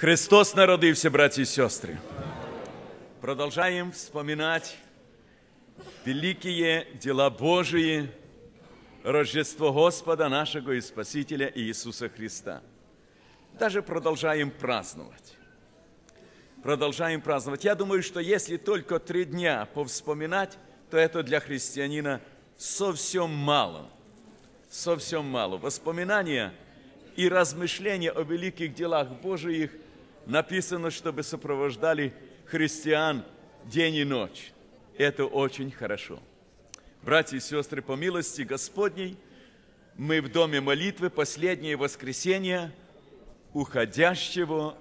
Христос народився, братья и сестры. Продолжаем вспоминать великие дела Божии, Рождество Господа нашего и Спасителя Иисуса Христа. Даже продолжаем праздновать. Продолжаем праздновать. Я думаю, что если только 3 дня повспоминать, то это для христианина совсем мало. Совсем мало. Воспоминания и размышления о великих делах Божиих написано, чтобы сопровождали христиан день и ночь. Это очень хорошо. Братья и сестры, по милости Господней, мы в доме молитвы последнее воскресенье уходящего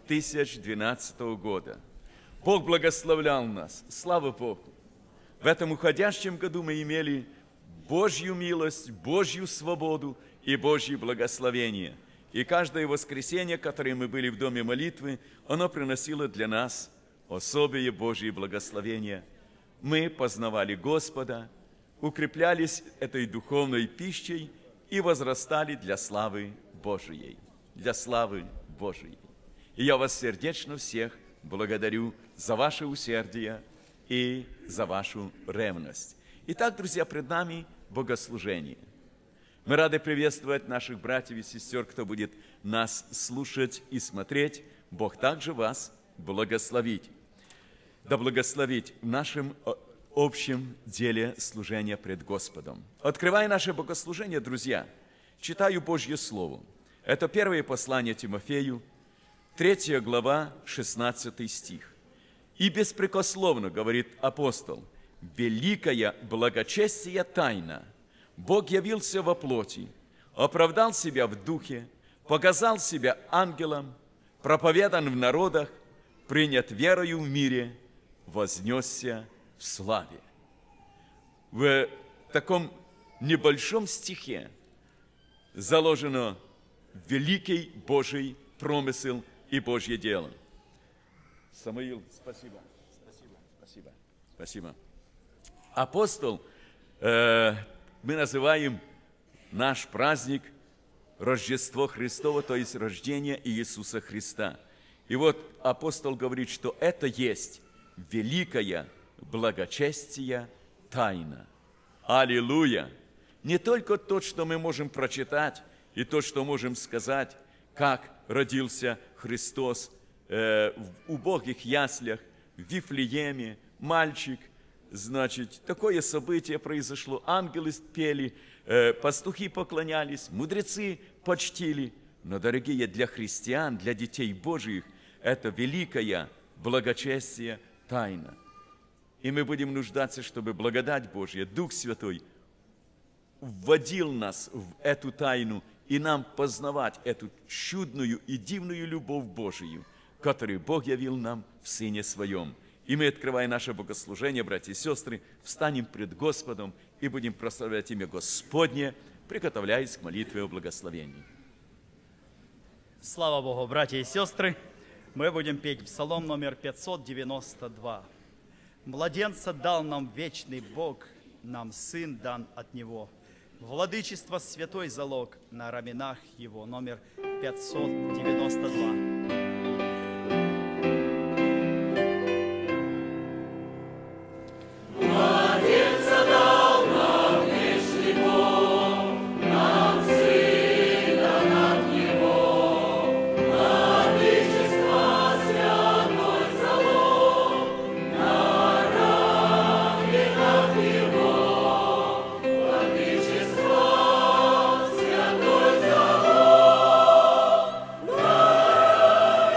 2012 года. Бог благословлял нас, слава Богу. В этом уходящем году мы имели Божью милость, Божью свободу и Божье благословение. И каждое воскресенье, которое мы были в доме молитвы, оно приносило для нас особые Божьи благословения. Мы познавали Господа, укреплялись этой духовной пищей и возрастали для славы Божией. Для славы Божией. И я вас сердечно всех благодарю за ваше усердие и за вашу ревность. Итак, друзья, пред нами богослужение. Мы рады приветствовать наших братьев и сестер, кто будет нас слушать и смотреть. Бог также вас благословит. Да благословит в нашем общем деле служения пред Господом. Открывая наше богослужение, друзья, читаю Божье Слово. Это первое послание Тимофею, 3 глава, 16 стих. «И беспрекословно, говорит апостол, великая благочестие тайна. Бог явился во плоти, оправдал себя в духе, показал себя ангелом, проповедан в народах, принят верою в мире, вознесся в славе». В таком небольшом стихе заложено великий Божий промысел и Божье дело. Самуил, спасибо. Апостол, мы называем наш праздник Рождество Христово, то есть рождение Иисуса Христа. И вот апостол говорит, что это есть великая благочестие тайна. Аллилуйя! Не только то, что мы можем прочитать, и то, что можем сказать, как родился Христос в убогих яслях, в Вифлееме, мальчик, значит, такое событие произошло, ангелы пели, пастухи поклонялись, мудрецы почтили. Но, дорогие, для христиан, для детей Божьих, это великая благочестие тайна. И мы будем нуждаться, чтобы благодать Божья, Дух Святой, вводил нас в эту тайну, и нам познавать эту чудную и дивную любовь Божию, которую Бог явил нам в Сыне Своем. И мы, открывая наше богослужение, братья и сестры, встанем пред Господом и будем прославлять имя Господне, приготовляясь к молитве о благословении. Слава Богу, братья и сестры! Мы будем петь псалом номер 592. «Младенца дал нам вечный Бог, нам Сын дан от Него. Владычество святой залог на раменах Его». Номер 592. Святой залог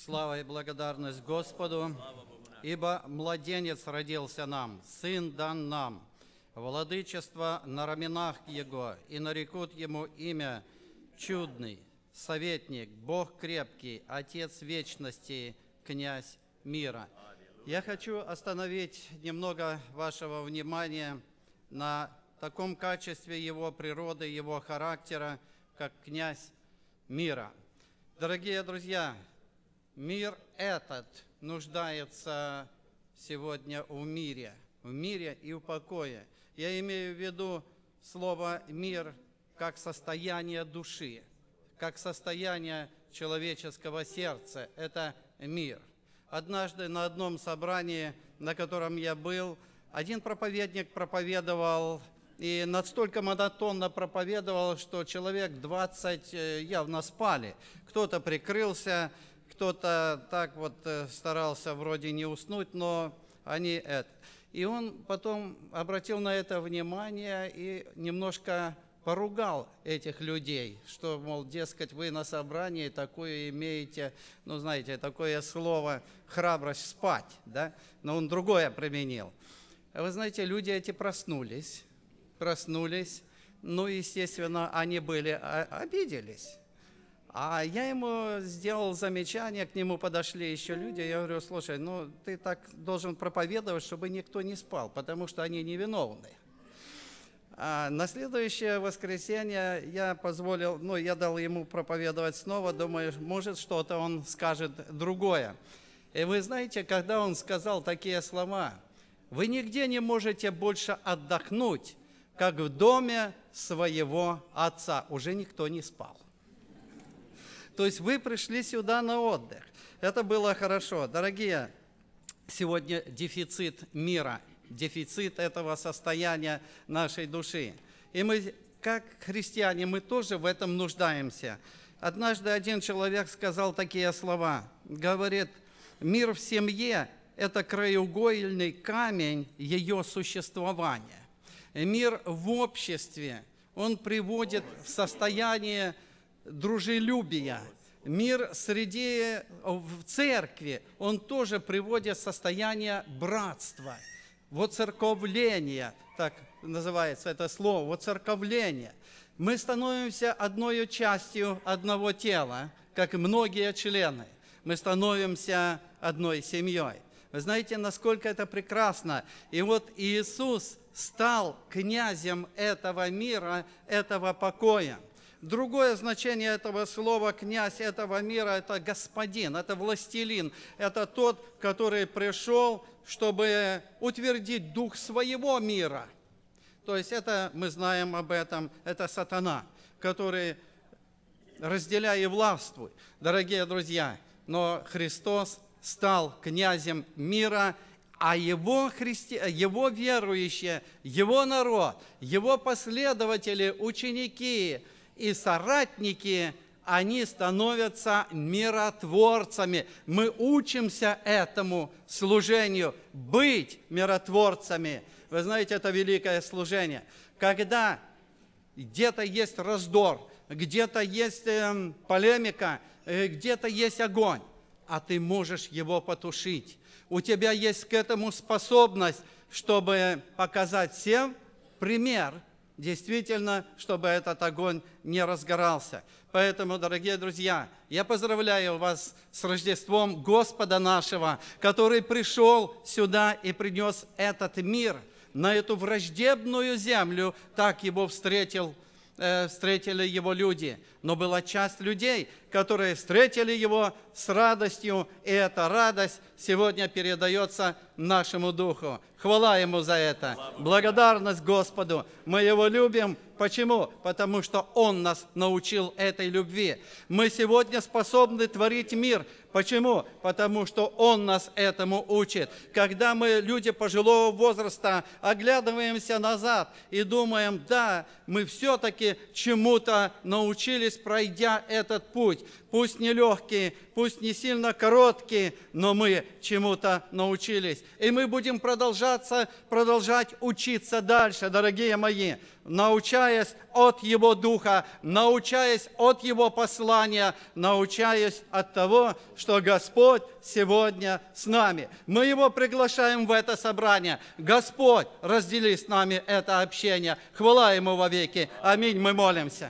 Слава и благодарность Господу, ибо младенец родился нам, сын дан нам, владычество на раменах Его, и нарекут Ему имя Чудный, Советник, Бог крепкий, Отец вечности, Князь мира. Я хочу остановить немного вашего внимания на таком качестве Его природы, Его характера, как Князь мира. Дорогие друзья, мир этот нуждается сегодня в мире и в покое. Я имею в виду слово «мир» как состояние души, как состояние человеческого сердца. Это мир. Однажды на одном собрании, на котором я был, один проповедник проповедовал, и настолько монотонно проповедовал, что человек 20 явно спали. Кто-то прикрылся, кто-то так вот старался вроде не уснуть, но они это. И он потом обратил на это внимание и немножко поругал этих людей, что, мол, дескать, вы на собрании такое имеете, ну, знаете, такое слово «храбрость спать», да? Но он другое применил. Вы знаете, люди эти проснулись, ну, естественно, они обиделись. А я ему сделал замечание, к нему подошли еще люди, я говорю: слушай, ну ты так должен проповедовать, чтобы никто не спал, потому что они невиновны. А на следующее воскресенье я дал ему проповедовать снова, думаю, может что-то он скажет другое. И вы знаете, когда он сказал такие слова: вы нигде не можете больше отдохнуть, как в доме своего отца. Уже никто не спал. То есть вы пришли сюда на отдых. Это было хорошо. Дорогие, сегодня дефицит мира, дефицит этого состояния нашей души. И мы, как христиане, мы тоже в этом нуждаемся. Однажды один человек сказал такие слова. Говорит: мир в семье – это краеугольный камень ее существования. Мир в обществе, он приводит в состояние дружелюбия. Мир в церкви, он тоже приводит в состояние братства, воцерковления, так называется это слово, воцерковление. Мы становимся одной частью одного тела, как и многие члены. Мы становимся одной семьей. Вы знаете, насколько это прекрасно. И вот Иисус стал князем этого мира, этого покоя. Другое значение этого слова «князь» этого мира – это господин, это властелин, это тот, который пришел, чтобы утвердить дух своего мира. То есть это, мы знаем об этом, это сатана, который разделяй и властвуй. Дорогие друзья, но Христос стал князем мира, а его верующие, его народ, его последователи, ученики и соратники, они становятся миротворцами. Мы учимся этому служению, быть миротворцами. Вы знаете, это великое служение. Когда где-то есть раздор, где-то есть полемика, где-то есть огонь, а ты можешь его потушить. У тебя есть к этому способность, чтобы показать всем пример, действительно, чтобы этот огонь не разгорался. Поэтому, дорогие друзья, я поздравляю вас с Рождеством Господа нашего, который пришел сюда и принес этот мир на эту враждебную землю. Так его встретили его люди. Но была часть людей, которые встретили его с радостью, и эта радость сегодня передается нашему духу. Хвала Ему за это. Благодарность Господу. Мы Его любим. Почему? Потому что Он нас научил этой любви. Мы сегодня способны творить мир. Почему? Потому что Он нас этому учит. Когда мы, люди пожилого возраста, оглядываемся назад и думаем: да, мы все-таки чему-то научились, пройдя этот путь. Пусть не легкий, пусть не сильно короткий, но мы чему-то научились. И мы будем продолжать учиться дальше, дорогие мои, научаясь от Его Духа, научаясь от Его послания, научаясь от того, что Господь сегодня с нами. Мы Его приглашаем в это собрание. Господь, раздели с нами это общение. Хвала Ему вовеки. Аминь. Мы молимся.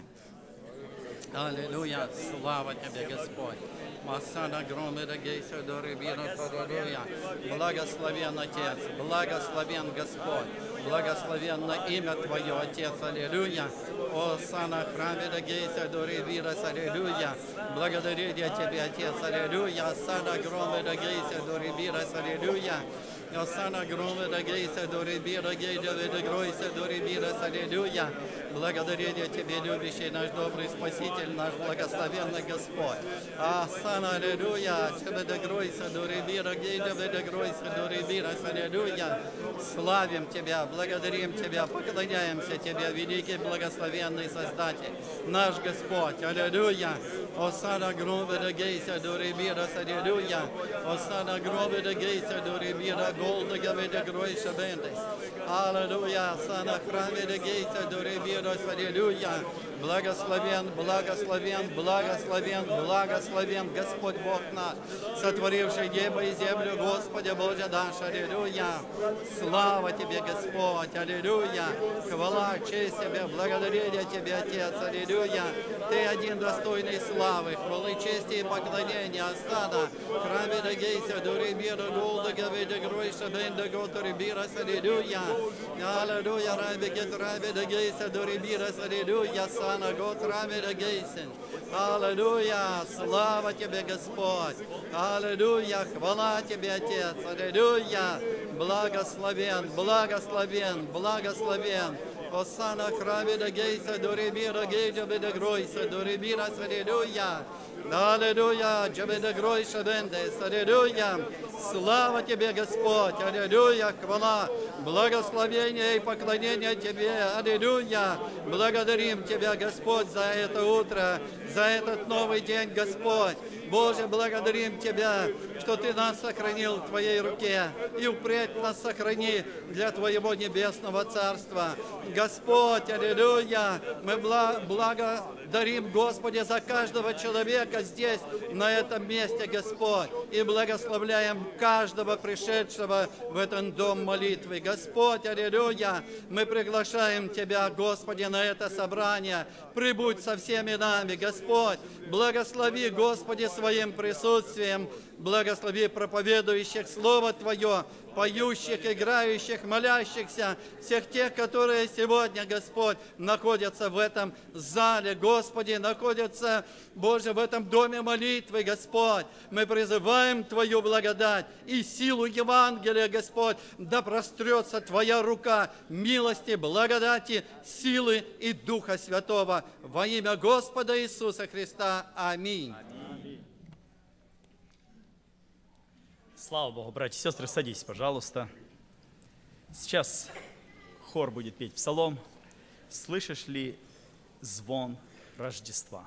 Аллилуйя. Слава Тебе, Господь. Масана громада гейса до рыбина, аллилуйя. Благословен Отец, благословен Господь, благословенно имя Твое, Отец, аллилуйя. О, сана храме да гейса до рыбина, аллилуйя. Благодарю я Тебе, Отец, аллилуйя. Сана громада гейса до рыбина, аллилуйя. Осана громада гейса до рыбина, гейда веда гройса до рыбина, аллилуйя. Благодарение Тебе, любящий наш добрый Спаситель, наш благословенный Господь. Асана, аллилуйя, Тебе догройся, дурибира, гейда, догройся, дурибира, аллилуйя. Славим Тебя, благодарим Тебя, поклоняемся Тебе, великий благословенный Создатель, наш Господь, аллилуйя. Осана гроба догейся, дурибира, аллилуйя. Осана гроба догейся, дурибира, голда, гаведа, гройся, бендес. Аллилуйя, Асана храме догейся, дурибира, аллилуйя. Благословен, благословен, благословен, благословен Господь Бог наш, сотворивший небо и землю, Господи Боже наш, аллилуйя. Слава Тебе, Господь, аллилуйя. Хвала, честь Тебе, благодарение Тебе, Отец, аллилуйя. Ты один достойный славы, хвалы, чести и поклонения. Остана, храме дагейся, дурибира, голда, гаведа, гройша, бенда, готурибира, аллилуйя. Аллилуйя, раби, гет, раби, дагейся, дурибира, аллилуйя. Сана, гот, раби, дагейсен. Аллилуйя, слава Тебе, Господь. Аллилуйя, хвала Тебе, Отец, аллилуйя. Благословен, благословен, благословен. Осана храме дагейса, дурибира, гейджа, беда, гройса, дурибира, аллилуйя. Аллилуйя, джабеда, гройша, бендес, аллилуйя. Слава Тебе, Господь, аллилуйя, хвала, благословение и поклонение Тебе, аллилуйя. Благодарим Тебя, Господь, за это утро, за этот новый день, Господь. Боже, благодарим Тебя, что Ты нас сохранил в Твоей руке, и впредь нас сохрани для Твоего небесного Царства. Господь, аллилуйя, мы благодарим, Господи, за каждого человека здесь, на этом месте, Господь, и благословляем каждого пришедшего в этот дом молитвы. Господь, аллилуйя, мы приглашаем Тебя, Господи, на это собрание. Прибудь со всеми нами, Господь. Благослови, Господи, своим присутствием. Благослови проповедующих Слово Твое, поющих, играющих, молящихся, всех тех, которые сегодня, Господь, находятся в этом зале, Господи, находятся, Боже, в этом доме молитвы, Господь. Мы призываем Твою благодать и силу Евангелия, Господь, да прострется Твоя рука милости, благодати, силы и Духа Святого. Во имя Господа Иисуса Христа. Аминь. Слава Богу, братья и сестры, садись, пожалуйста. Сейчас хор будет петь псалом. Слышишь ли звон Рождества?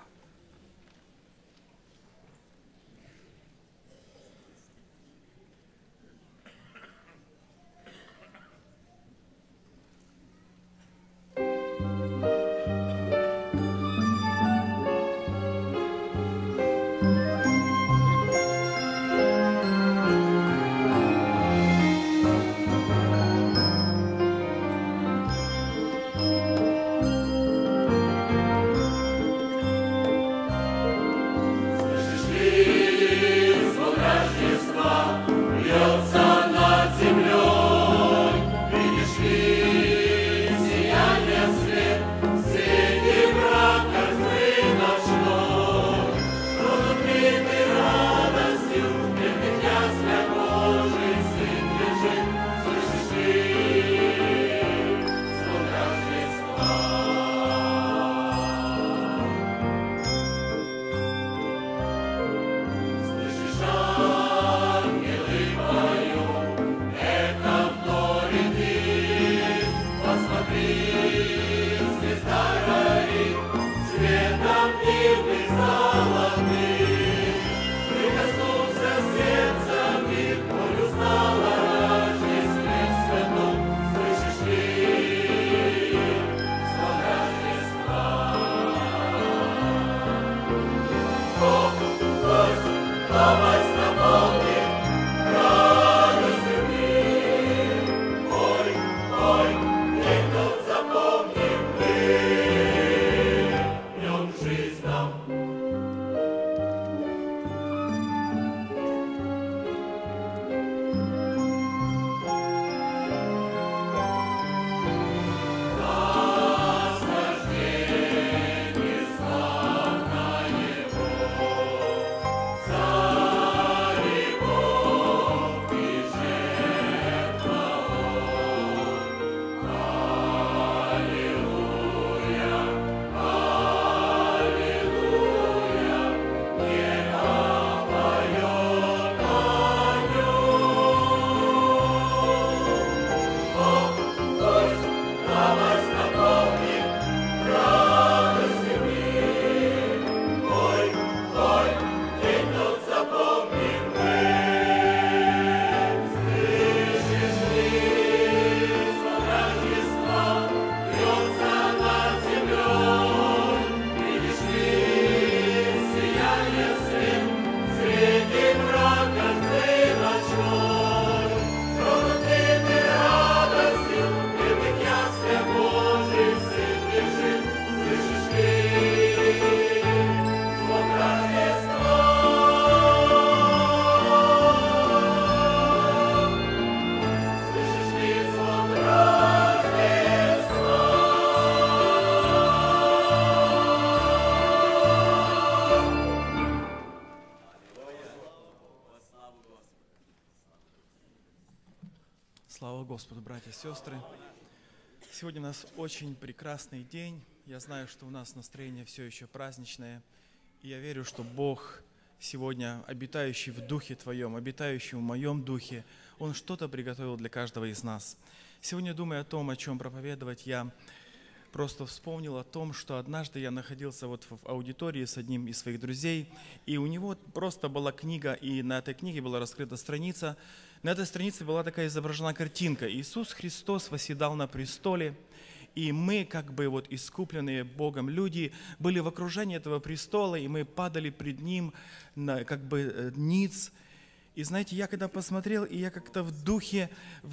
Слава Господу, братья и сестры. Сегодня у нас очень прекрасный день. Я знаю, что у нас настроение все еще праздничное. И я верю, что Бог сегодня, обитающий в духе Твоем, обитающий в моем духе, Он что-то приготовил для каждого из нас. Сегодня, думая о том, о чем проповедовать, я просто вспомнил о том, что однажды я находился вот в аудитории с одним из своих друзей, и у него просто была книга, и на этой книге была раскрыта страница. На этой странице была такая изображена картинка. Иисус Христос восседал на престоле, и мы, как бы вот искупленные Богом люди, были в окружении этого престола, и мы падали пред Ним как бы ниц. И знаете, я когда посмотрел, и я как-то в духе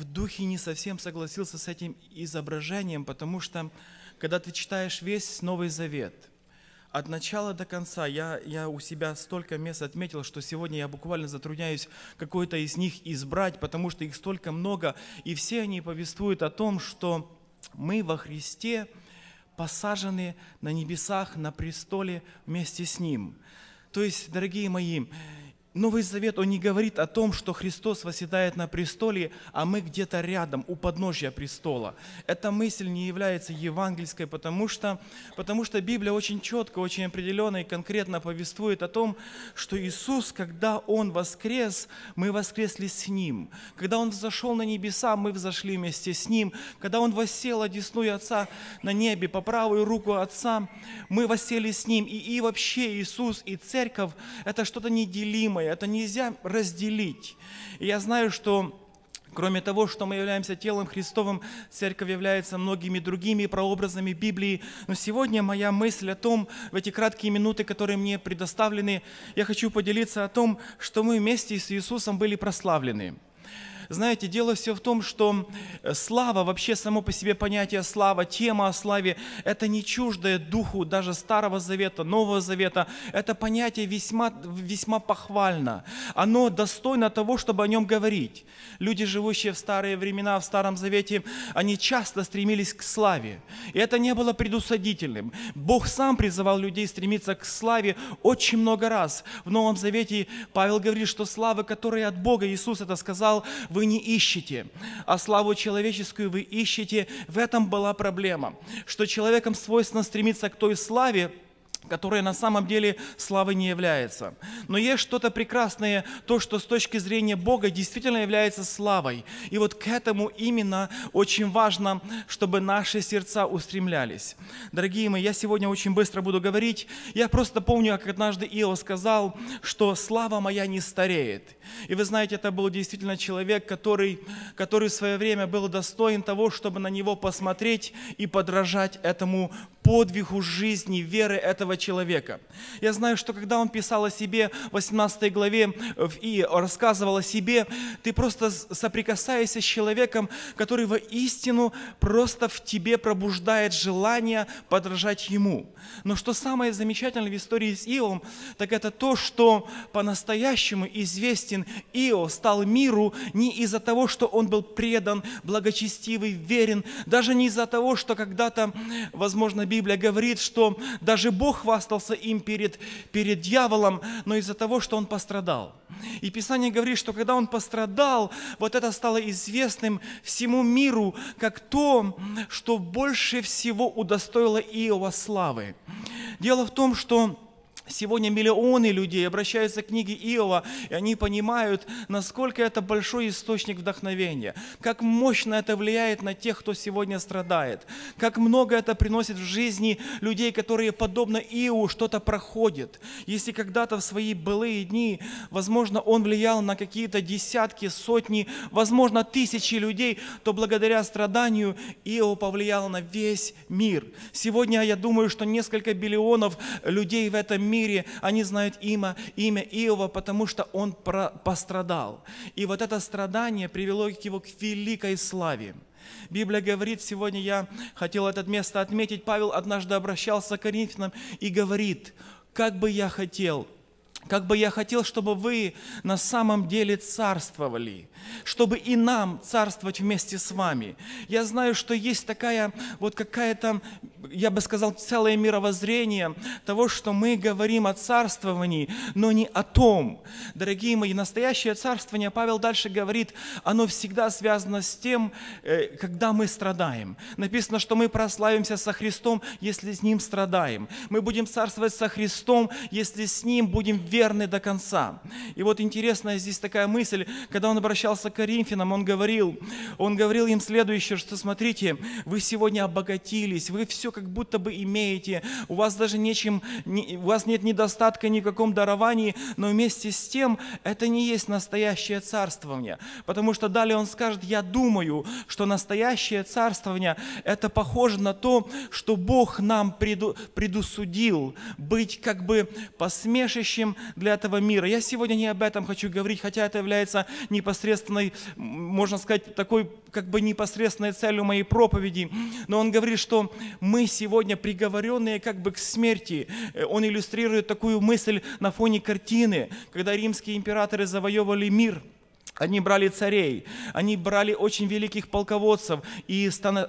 не совсем согласился с этим изображением, потому что, когда ты читаешь весь Новый Завет, от начала до конца, я у себя столько мест отметил, что сегодня я буквально затрудняюсь какой-то из них избрать, потому что их столько много, и все они повествуют о том, что мы во Христе посажены на небесах, на престоле вместе с Ним. То есть, дорогие мои, Новый Завет, он не говорит о том, что Христос восседает на престоле, а мы где-то рядом, у подножия престола. Эта мысль не является евангельской, потому что Библия очень четко, очень определенно и конкретно повествует о том, что Иисус, когда Он воскрес, мы воскресли с Ним. Когда Он взошел на небеса, мы взошли вместе с Ним. Когда Он воссел одесную Отца на небе, по правую руку Отца, мы воссели с Ним. И вообще Иисус и Церковь – это что-то неделимое. Это нельзя разделить. И я знаю, что кроме того, что мы являемся телом Христовым, Церковь является многими другими прообразами Библии. Но сегодня моя мысль о том, в эти краткие минуты, которые мне предоставлены, я хочу поделиться о том, что мы вместе с Иисусом были прославлены. Знаете, дело все в том, что слава, вообще само по себе понятие слава, тема о славе, это не чуждое духу даже Старого Завета, Нового Завета. Это понятие весьма похвально. Оно достойно того, чтобы о нем говорить. Люди, живущие в старые времена, в Старом Завете, они часто стремились к славе. И это не было предусудительным. Бог сам призывал людей стремиться к славе очень много раз. В Новом Завете Павел говорит, что слава, которая от Бога, Иисус это сказал, вы не ищете, а славу человеческую вы ищете. В этом была проблема, что человеком свойственно стремиться к той славе, которая на самом деле славой не является. Но есть что-то прекрасное, то, что с точки зрения Бога действительно является славой. И вот к этому именно очень важно, чтобы наши сердца устремлялись. Дорогие мои, я сегодня очень быстро буду говорить. Я просто помню, как однажды Иов сказал, что слава моя не стареет. И вы знаете, это был действительно человек, который в свое время был достоин того, чтобы на него посмотреть и подражать этому подвигу жизни, веры этого человека. Я знаю, что когда он писал о себе в 18 главе и рассказывал о себе, ты просто соприкасаешься с человеком, который воистину просто в тебе пробуждает желание подражать ему. Но что самое замечательное в истории с Иовом, так это то, что по-настоящему известен Иов стал миру не из-за того, что он был предан, благочестивый, верен, даже не из-за того, что когда-то, возможно, Библия говорит, что даже Бог хвастался им перед дьяволом, но из-за того, что он пострадал. И Писание говорит, что когда он пострадал, вот это стало известным всему миру, как то, что больше всего удостоило Иова славы. Дело в том, что сегодня миллионы людей обращаются к книге Иова, и они понимают, насколько это большой источник вдохновения, как мощно это влияет на тех, кто сегодня страдает, как много это приносит в жизни людей, которые, подобно Иову, что-то проходят. Если когда-то в свои былые дни, возможно, он влиял на какие-то десятки, сотни, возможно, тысячи людей, то благодаря страданию Иов повлиял на весь мир. Сегодня я думаю, что несколько биллионов людей в этом мире, они знают имя Иова, потому что он пострадал. И вот это страдание привело его к великой славе. Библия говорит, сегодня я хотел это место отметить, Павел однажды обращался к Коринфянам и говорит, как бы я хотел, как бы я хотел, чтобы вы на самом деле царствовали, чтобы и нам царствовать вместе с вами. Я знаю, что есть такая вот какая-то, я бы сказал, целое мировоззрение того, что мы говорим о царствовании, но не о том. Дорогие мои, настоящее царствование, Павел дальше говорит, оно всегда связано с тем, когда мы страдаем. Написано, что мы прославимся со Христом, если с Ним страдаем. Мы будем царствовать со Христом, если с Ним будем верны до конца. И вот интересная здесь такая мысль, когда он обращался к Коринфянам, он говорил им следующее, что смотрите, вы сегодня обогатились, вы все как будто бы имеете, у вас даже у вас нет недостатка ни в каком даровании, но вместе с тем это не есть настоящее царствование. Потому что далее он скажет, я думаю, что настоящее царствование это похоже на то, что Бог нам предусудил быть как бы посмешищем для этого мира. Я сегодня не об этом хочу говорить, хотя это является непосредственной, можно сказать, такой как бы непосредственной целью моей проповеди. Но он говорит, что мы сегодня приговоренные как бы к смерти. Он иллюстрирует такую мысль на фоне картины, когда римские императоры завоевывали мир. Они брали царей, они брали очень великих полководцев, и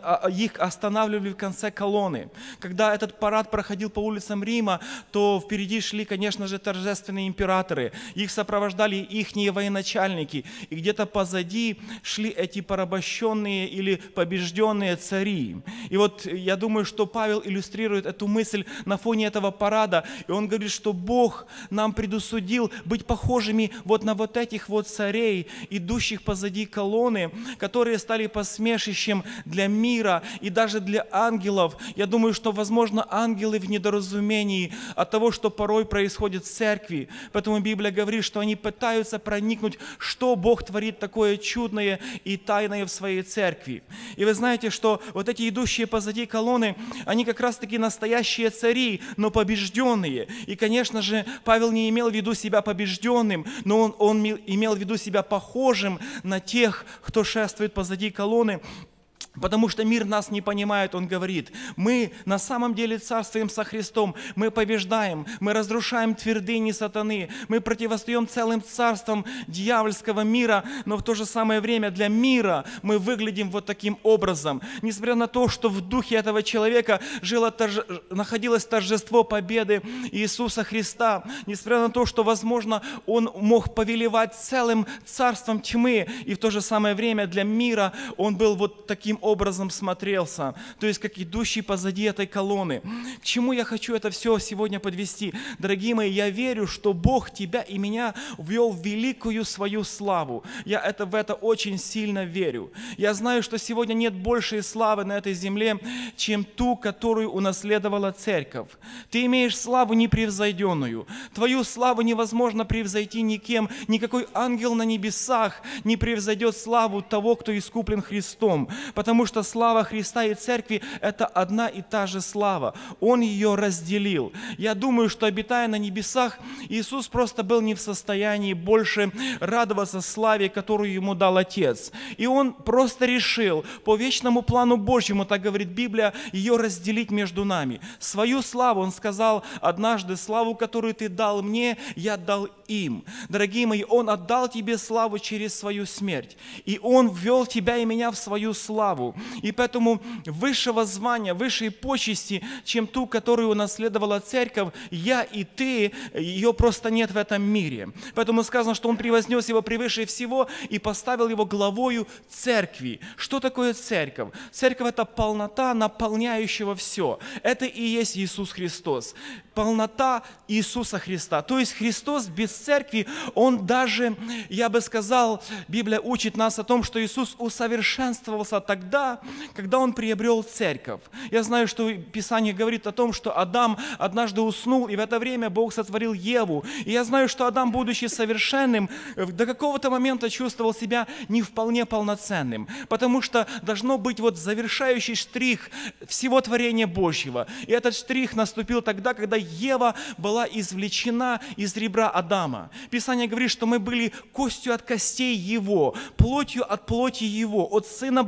их останавливали в конце колонны. Когда этот парад проходил по улицам Рима, то впереди шли, конечно же, торжественные императоры. Их сопровождали ихние военачальники, и где-то позади шли эти порабощенные или побежденные цари. И вот я думаю, что Павел иллюстрирует эту мысль на фоне этого парада, и он говорит, что Бог нам предусудил быть похожими вот на вот этих вот царей, идущих позади колонны, которые стали посмешищем для мира и даже для ангелов. Я думаю, что, возможно, ангелы в недоразумении от того, что порой происходит в церкви. Поэтому Библия говорит, что они пытаются проникнуть, что Бог творит такое чудное и тайное в своей церкви. И вы знаете, что вот эти идущие позади колонны, они как раз-таки настоящие цари, но побежденные. И, конечно же, Павел не имел в виду себя побежденным, но он имел в виду себя похожим на тех, кто шествует позади колонны. Потому что мир нас не понимает, он говорит, мы на самом деле царствуем со Христом, мы побеждаем, мы разрушаем твердыни сатаны, мы противостоим целым царствам дьявольского мира, но в то же самое время для мира мы выглядим вот таким образом. Несмотря на то, что в духе этого человека находилось торжество победы Иисуса Христа, несмотря на то, что, возможно, он мог повелевать целым царством тьмы, и в то же самое время для мира он был вот таким образом смотрелся, то есть как идущий позади этой колонны. К чему я хочу это все сегодня подвести? Дорогие мои, я верю, что Бог тебя и меня ввел в великую свою славу. Я в это очень сильно верю. Я знаю, что сегодня нет большей славы на этой земле, чем ту, которую унаследовала церковь. Ты имеешь славу непревзойденную. Твою славу невозможно превзойти никем. Никакой ангел на небесах не превзойдет славу того, кто искуплен Христом. Потому что слава Христа и Церкви – это одна и та же слава. Он ее разделил. Я думаю, что, обитая на небесах, Иисус просто был не в состоянии больше радоваться славе, которую Ему дал Отец. И Он просто решил по вечному плану Божьему, так говорит Библия, ее разделить между нами. Свою славу, Он сказал однажды, славу, которую Ты дал мне, я дал им. Дорогие мои, Он отдал тебе славу через свою смерть. И Он ввел тебя и меня в свою славу. И поэтому высшего звания, высшей почести, чем ту, которую унаследовала церковь, я и ты, ее просто нет в этом мире. Поэтому сказано, что Он превознес его превыше всего и поставил его главою церкви. Что такое церковь? Церковь – это полнота наполняющего все. Это и есть Иисус Христос. Полнота Иисуса Христа. То есть Христос без церкви, Он даже, я бы сказал, Библия учит нас о том, что Иисус усовершенствовался тогда, когда Он приобрел церковь. Я знаю, что Писание говорит о том, что Адам однажды уснул, и в это время Бог сотворил Еву. И я знаю, что Адам, будучи совершенным, до какого-то момента чувствовал себя не вполне полноценным, потому что должно быть вот завершающий штрих всего творения Божьего. И этот штрих наступил тогда, когда Ева была извлечена из ребра Адама. Писание говорит, что мы были костью от костей Его, плотью от плоти Его, от Сына Божьего.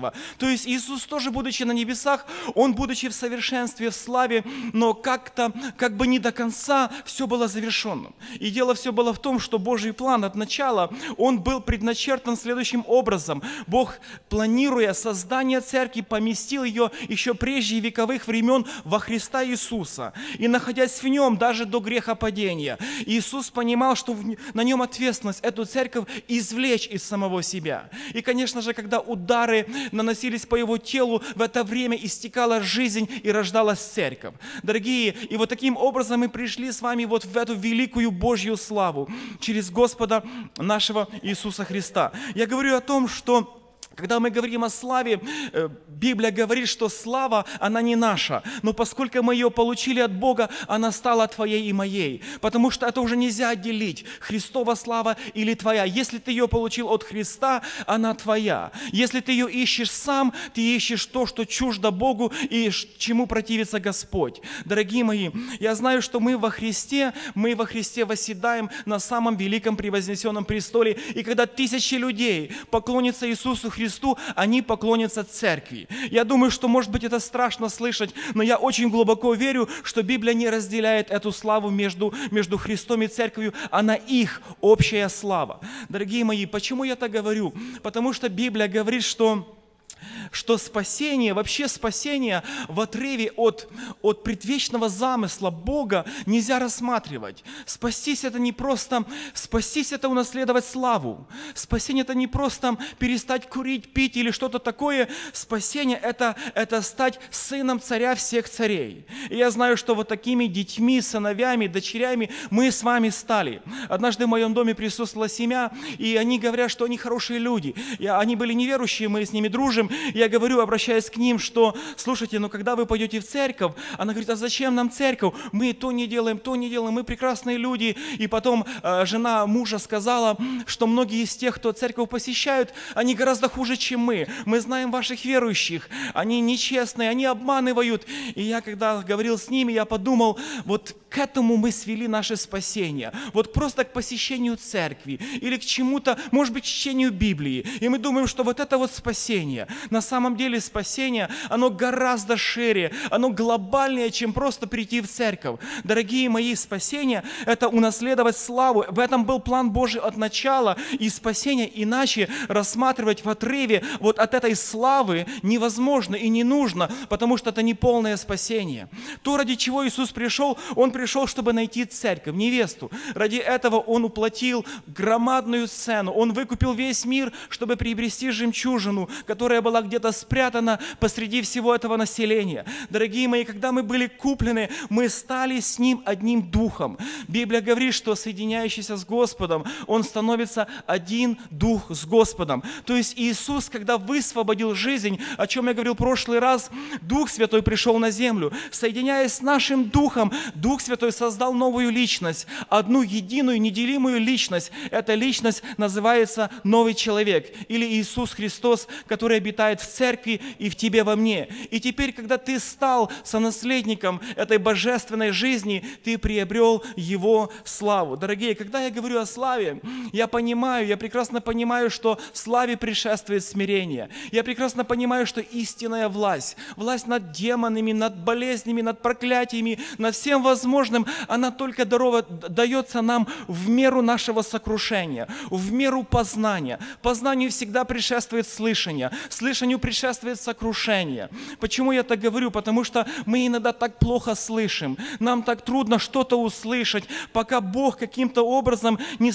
Божьего. То есть Иисус тоже, будучи на небесах, Он, будучи в совершенстве, в славе, но как-то, как бы не до конца все было завершенным. И дело все было в том, что Божий план от начала, он был предначертан следующим образом. Бог, планируя создание церкви, поместил ее еще прежде вековых времен во Христа Иисуса. И находясь в Нем даже до грехопадения, Иисус понимал, что на Нем ответственность эту церковь извлечь из самого себя. И, конечно же, когда удары наносились по Его телу, в это время истекала жизнь и рождалась церковь. Дорогие, и вот таким образом мы пришли с вами вот в эту великую Божью славу через Господа нашего Иисуса Христа. Я говорю о том, что когда мы говорим о славе, Библия говорит, что слава, она не наша. Но поскольку мы ее получили от Бога, она стала твоей и моей. Потому что это уже нельзя отделить. Христова слава или твоя. Если ты ее получил от Христа, она твоя. Если ты ее ищешь сам, ты ищешь то, что чуждо Богу и чему противится Господь. Дорогие мои, я знаю, что мы во Христе восседаем на самом великом превознесенном престоле. И когда тысячи людей поклонятся Иисусу Христу, они поклонятся церкви. Я думаю, что, может быть, это страшно слышать, но я очень глубоко верю, что Библия не разделяет эту славу между Христом и церковью, она их общая слава. Дорогие мои, почему я так говорю? Потому что Библия говорит, что спасение, вообще спасение в отрыве от предвечного замысла Бога нельзя рассматривать. Спастись это не просто, спастись это унаследовать славу. Спасение это не просто перестать курить, пить или что-то такое. Спасение это стать сыном царя всех царей. И я знаю, что вот такими детьми, сыновьями, дочерями мы с вами стали. Однажды в моем доме присутствовала семья, и они говорят, что они хорошие люди. Они были неверующие, мы с ними дружим. Я говорю, обращаясь к ним, что, слушайте, но когда вы пойдете в церковь, она говорит, а зачем нам церковь? Мы то не делаем, мы прекрасные люди. И потом жена мужа сказала, что многие из тех, кто церковь посещают, они гораздо хуже, чем мы. Мы знаем ваших верующих, они нечестные, они обманывают. И я, когда говорил с ними, я подумал, вот к этому мы свели наше спасение. Вот просто к посещению церкви или к чему-то, может быть, к чтению Библии. И мы думаем, что вот это вот спасение. На самом деле спасение, оно гораздо шире, оно глобальнее, чем просто прийти в церковь. Дорогие мои, спасение – это унаследовать славу. В этом был план Божий от начала. И спасение иначе рассматривать в отрыве вот от этой славы невозможно и не нужно, потому что это не полное спасение. То, ради чего Иисус пришел, Он пришел, чтобы найти церковь, невесту. Ради этого Он уплатил громадную цену. Он выкупил весь мир, чтобы приобрести жемчужину, которая была где-то спрятана посреди всего этого населения. Дорогие мои, когда мы были куплены, мы стали с Ним одним духом. Библия говорит, что соединяющийся с Господом, он становится один дух с Господом. То есть Иисус, когда высвободил жизнь, о чем я говорил в прошлый раз, Дух Святой пришел на землю. Соединяясь с нашим Духом, Дух Святой создал новую личность, одну единую, неделимую личность. Эта личность называется новый человек или Иисус Христос, который обитает в церкви и в тебе во мне. И теперь, когда ты стал сонаследником этой божественной жизни, ты приобрел Его славу. Дорогие, когда я говорю о славе, я прекрасно понимаю, что славе предшествует смирение. Я прекрасно понимаю, что истинная власть над демонами, над болезнями, над проклятиями, над всем возможным, она только дается нам в меру нашего сокрушения, в меру познания. Познанию всегда предшествует слышание, слышанию предшествует сокрушение. Почему я так говорю? Потому что мы иногда так плохо слышим, нам так трудно что-то услышать, пока Бог каким-то образом не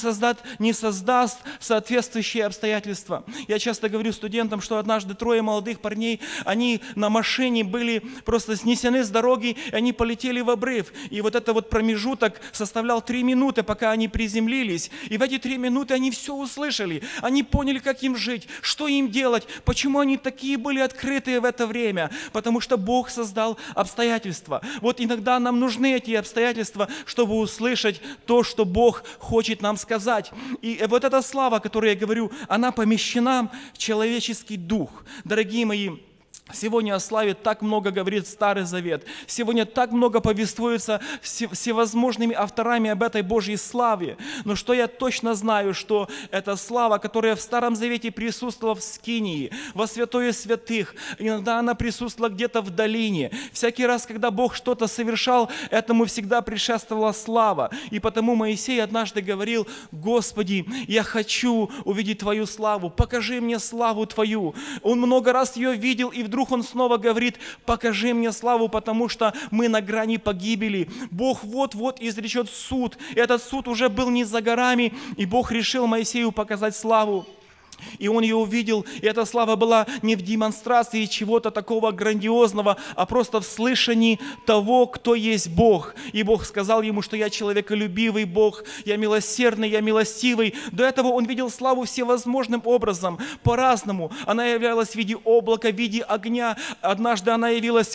создаст соответствующие обстоятельства. Я часто говорю студентам, что однажды 3 молодых парней, они на машине были просто снесены с дороги, и они полетели в обрыв. И вот этот вот промежуток составлял 3 минуты, пока они приземлились. И в эти 3 минуты они все услышали. Они поняли, как им жить, что им делать, почему они такие были открытые в это время. Потому что Бог создал обстоятельства. Вот иногда нам нужны эти обстоятельства, чтобы услышать то, что Бог хочет нам сказать. И вот эта слава, о которой я говорю, она помещена в человеческий дух. Дорогие мои, Сегодня о славе так много говорит Старый Завет. Сегодня так много повествуется всевозможными авторами об этой Божьей славе. Но что я точно знаю, что эта слава, которая в Старом Завете присутствовала в Скинии, во святое святых, иногда она присутствовала где-то в долине. Всякий раз, когда Бог что-то совершал, этому всегда предшествовала слава. И потому Моисей однажды говорил: «Господи, я хочу увидеть Твою славу, покажи мне славу Твою». Он много раз ее видел, и вдруг он снова говорит: покажи мне славу, потому что мы на грани погибели. Бог вот-вот изречет суд. И этот суд уже был не за горами, и Бог решил Моисею показать славу. И он ее увидел, и эта слава была не в демонстрации чего-то такого грандиозного, а просто в слышании того, кто есть Бог. И Бог сказал ему, что я человеколюбивый Бог, я милосердный, я милостивый. До этого он видел славу всевозможным образом, по-разному. Она являлась в виде облака, в виде огня. Однажды она явилась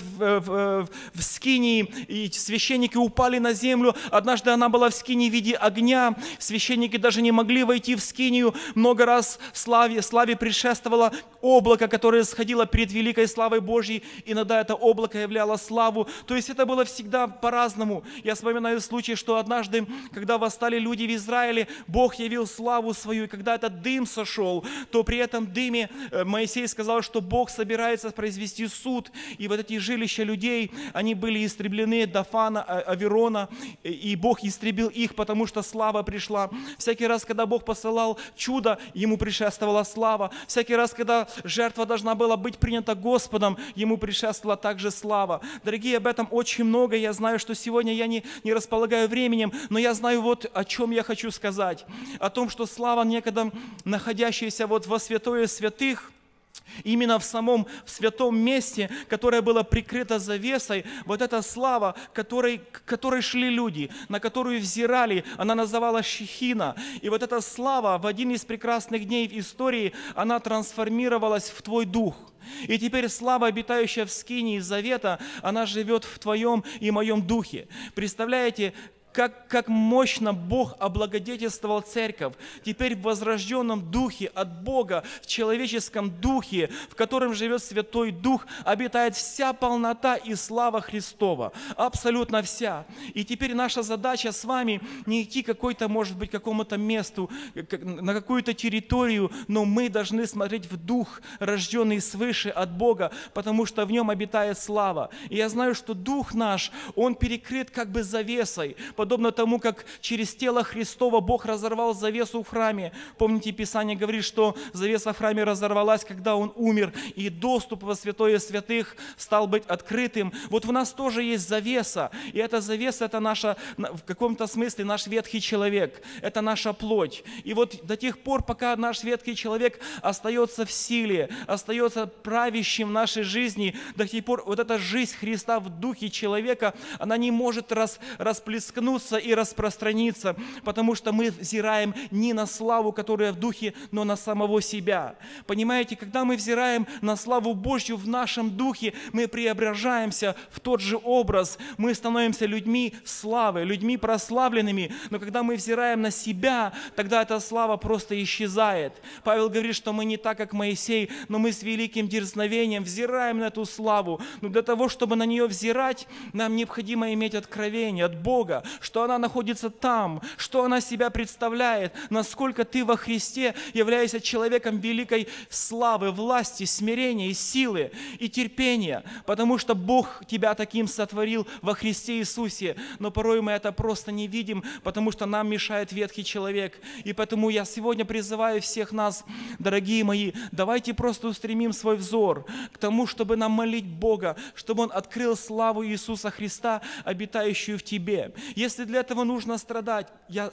в скинии, и священники упали на землю. Однажды она была в скинии в виде огня. Священники даже не могли войти в скинию. Много раз славе предшествовало облако, которое сходило перед великой славой Божьей. Иногда это облако являло славу. То есть это было всегда по-разному. Я вспоминаю случай, что однажды, когда восстали люди в Израиле, Бог явил славу свою. И когда этот дым сошел, то при этом дыме Моисей сказал, что Бог собирается произвести суд. И вот эти жилища людей, они были истреблены, Дафана, Аверона, и Бог истребил их, потому что слава пришла. Всякий раз, когда Бог посылал чудо, ему предшествовала слава. Всякий раз, когда жертва должна была быть принята Господом, ему предшествовала также слава. Дорогие, об этом очень много. Я знаю, что сегодня я не располагаю временем, но я знаю вот о чем я хочу сказать. О том, что слава, некогда находящаяся вот во святое святых, именно в самом святом месте, которое было прикрыто завесой, вот эта слава, к которой шли люди, на которую взирали, она называлась Шехина. И вот эта слава в один из прекрасных дней в истории, она трансформировалась в твой дух. И теперь слава, обитающая в скинии завета, она живет в твоем и моем духе. Представляете, как мощно Бог облагодетельствовал церковь. Теперь в возрожденном духе от Бога, в человеческом духе, в котором живет Святой Дух, обитает вся полнота и слава Христова. Абсолютно вся. И теперь наша задача с вами не идти может быть, к какому-то месту, на какую-то территорию, но мы должны смотреть в Дух, рожденный свыше от Бога, потому что в нем обитает слава. И я знаю, что Дух наш, он перекрыт как бы завесой, подобно тому, как через тело Христова Бог разорвал завесу в храме. Помните, Писание говорит, что завеса в храме разорвалась, когда Он умер, и доступ во святое святых стал быть открытым. Вот в нас тоже есть завеса, и эта завеса, это наша, в каком-то смысле, наш ветхий человек, это наша плоть. И вот до тех пор, пока наш ветхий человек остается в силе, остается правящим в нашей жизни, до тех пор вот эта жизнь Христа в духе человека, она не может расплескнуться и распространиться, потому что мы взираем не на славу, которая в духе, но на самого себя. Понимаете, когда мы взираем на славу Божью в нашем духе, мы преображаемся в тот же образ, мы становимся людьми славы, людьми прославленными, но когда мы взираем на себя, тогда эта слава просто исчезает. Павел говорит, что мы не так, как Моисей, но мы с великим дерзновением взираем на эту славу. Но для того, чтобы на нее взирать, нам необходимо иметь откровение от Бога, что она находится там, что она себя представляет, насколько ты во Христе являешься человеком великой славы, власти, смирения, и силы и терпения, потому что Бог тебя таким сотворил во Христе Иисусе, но порой мы это просто не видим, потому что нам мешает ветхий человек. И поэтому я сегодня призываю всех нас, дорогие мои, давайте просто устремим свой взор к тому, чтобы нам молить Бога, чтобы Он открыл славу Иисуса Христа, обитающую в тебе. Если для этого нужно страдать,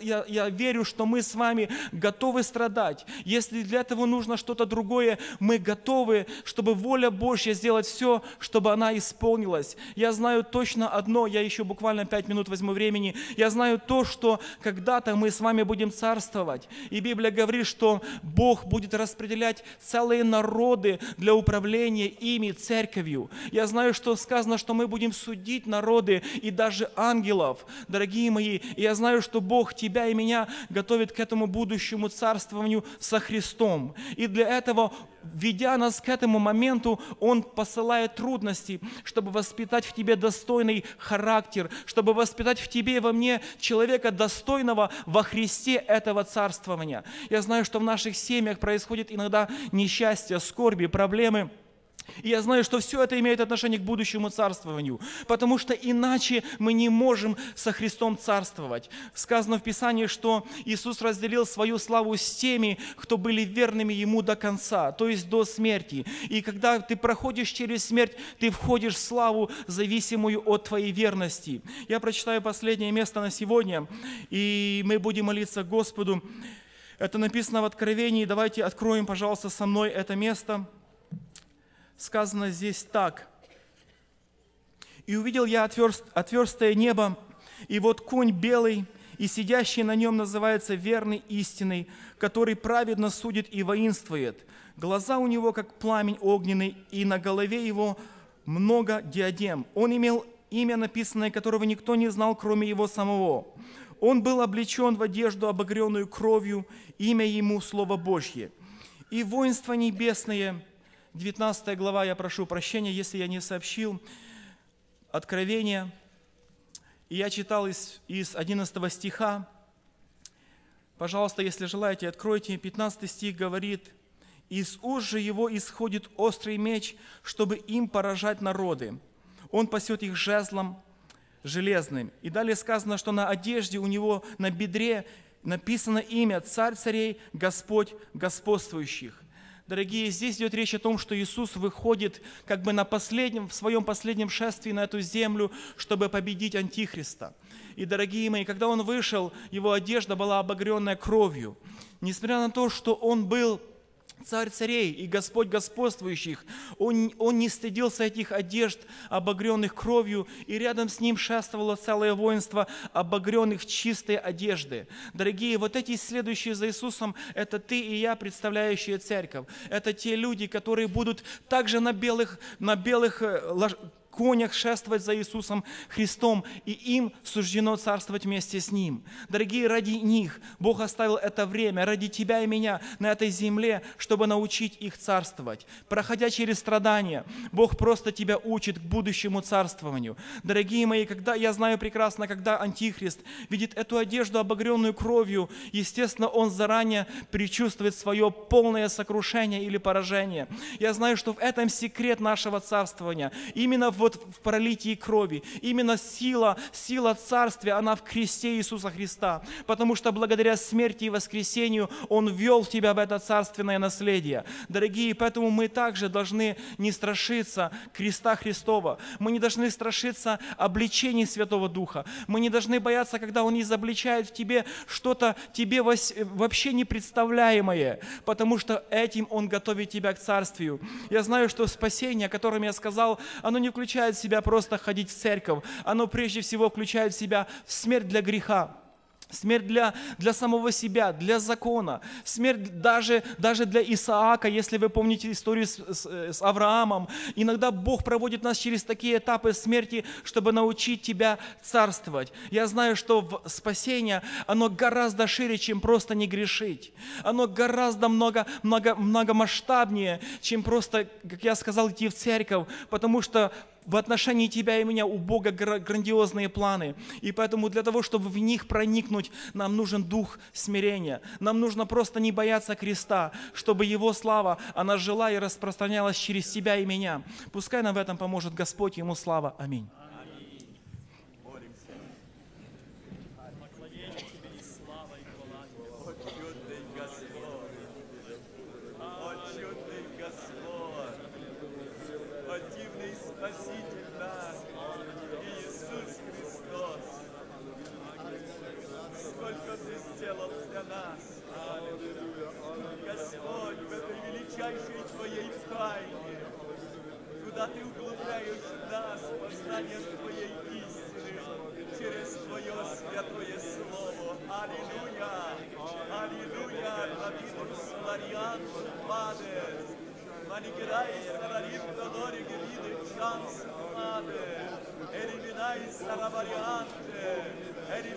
я верю, что мы с вами готовы страдать. Если для этого нужно что-то другое, мы готовы, чтобы воля Божья сделать все, чтобы она исполнилась. Я знаю точно одно, я еще буквально 5 минут возьму времени, я знаю то, что когда-то мы с вами будем царствовать. И Библия говорит, что Бог будет распределять целые народы для управления ими, церковью. Я знаю, что сказано, что мы будем судить народы и даже ангелов. Дорогие Дорогие мои, и я знаю, что Бог тебя и меня готовит к этому будущему царствованию со Христом. И для этого, ведя нас к этому моменту, Он посылает трудности, чтобы воспитать в тебе достойный характер, чтобы воспитать в тебе и во мне человека достойного во Христе этого царствования. Я знаю, что в наших семьях происходит иногда несчастье, скорби, проблемы. И я знаю, что все это имеет отношение к будущему царствованию, потому что иначе мы не можем со Христом царствовать. Сказано в Писании, что Иисус разделил свою славу с теми, кто были верными Ему до конца, то есть до смерти. И когда ты проходишь через смерть, ты входишь в славу, зависимую от твоей верности. Я прочитаю последнее место на сегодня, и мы будем молиться Господу. Это написано в Откровении. Давайте откроем, пожалуйста, со мной это место. Сказано здесь так. «И увидел я отверстое небо, и вот конь белый, и сидящий на нем называется верный истинный, который праведно судит и воинствует. Глаза у него, как пламень огненный, и на голове его много диадем. Он имел имя, написанное, которого никто не знал, кроме его самого. Он был облечен в одежду, обогренную кровью, имя ему Слово Божье. И воинство небесное». 19 глава, я прошу прощения, если я не сообщил, Откровение. И я читал из 11 стиха. Пожалуйста, если желаете, откройте. 15 стих говорит: «Из уст же его исходит острый меч, чтобы им поражать народы. Он пасет их жезлом железным». И далее сказано, что на одежде у него, на бедре написано имя «Царь царей, Господь господствующих». Дорогие, здесь идет речь о том, что Иисус выходит как бы в своем последнем шествии на эту землю, чтобы победить Антихриста. И, дорогие мои, когда Он вышел, Его одежда была обогренная кровью. Несмотря на то, что Он был Царь царей и Господь господствующих, он не стыдился этих одежд, обогренных кровью, и рядом с Ним шествовало целое воинство, обогренных в чистые одежды. Дорогие, вот эти следующие за Иисусом, это ты и я, представляющие церковь. Это те люди, которые будут также на белых конях шествовать за Иисусом Христом, и им суждено царствовать вместе с Ним. Дорогие, ради них Бог оставил это время, ради тебя и меня на этой земле, чтобы научить их царствовать. Проходя через страдания, Бог просто тебя учит к будущему царствованию. Дорогие мои, я знаю прекрасно, когда Антихрист видит эту одежду, обогренную кровью, естественно, он заранее предчувствует свое полное сокрушение или поражение. Я знаю, что в этом секрет нашего царствования. Именно в пролитии крови. Именно сила царствия, она в кресте Иисуса Христа. Потому что благодаря смерти и воскресению Он ввел тебя в это царственное наследие. Дорогие, поэтому мы также должны не страшиться креста Христова. Мы не должны страшиться обличений Святого Духа. Мы не должны бояться, когда Он изобличает в тебе что-то тебе вообще непредставляемое. Потому что этим Он готовит тебя к царствию. Я знаю, что спасение, о котором я сказал, оно не включает в себя просто ходить в церковь. Оно прежде всего включает в себя смерть для греха. Смерть для самого себя, для закона. Смерть даже для Исаака, если вы помните историю с Авраамом. Иногда Бог проводит нас через такие этапы смерти, чтобы научить тебя царствовать. Я знаю, что спасение, оно гораздо шире, чем просто не грешить. Оно гораздо многомасштабнее, чем просто, как я сказал, идти в церковь, потому что в отношении тебя и меня у Бога грандиозные планы. И поэтому для того, чтобы в них проникнуть, нам нужен дух смирения. Нам нужно просто не бояться креста, чтобы Его слава, она жила и распространялась через тебя и меня. Пускай нам в этом поможет Господь, Ему слава. Аминь. Твоей тайне, куда Ты углубляешь нас познанием Твоей истины через Твое святое Слово. Аллилуйя! Аллилуйя! Равидус Лариан Паде, Манигерай Сарарим Донори Гевиды Чанс Паде, Эриминай Сараварианте,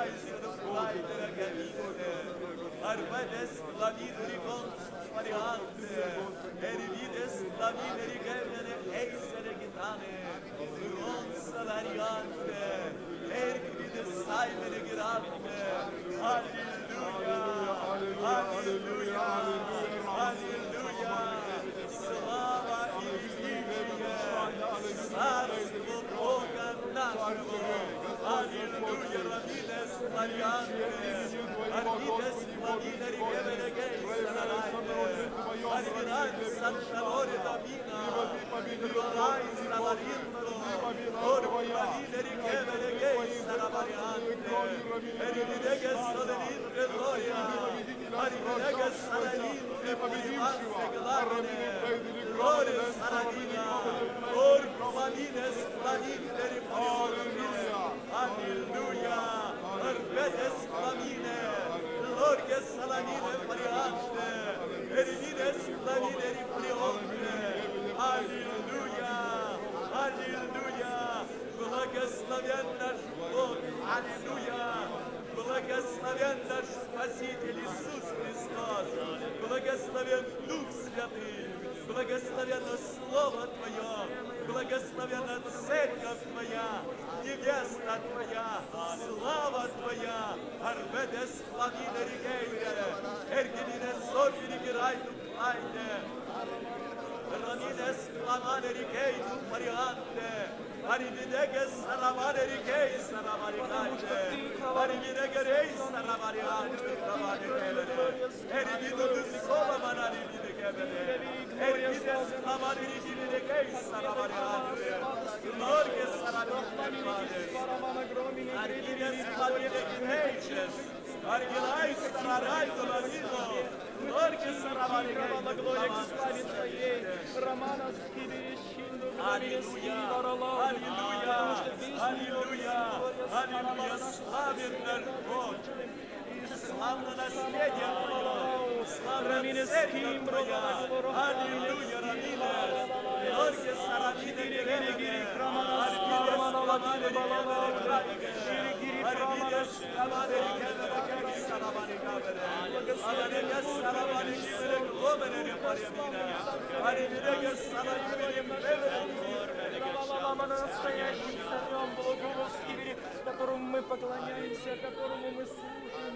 Arbedes clavide cons variante, erides clavide gemene eisere gitane, cons variante, ergides saimene grande. Halleluja, halleluja, halleluja. Слава и величие, царство Бога нашего. Аллилуйя, равидес славянте, арвидес славина регевене гейсарайне, арвинай саншалоре давина, юрай саларинто, орвинавине регевене гейсараварианте, эрвидеге саларинте лоя, арвидеге саларинте пуиманте главене, лоре саравина, орвинавинес славинте реприорвине. Аллилуйя, Арбедес Кламине, Лоргес Саламине Марианте, Эрвидес Кламине Реприонте. Аллилуйя, аллилуйя, благословен наш Бог, аллилуйя, благословен наш Спаситель Иисус Христос, благословен Дух Святый, благословенно Слово Твое, благословенна Церковь Твоя, невеста Твоя, слава Твоя, Арбедес Кламине Ригейне, Эргелине Софи Ригерайну Клайне, Раминес Кламане Ригейну Марианте, Арибидегес Сарамане Ригей Сарамарикайте, Арибидеге Рей Сарамарианте, Кламане Эрибиду Дускова Манарибидегебене, Эрибидес Кламане Ригей Сарамарианте, Лоргес Сарамарианте, Арибидес Кламане Ригейчес, Аргилай Сарарай Кламино, Лоргес Сарамарианте, Глория к славе Твоей, Романа Скиберещинду, Аллилуйя, аллилуйя, аллилуйя, аллилуйя, славен наш Бог, и славно наследие Твое, славно церковь Твоя, аллилуйя, равина, Лорге Саравине Геревене, Арбидес Кламане Геревене, Арбидес Кламане Геревене, Сараване Геревене, Арбидес Сараване Геревене, Гломене Репаревина, Арбидес Сараване Геревене, настоящим царем Богородским, которому мы поклоняемся, которому мы служим.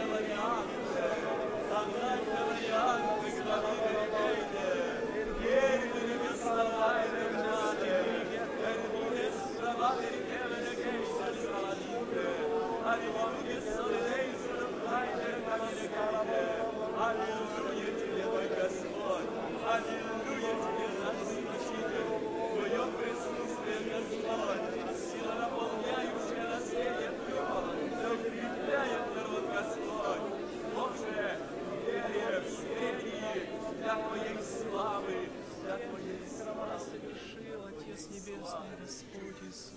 Yeah. Твоей славы, для Твоей славы. Совершил Отец Небесный, Господь Иисус.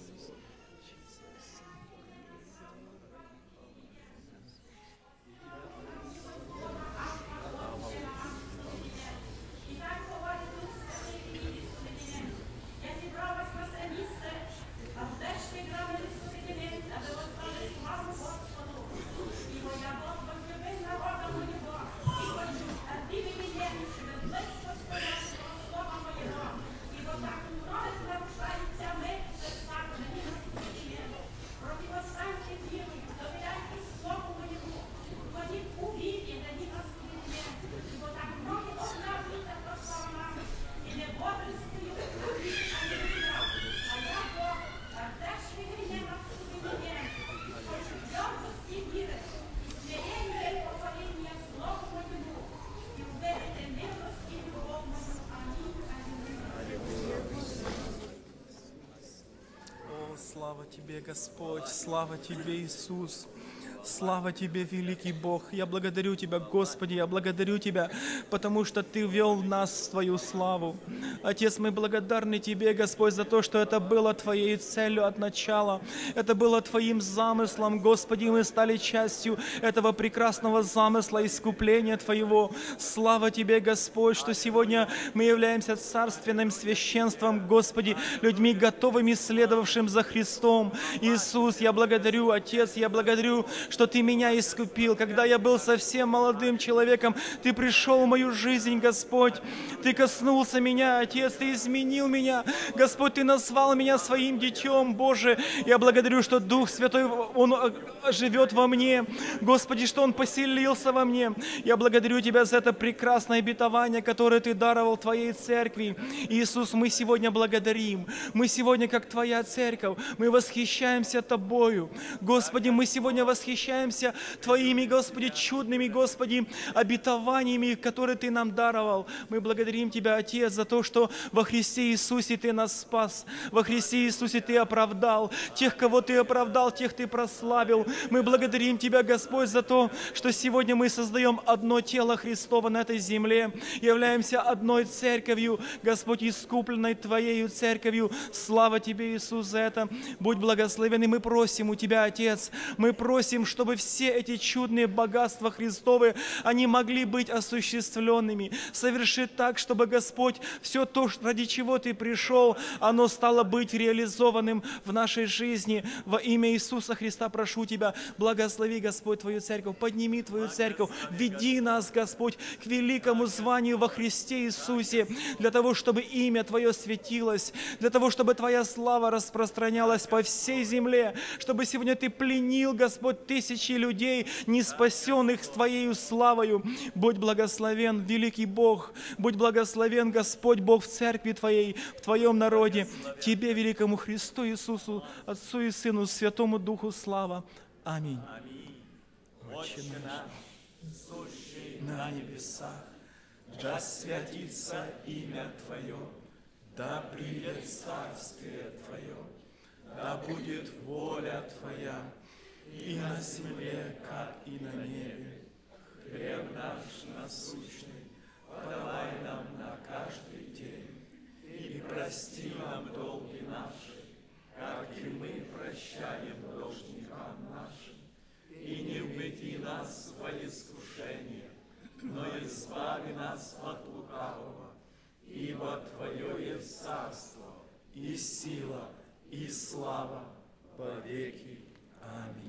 Слава Тебе, Господь, слава Тебе, Иисус. Слава Тебе, великий Бог. Я благодарю Тебя, Господи, я благодарю Тебя, потому что Ты ввел нас в Твою славу. Отец, мы благодарны Тебе, Господь, за то, что это было Твоей целью от начала. Это было Твоим замыслом, Господи, мы стали частью этого прекрасного замысла искупления Твоего. Слава Тебе, Господь, что сегодня мы являемся царственным священством, Господи, людьми, готовыми, следовавшим за Христом. Иисус, я благодарю, Отец, я благодарю, что Ты меня искупил. Когда я был совсем молодым человеком, Ты пришел в мою жизнь, Господь. Ты коснулся меня, Отец, Ты изменил меня. Господь, Ты назвал меня своим детем, Боже. Я благодарю, что Дух Святой, Он живет во мне. Господи, что Он поселился во мне. Я благодарю Тебя за это прекрасное обетование, которое Ты даровал Твоей церкви. Иисус, мы сегодня благодарим. Мы сегодня, как Твоя церковь, мы восхищаемся Тобою. Господи, мы сегодня восхищаемся Твоими, Господи, чудными, Господи, обетованиями, которые Ты нам даровал. Мы благодарим Тебя, Отец, за то, что во Христе Иисусе Ты нас спас. Во Христе Иисусе Ты оправдал. Тех, кого Ты оправдал, тех Ты прославил. Мы благодарим Тебя, Господь, за то, что сегодня мы создаем одно тело Христово на этой земле. Являемся одной церковью, Господь, искупленной Твоею церковью. Слава Тебе, Иисус, за это. Будь благословен. И мы просим у Тебя, Отец, мы просим, чтобы все эти чудные богатства Христовы, они могли быть осуществленными. Соверши так, чтобы, Господь, все то, ради чего Ты пришел, оно стало быть реализованным в нашей жизни. Во имя Иисуса Христа прошу Тебя, благослови, Господь, Твою церковь, подними Твою церковь, веди нас, Господь, к великому званию во Христе Иисусе, для того, чтобы имя Твое светилось, для того, чтобы Твоя слава распространялась по всей земле, чтобы сегодня Ты пленил, Господь, тысячи людей, не спасенных с Твоею славою. Будь благословен, великий Бог, будь благословен, Господь Бог, в церкви Твоей, в Твоем народе. Тебе, великому Христу Иисусу, Отцу и Сыну, Святому Духу слава. Аминь. Отче наш, сущий на небесах, да святится имя Твое, да придет царствие Твое, да будет воля Твоя, и на земле, как и на небе. Хлеб наш насущный подавай нам на каждый день, и прости нам долги наши, как и мы прощаем должникам нашим. И не введи нас во искушение, но избави нас от лукавого, ибо Твое есть царство, и сила, и слава во веки. Аминь.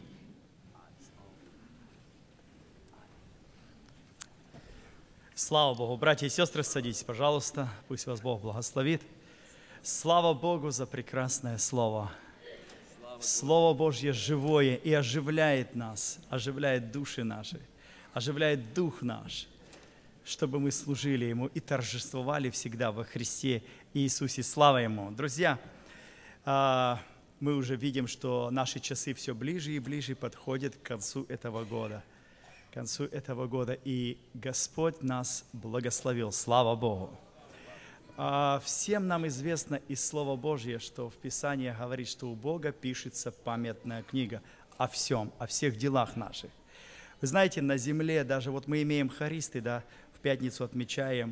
Слава Богу. Братья и сестры, садитесь, пожалуйста. Пусть вас Бог благословит. Слава Богу за прекрасное Слово. Слово Божье живое и оживляет нас, оживляет души наши, оживляет дух наш, чтобы мы служили Ему и торжествовали всегда во Христе Иисусе. Слава Ему. Друзья, мы уже видим, что наши часы все ближе и ближе подходят к концу этого года. К концу этого года. И Господь нас благословил. Слава Богу. Всем нам известно из Слова Божьего, что в Писании говорит, что у Бога пишется памятная книга о всем, о всех делах наших. Вы знаете, на земле, даже вот мы имеем хористы, да, в пятницу отмечаем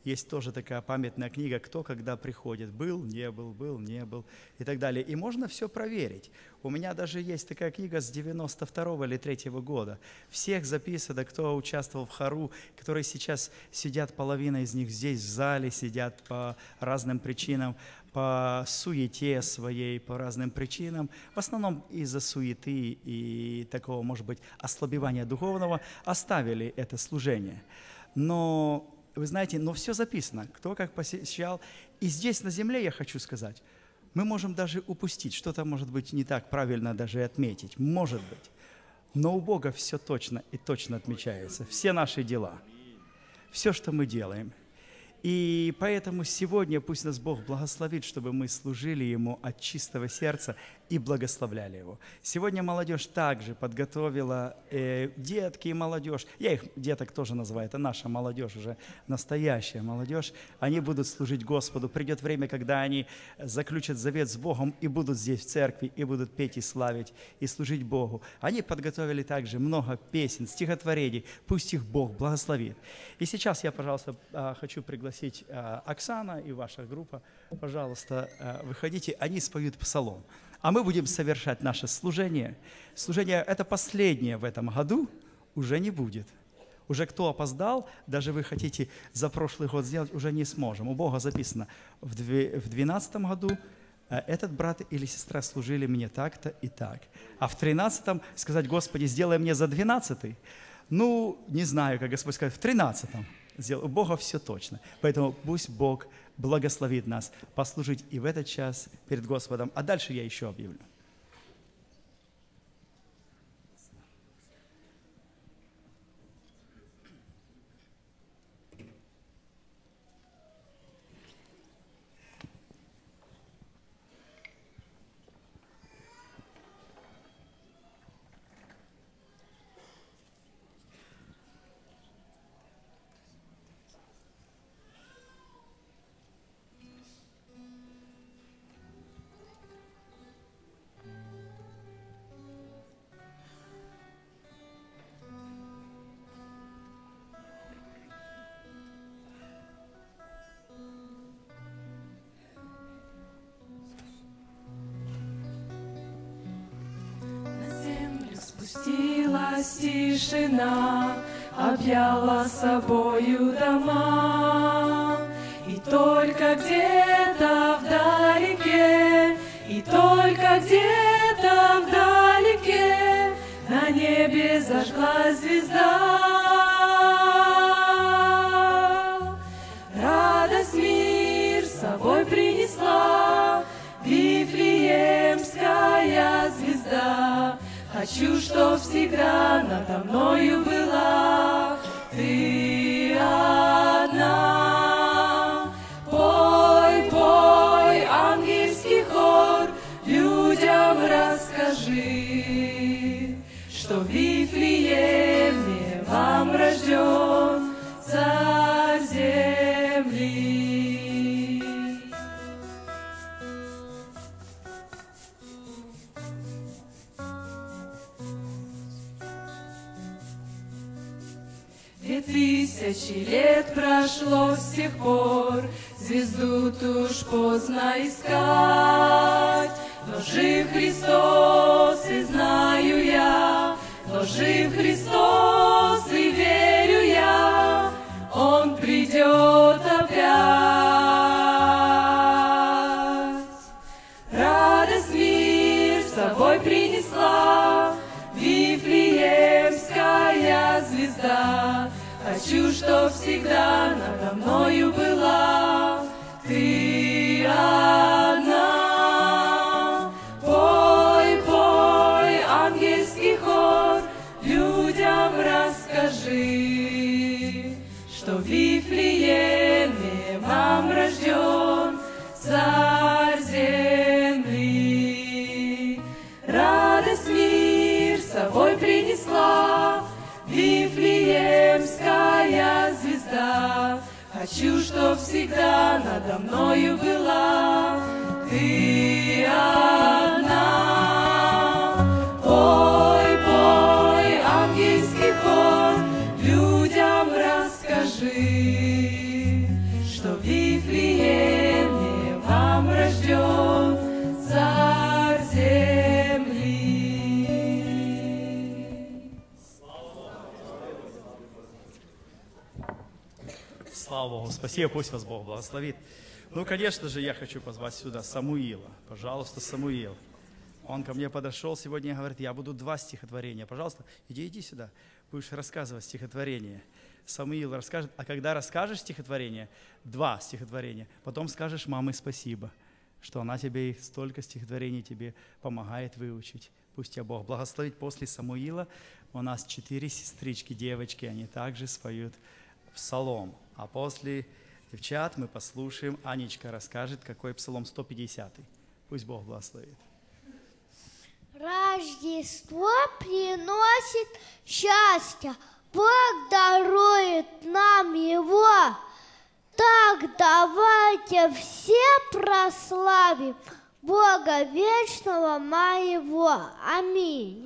есть тоже такая памятная книга «Кто когда приходит». Был, не был и так далее. И можно все проверить. У меня даже есть такая книга с 92-го или 3-го года. Всех записано, кто участвовал в хору, которые сейчас сидят, половина из них здесь в зале, сидят по разным причинам, по суете своей, по разным причинам. В основном из-за суеты и такого, может быть, ослабевания духовного оставили это служение. Но, вы знаете, все записано, кто как посещал. И здесь на земле, я хочу сказать, мы можем даже упустить, что-то может быть не так правильно даже отметить, может быть. Но у Бога все точно и точно отмечается, все наши дела, все, что мы делаем. И поэтому сегодня пусть нас Бог благословит, чтобы мы служили Ему от чистого сердца и благословляли Его. Сегодня молодежь также подготовила, детки и молодежь, я их деток тоже называю, это наша молодежь уже, настоящая молодежь, они будут служить Господу. Придет время, когда они заключат завет с Богом и будут здесь в церкви, и будут петь и славить, и служить Богу. Они подготовили также много песен, стихотворений, пусть их Бог благословит. И сейчас я, пожалуйста, хочу пригласить Оксана и ваша группа, пожалуйста, выходите, они споют псалом. А мы будем совершать наше служение. Служение это последнее в этом году, уже не будет. Уже кто опоздал, даже вы хотите за прошлый год сделать, уже не сможем. У Бога записано, в 2012 году этот брат или сестра служили мне так-то и так. А в 2013 сказать, Господи, сделай мне за 12-й. Не знаю, как Господь скажет, в 13-м. У Бога все точно. Поэтому пусть Бог благословит нас послужить и в этот час перед Господом. А дальше я еще объявлю. Спустилась тишина, объяла собою дома, и только где-то вдалеке, и только где-то вдалеке на небе зажглась звезда. Радость мир с собой принесла Вифлеемская звезда. Хочу, чтоб всегда надо мною была ты одна. Пой, пой, ангельский хор, людям расскажи, что в Вифлееме вам рожден Царь земли. Тысячи лет прошло с тех пор, звезду ту ж поздно искать. Но жив Христос, и знаю я, но жив Христос, и верю я, Он придет опять. Радость мир с собой принесла Вифлеемская звезда. Хочу, чтоб всегда надо мною была ты одна. Пой, пой, ангельский хор, людям расскажи, что в Вифлееме вам рожден Царь земли. Радость мир с собой принесла Вифлеемская звезда. Хочу, чтоб всегда надо мною была ты одна. Пой, пой, ангельский хор, людям расскажи, Слава Богу, спасибо, пусть вас Бог благословит. Ну, конечно же, я хочу позвать сюда Самуила. Пожалуйста, Самуил. Он ко мне подошел сегодня и говорит, я буду 2 стихотворения. Пожалуйста, иди сюда, будешь рассказывать стихотворение. Самуил расскажет, а когда расскажешь стихотворение, 2 стихотворения, потом скажешь маме спасибо, что она тебе столько стихотворений тебе помогает выучить. Пусть тебя Бог благословит. После Самуила у нас 4 сестрички, девочки, они также споют псалом. А после девчат мы послушаем, Анечка расскажет, какой псалом 150. Пусть Бог благословит. Рождество приносит счастье, Бог дарует нам его. Так давайте все прославим Бога вечного моего. Аминь.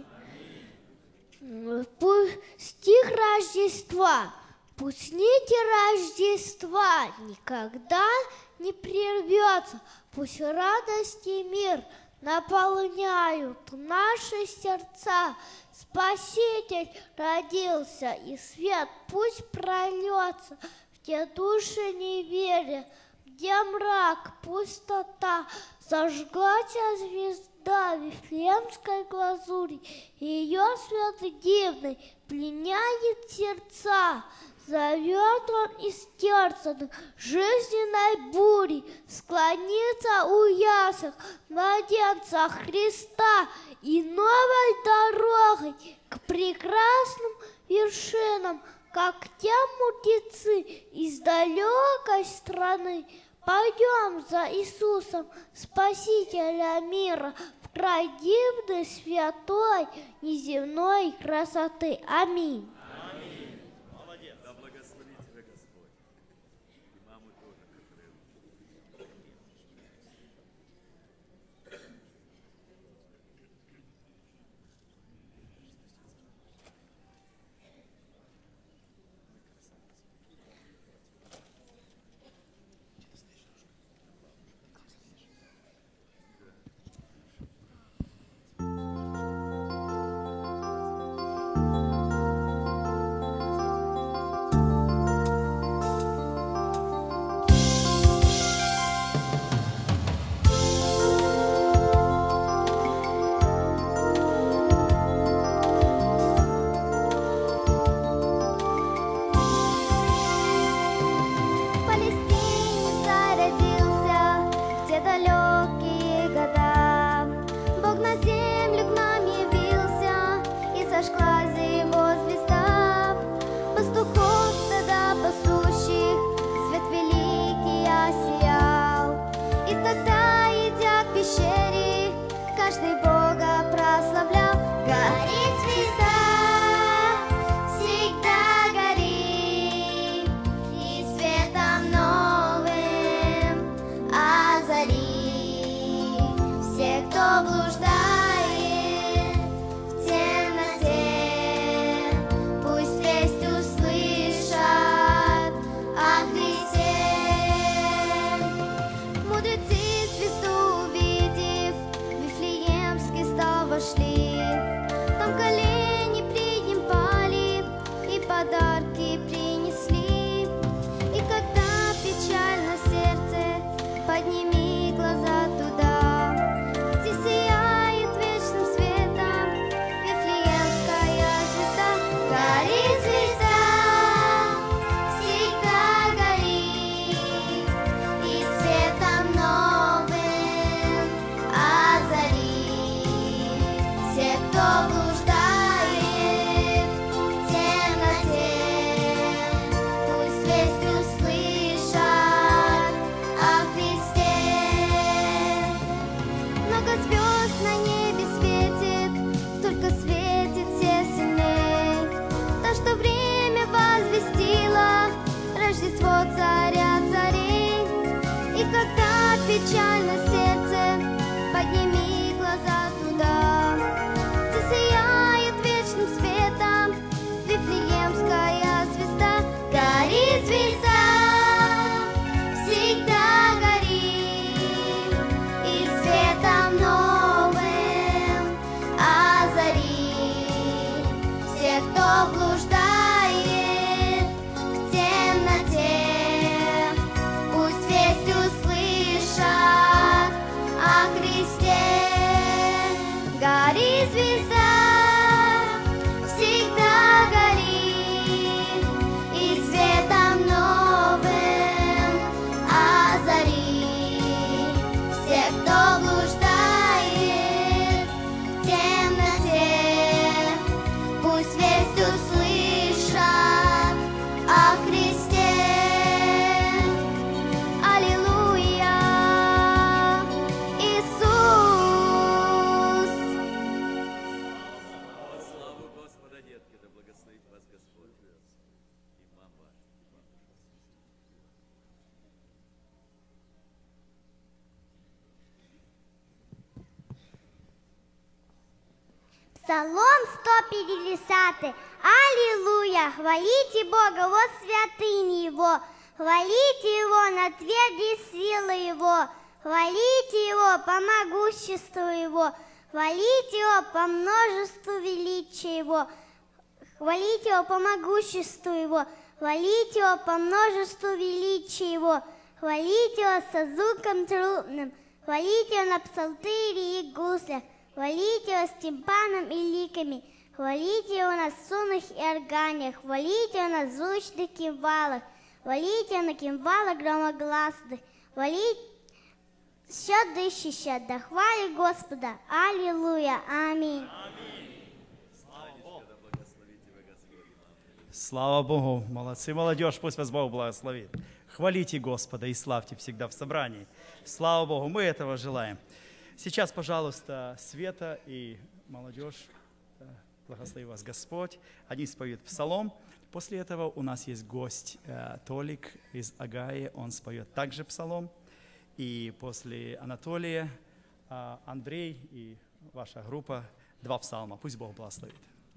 Стих Рождества. Пусть нити Рождества никогда не прервется, пусть радость и мир наполняют наши сердца. Спаситель родился, и свет пусть прольется в те души неверия, где мрак, пустота. Зажглась звезда Вифлеемской глазури, и ее свет дивный пленяет сердца. Зовет он из терзанных жизненной бури, склонится у ясных младенца Христа и новой дорогой к прекрасным вершинам, как те мудрецы из далекой страны. Пойдем за Иисусом, Спасителя мира, в край дивной, святой, неземной красоты. Аминь. Печально сердце, подними глаза туда, где сияет вечным светом Вифлеемская звезда. Гори, звезда, всегда гори, и светом новым озари всех, кто блуждает в темноте. Псалом 150. Аллилуйя! Хвалите Бога во святыне Его, хвалите Его на тверди силы Его, хвалите Его по могуществу Его, хвалите Его по множеству величия Его, хвалите Его по могуществу Его, хвалите Его по множеству величия Его, хвалите Его со звуком трубным, хвалите Его на псалтыре и гуслях, хвалите Его с тимпаном и ликами, хвалите Его на струнах и органах, хвалите Его на звучных кимвалах, хвалите Его на кимвалах громогласных, хвалите все дышащее, да хвали Господа. Аллилуйя. Аминь. Слава Богу, молодцы, молодежь, пусть вас Бог благословит. Хвалите Господа и славьте всегда в собрании. Слава Богу, мы этого желаем. Сейчас, пожалуйста, Света и молодежь, благослови вас Господь. Они споют псалом. После этого у нас есть гость Толик из Агаи, он споет также псалом. И после Анатолия Андрей и ваша группа 2 псалма. Пусть Бог благословит.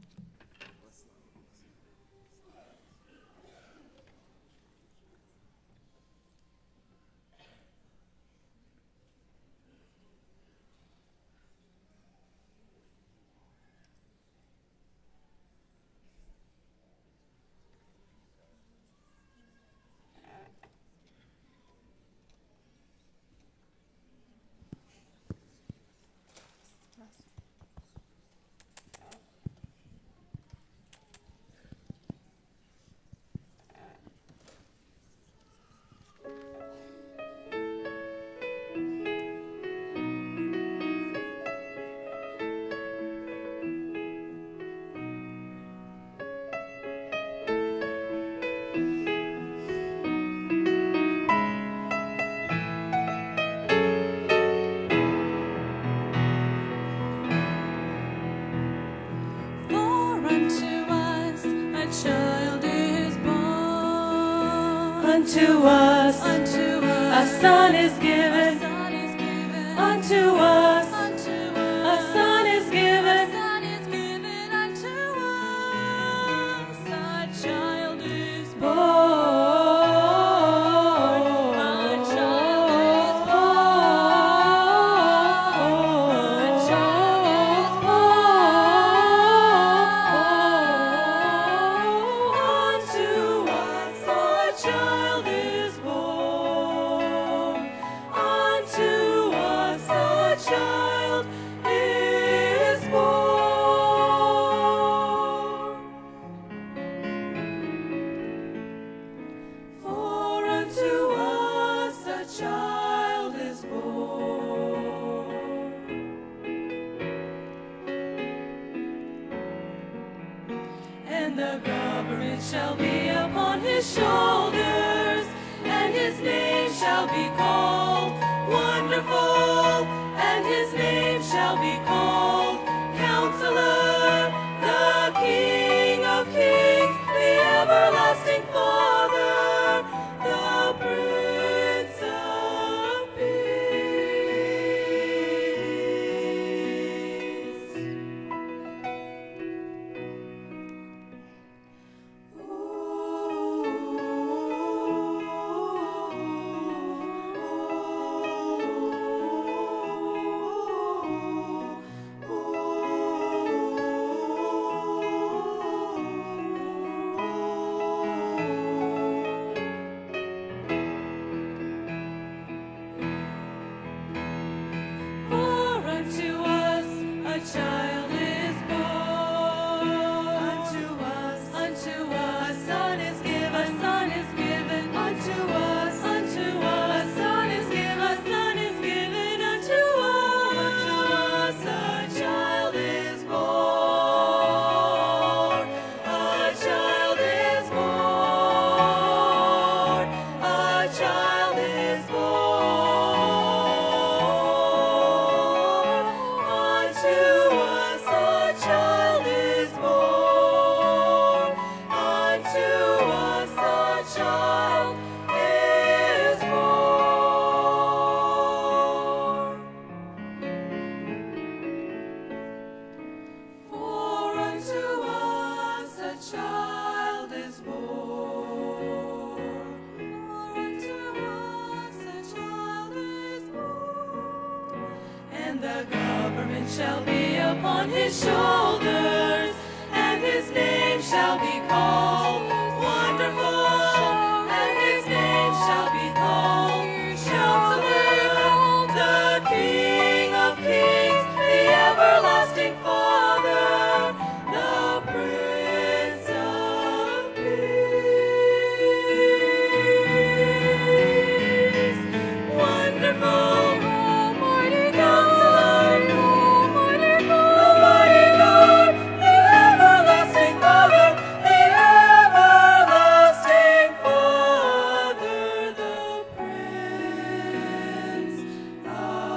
Unto us a son is given. Unto us a son is given. Unto us a child is born. A child is born. A child is born. Unto us a child is born. Unto us a child is born. For unto us a child is born. And the government shall be upon his shoulders, and his name shall be called Wonderful, and his name shall be called Counselor, the King of Kings, the everlasting Father, the Prince of Peace. And the government shall be upon his shoulders, and his name shall be called Wonderful, and his name shall be called Counselor, the King of Kings, the everlasting Father, the Prince of Peace. Wonderful, Almighty Counselor, Almighty God, the everlasting Father, the everlasting Father, the Prince of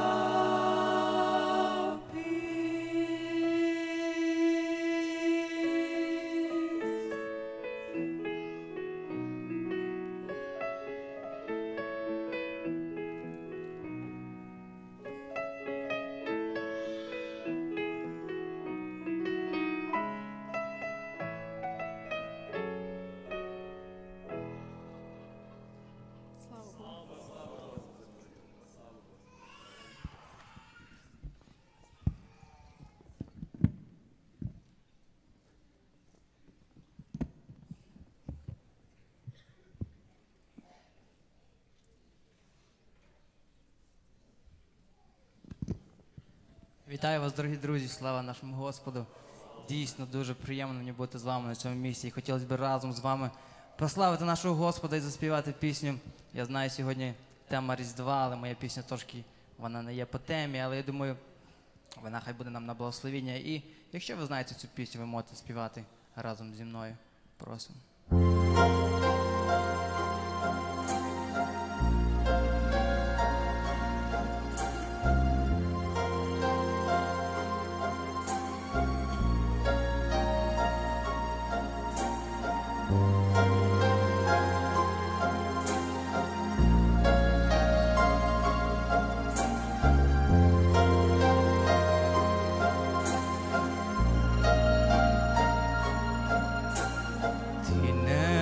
Peace. Вітаю вас, дорогі друзі, слава нашому Господу. Дійсно, дуже приємно мені бути з вами на цьому місці. І хотілося б разом з вами прославити нашого Господа і заспівати пісню. Я знаю, сьогодні тема Різдва, але моя пісня трошки, вона не є по темі, але я думаю, вона хай буде нам на благословіння. І якщо ви знаєте цю пісню, ви можете співати разом зі мною. Просимо. Ти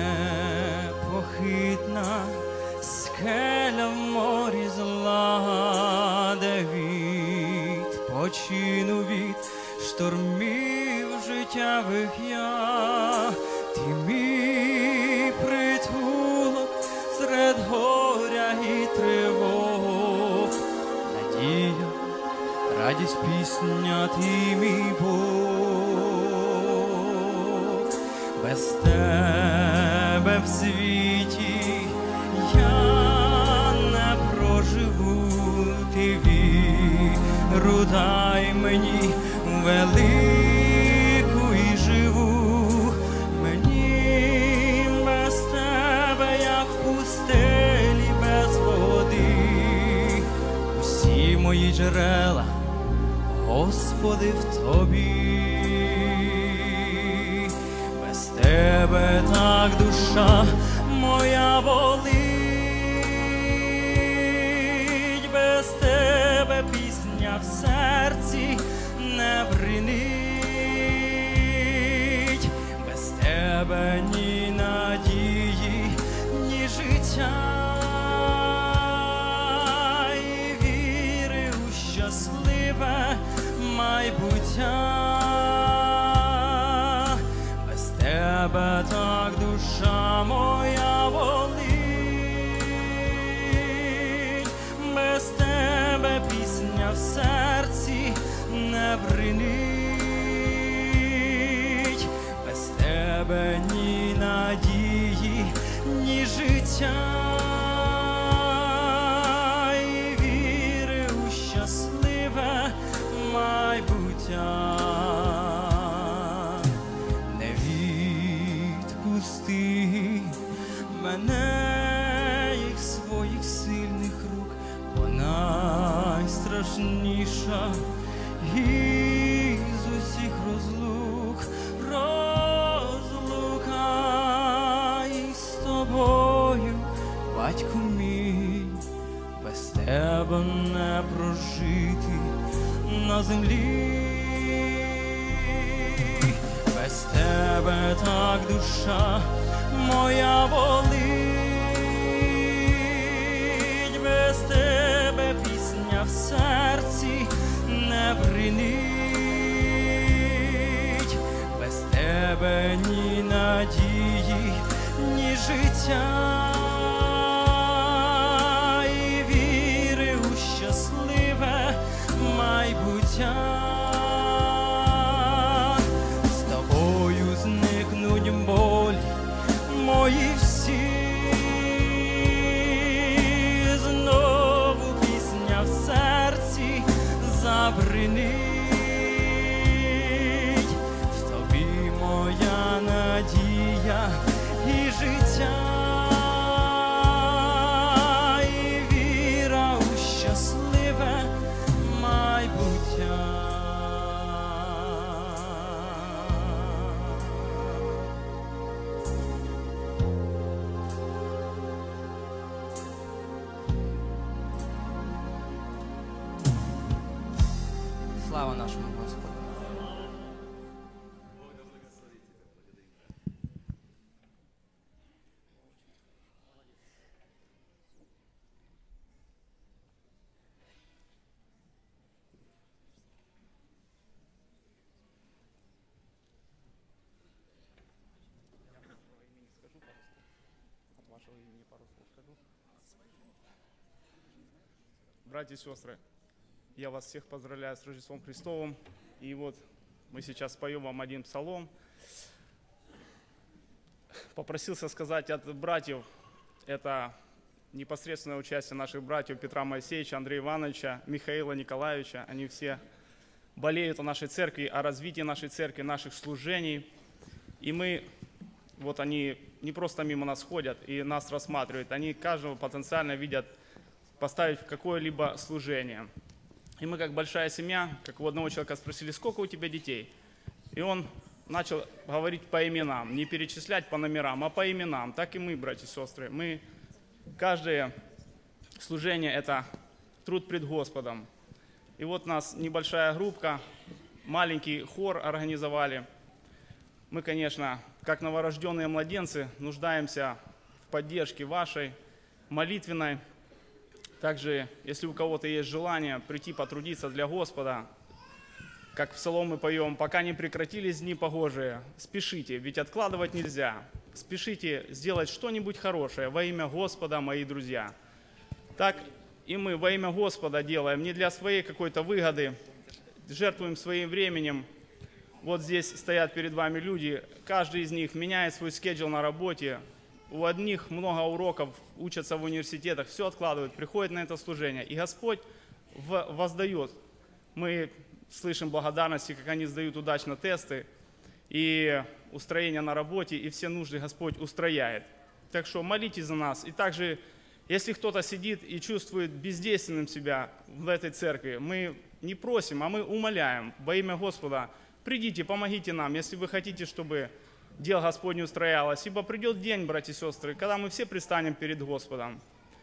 непохитна скеля в морі зла, де відпочину від штормів життєвих я. Ти мій притулок серед горя і тривог, надія, радість, пісня, ти мій Бог. Без тебе в світі я не проживу, ти віру дай мені велику і живу. Мені без тебе, як в пустелі без води, усі мої джерела, Господи, в Тобі. Без тебе так душа моя болить, без тебе пісня в серці не бринить, без тебе ні надії, ні життя, і віри у щасливе майбуття. Без тебе так душа моя болить, без тебе пісня в серці не бринить, без тебе ні надії, ні життя, і віри у щасливе майбуття. Не відпусти мене їх своїх сильних рук, бо найстрашніша із усіх розлук, розлука із тобою, батько мій. Без тебе не прожити на землі, без тебе так душа моя болить, без тебе пісня в серці Слава нашому Господу. Братья и сестры, я вас всех поздравляю с Рождеством Христовым. И вот мы сейчас споем вам один псалом. Попросился сказать от братьев, это непосредственное участие наших братьев Петра Моисеевича, Андрея Ивановича, Михаила Николаевича. Они все болеют о нашей церкви, о развитии нашей церкви, наших служений. И мы, вот они не просто мимо нас ходят и нас рассматривают, они каждого потенциально видят поставить в какое-либо служение. И мы, как большая семья, как у одного человека спросили, сколько у тебя детей? И он начал говорить по именам, не перечислять по номерам, а по именам. Так и мы, братья и сестры. Мы, каждое служение – это труд пред Господом. И вот у нас небольшая группка, маленький хор организовали. Мы, конечно, как новорожденные младенцы, нуждаемся в поддержке вашей, молитвенной. Также, если у кого-то есть желание прийти потрудиться для Господа, как в псалом мы поем, пока не прекратились дни погожие, спешите, ведь откладывать нельзя. Спешите сделать что-нибудь хорошее во имя Господа, мои друзья. Так и мы во имя Господа делаем, не для своей какой-то выгоды, жертвуем своим временем. Вот здесь стоят перед вами люди, каждый из них меняет свой скеджул на работе. У одних много уроков, учатся в университетах, все откладывают, приходят на это служение. И Господь воздает. Мы слышим благодарности, как они сдают удачно тесты, и устроение на работе, и все нужды Господь устрояет. Так что молитесь за нас. И также, если кто-то сидит и чувствует бездейственным себя в этой церкви, мы не просим, а мы умоляем во имя Господа, придите, помогите нам, если вы хотите, чтобы дело Господне устроялось, ибо придет день, братья и сестры, когда мы все предстанем перед Господом.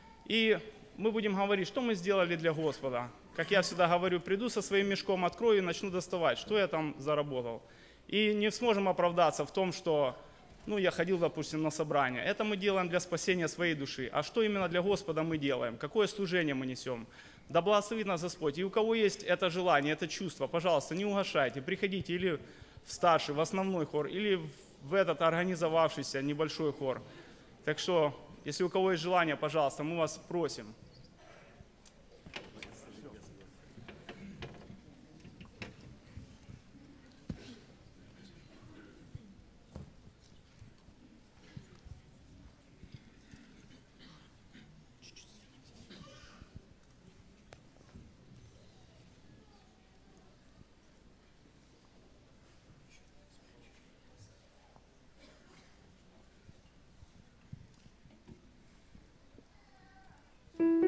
И мы будем говорить, что мы сделали для Господа. Как я всегда говорю, приду со своим мешком, открою и начну доставать, что я там заработал. И не сможем оправдаться в том, что я ходил, допустим, на собрание. Это мы делаем для спасения своей души. А что именно для Господа мы делаем? Какое служение мы несем? Да благословит нас Господь. И у кого есть это желание, это чувство, пожалуйста, не угашайте. Приходите или в старший, в основной хор, или в этот организовавшийся небольшой хор. Так что, если у кого есть желание, пожалуйста, мы вас просим. Thank you.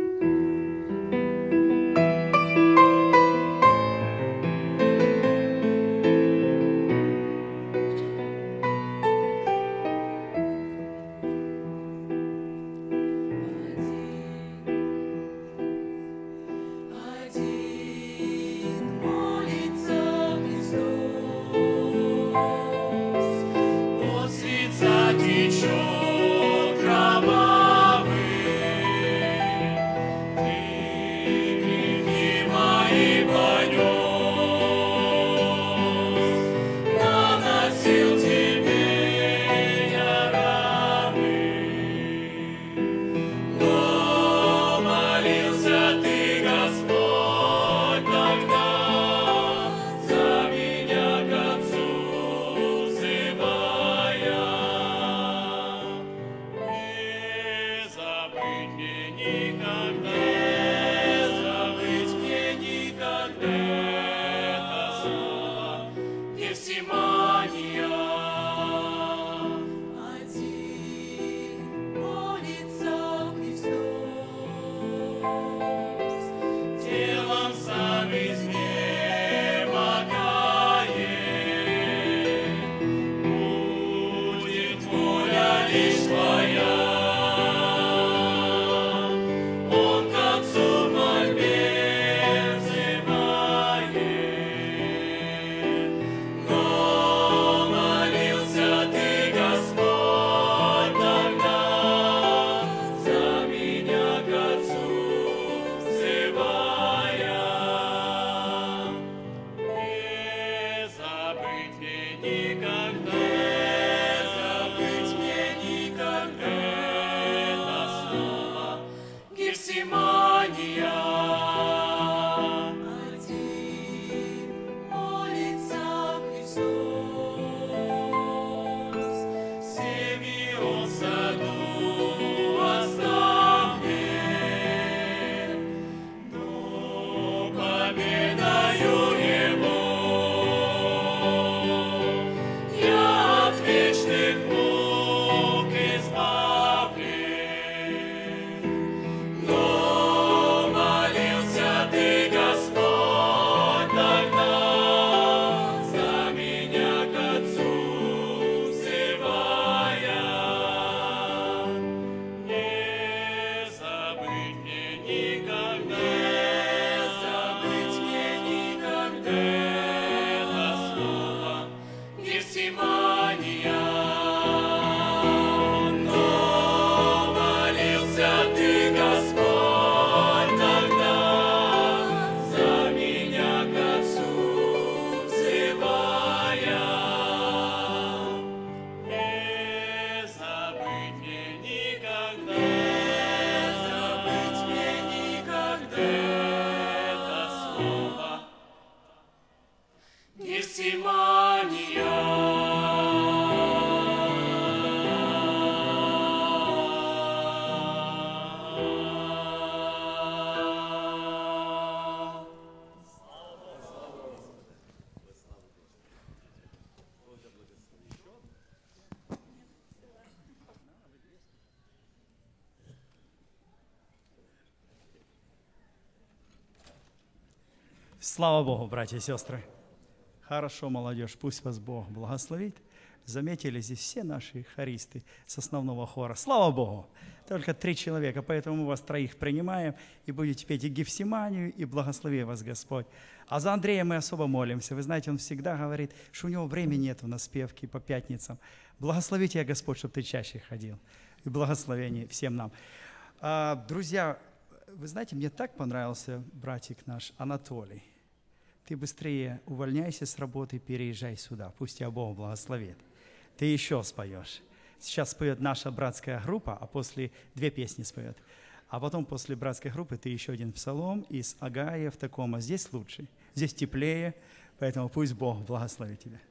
Слава Богу, братья и сестры. Хорошо, молодежь, пусть вас Бог благословит. Заметили, здесь все наши хористы с основного хора. Слава Богу! Только 3 человека, поэтому мы вас 3 принимаем и будете петь и Гефсиманию, и благослови вас Господь. А за Андрея мы особо молимся. Вы знаете, он всегда говорит, что у него времени нет на спевки по пятницам. Благослови тебя, Господь, чтобы ты чаще ходил. И благословение всем нам. Друзья, вы знаете, мне так понравился братик наш Анатолий. Ты быстрее увольняйся с работы, переезжай сюда. Пусть тебя Бог благословит. Ты еще споешь. Сейчас споет наша братская группа, а после 2 песни споет. А потом после братской группы ты еще 1 псалом из Агая в таком. А здесь лучше, здесь теплее, поэтому пусть Бог благословит тебя.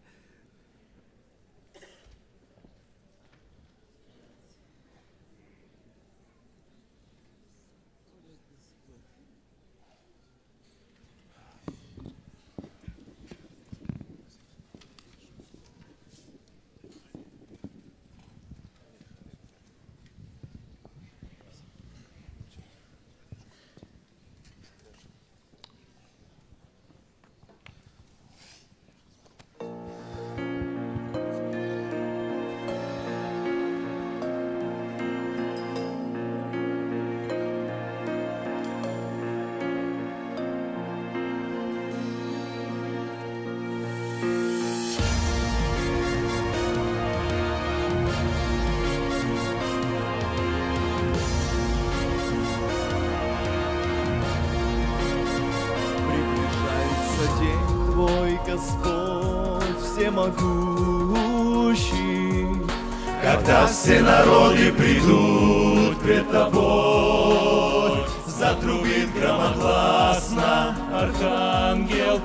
Господь всемогущий, когда все народы придут пред Тобой, затрубит громогласно архангел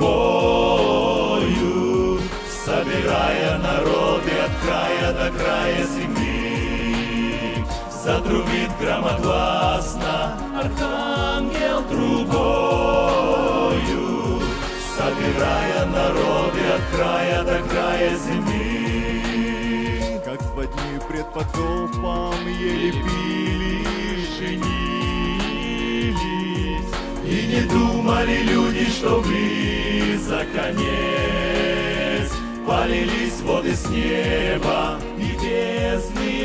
трубою, собирая народы от края до края земли. Затрубит громогласно архангел трубою, собирая народы от края до края земли. Как в дни пред потопом ели, пили, женились, и не думали люди, что близок конец. Полились воды с неба, и бездны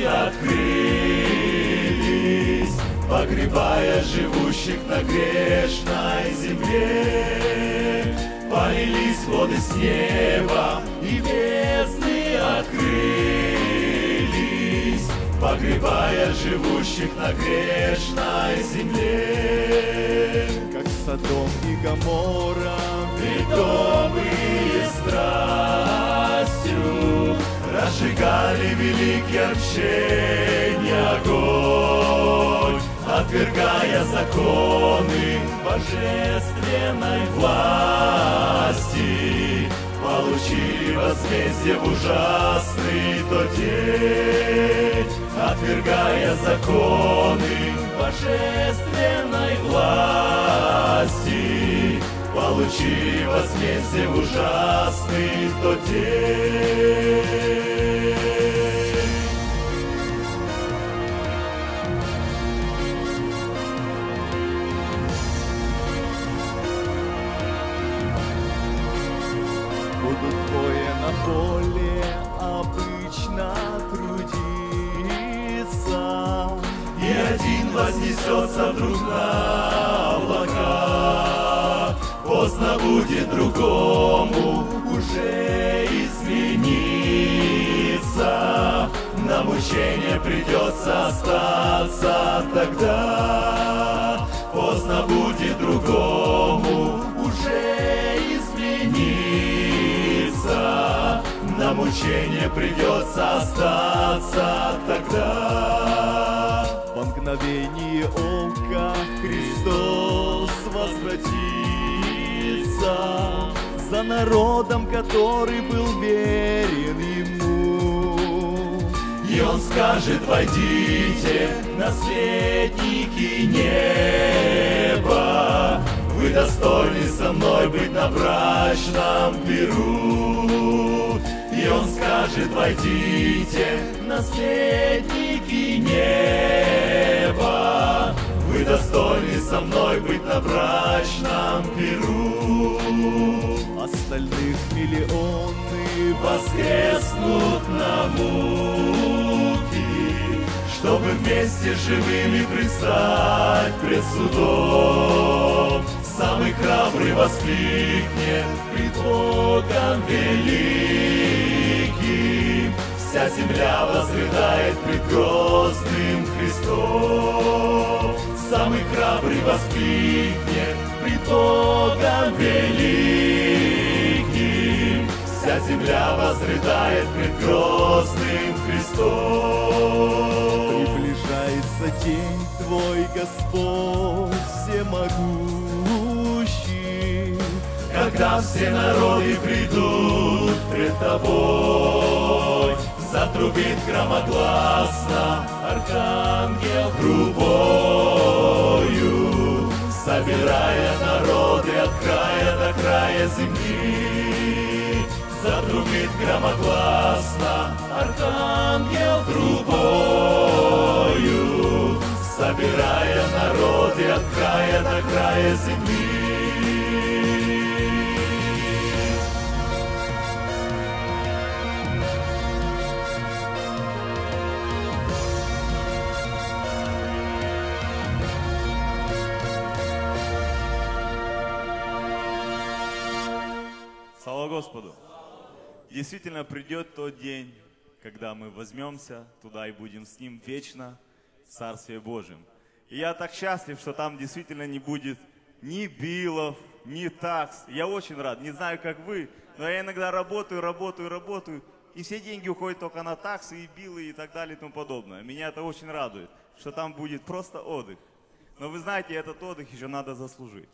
открылись, погребая живущих на грешной земле. Полились воды с неба, и бездны открылись, погребая живущих на грешной земле. Как Содом и Гоморра, ведомые страстью, разжигали великий общение огонь, отвергая законы божественной власти, получили возмездие в ужасный тот день, отвергая законы божественной власти, получили возмездие в ужасный тот день. Будут двое на поле обычно трудиться, и один вознесется вдруг на облака. Поздно будет другому уже измениться, на мучение придется остаться тогда. Поздно будет другому уже измениться, на мучение придется остаться тогда. По мгновении ока Христос возвратится за народом, который был верен Ему. И Он скажет: войдите, наследники неба, вы достойны со мной быть на брачном пиру. И Он скажет: войдите, наследники неба, вы достойны со мной быть на брачном пиру. остальных миллионы воскреснут на муки, чтобы вместе живыми предстать пред судом. Самый храбрый воскликнет пред Богом великим, вся земля возрыдает пред грозным Христом. Самый храбрый воскликнет пред Богом великим, вся земля возрыдает пред грозным Христом. Приближается день Твой, Господь всемогущий, когда все народы придут пред Тобой, затрубит громогласно архангел трубою, собирая народы от края до края земли. Затрубит громогласно архангел трубою, собирая народы от края до края земли. Слава Господу! Действительно придет тот день, когда мы возьмемся туда и будем с Ним вечно в Царстве Божьем. И я так счастлив, что там действительно не будет ни биллов, ни такс. Я очень рад, не знаю, как вы, но я иногда работаю, и все деньги уходят только на таксы и биллы и так далее и тому подобное. Меня это очень радует, что там будет просто отдых. Но вы знаете, этот отдых еще надо заслужить.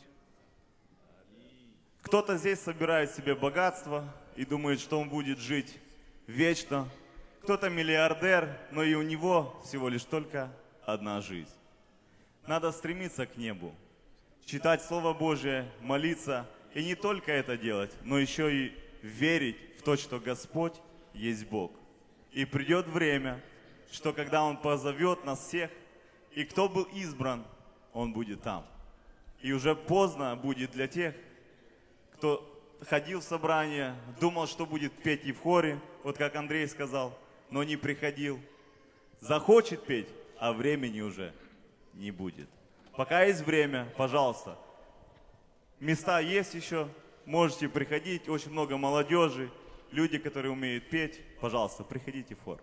Кто-то здесь собирает себе богатство и думает, что он будет жить вечно. Кто-то миллиардер, но и у него всего лишь только одна жизнь. Надо стремиться к небу, читать Слово Божие, молиться. И не только это делать, но еще и верить в то, что Господь есть Бог. И придет время, что когда Он позовет нас всех, и кто был избран, он будет там. И уже поздно будет для тех, кто ходил в собрание, думал, что будет петь и в хоре, вот как Андрей сказал, но не приходил. Захочет петь, а времени уже не будет. Пока есть время, пожалуйста. Места есть еще, можете приходить, очень много молодежи, люди, которые умеют петь. Пожалуйста, приходите в хор.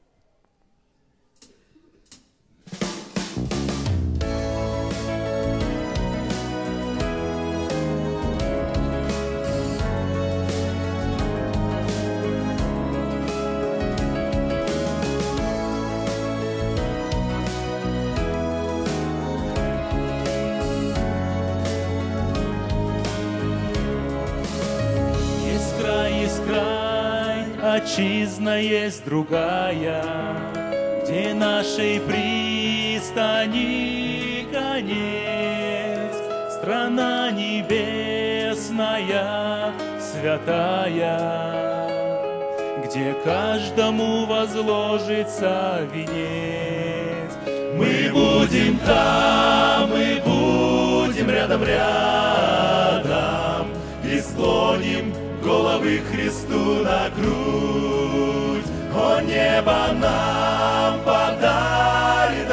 Отчизна есть другая, где нашей пристани конец, страна небесная, святая, где каждому возложится венец. Мы будем там, мы будем рядом, и склоним головы Христу на грудь. О, небо нам подари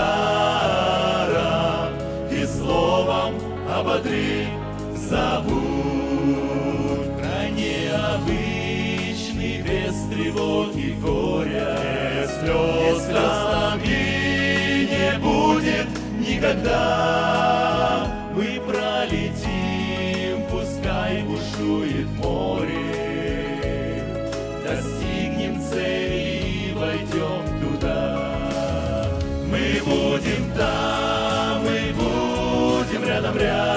даром, и словом ободри, забудь. Про необычный вес тревог и горя, слез там и не будет никогда. Мы пролетим, пускай бушует море, достигнем цели и войдем туда. Мы будем там, мы будем рядом,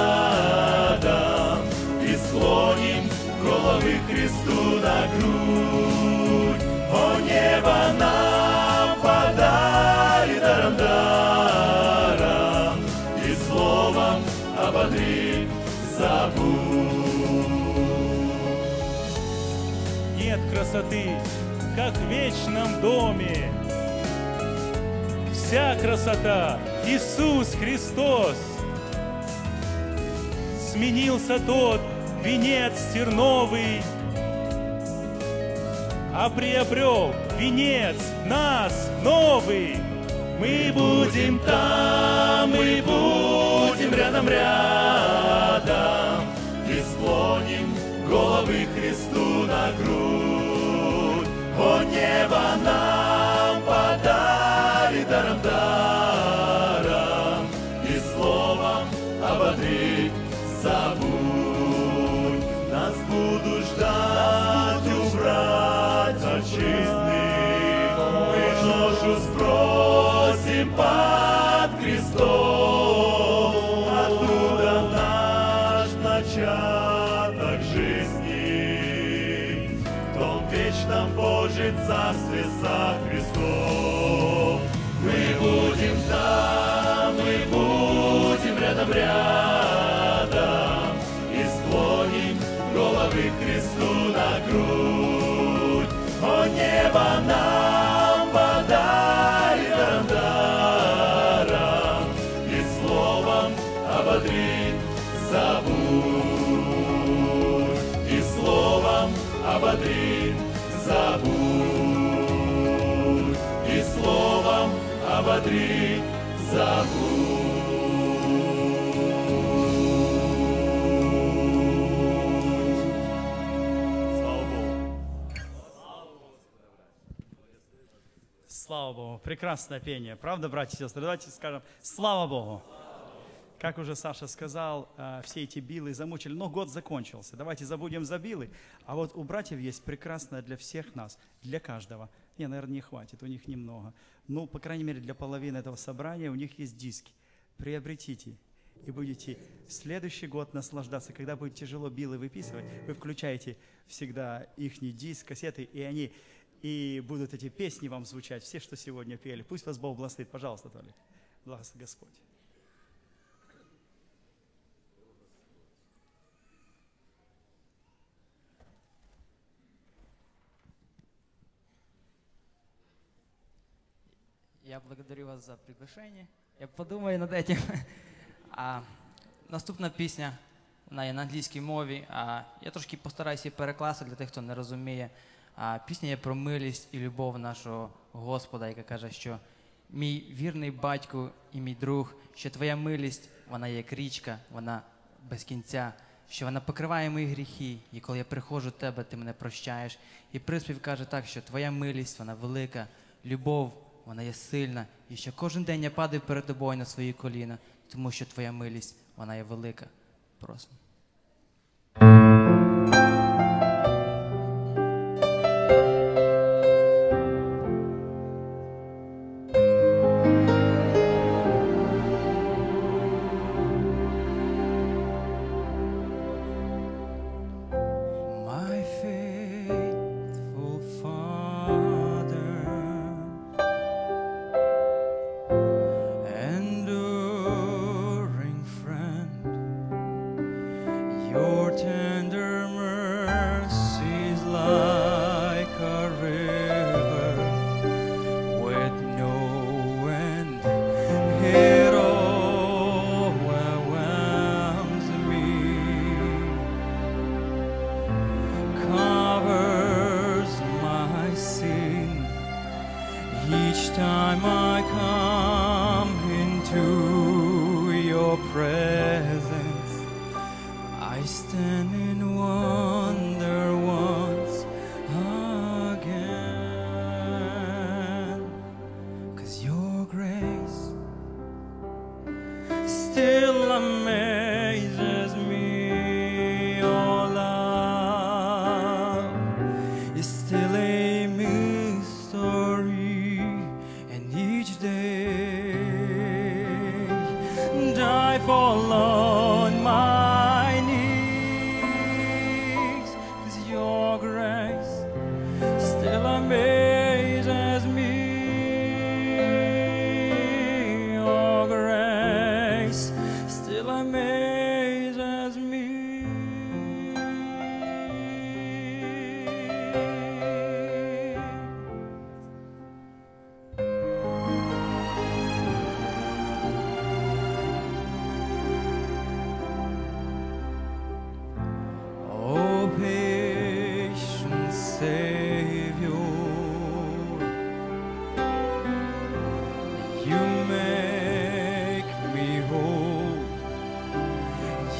и склоним головы Христу на грудь. О, небо нам подари даром, и словом ободри, забудь. Нет красоты, как в вечном доме. Вся красота — Иисус Христос. Сменился тот, венец терновый, а приобрел венец нас новый. Мы будем там, мы будем рядом, и склоним головы Христу на грудь. О, небо нам подарит даром, и словом ободрит, забудь. Нас будут ждать у врат отчизны, мы ношу сбросим под крестом, оттуда наш начаток жизни, в том вечном Божьем Царстве со Христом. Мы будем там, мы будем рядом, и склоним головы Христу на грудь. О, небо нам подарит даром, и словом ободрит, забудь. И словом ободрит, забудь. И словом ободрит, забудь. Слава Богу. Прекрасное пение. Правда, братья и сестры? Давайте скажем «Слава Богу». Как уже Саша сказал, все эти билы замучили, но год закончился. Давайте забудем за билы. А вот у братьев есть прекрасное для всех нас, для каждого. Не, наверное, не хватит, у них немного. Ну, по крайней мере, для половины этого собрания у них есть диски. Приобретите и будете следующий год наслаждаться. Когда будет тяжело билы выписывать, вы включаете всегда их диск, кассеты, и будут эти песни вам звучать, все, что сегодня пели. Пусть вас Бог благословит. Пожалуйста, Толик. Благослови Господь. Я благодарю вас за приглашение. Я подумаю над этим. Наступна пісня, вона є на англійській мові. Я трошки постараюся її перекласти для тих, хто не розуміє. Пісня є про милість і любов нашого Господа, яка каже, що мій вірний батько і мій друг, що твоя милість, вона є як річка, вона без кінця, що вона покриває мої гріхи, і коли я приходжу до тебе, ти мене прощаєш. І приспів каже так, що твоя милість, вона велика, любов, вона є сильна, і що кожен день я падаю перед тобою на свої коліна, тому що твоя милість, вона є велика. Просимо.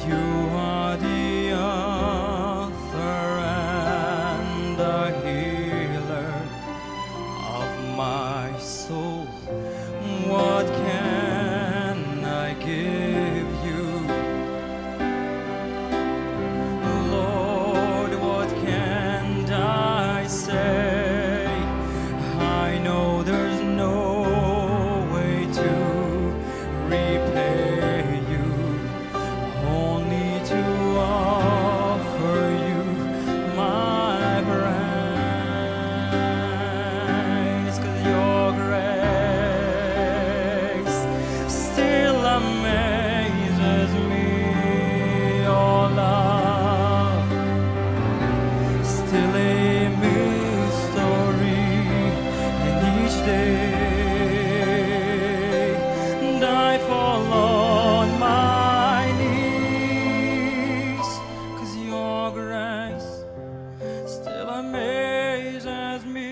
You are the author and the healer of my soul. What can I give you? Lord, what can I say? I know there's no way to repay you, only to offer you my praise. 'Cause your grace still amazes me. Your love still a mystery, and each day and I fall on my knees, 'cause your grace still amazes me.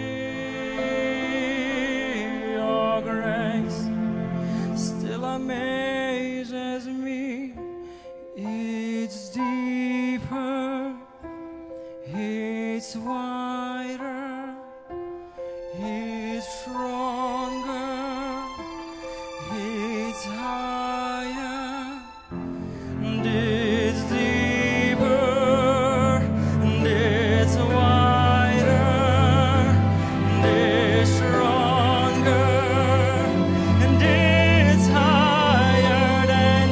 Your grace still amazes me. It's deeper, it's wider, it's stronger, it's higher, and it's deeper, and it's wider, and it's stronger, and it's higher than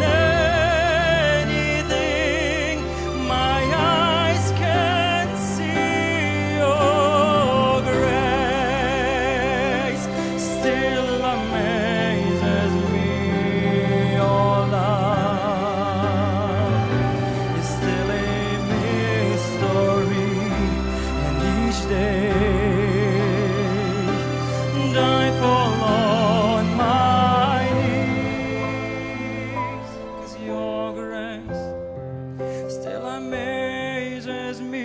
anything my eyes can see. Your grace still amazes me. Your love is still a mystery, and each day and I fall on my knees, 'cause your grace still amazes me.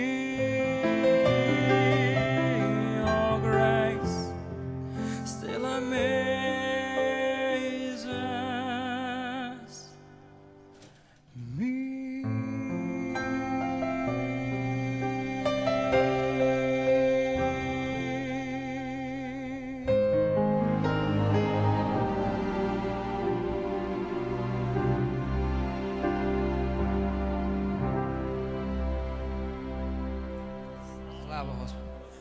Your grace still amazes me. Слава Господу.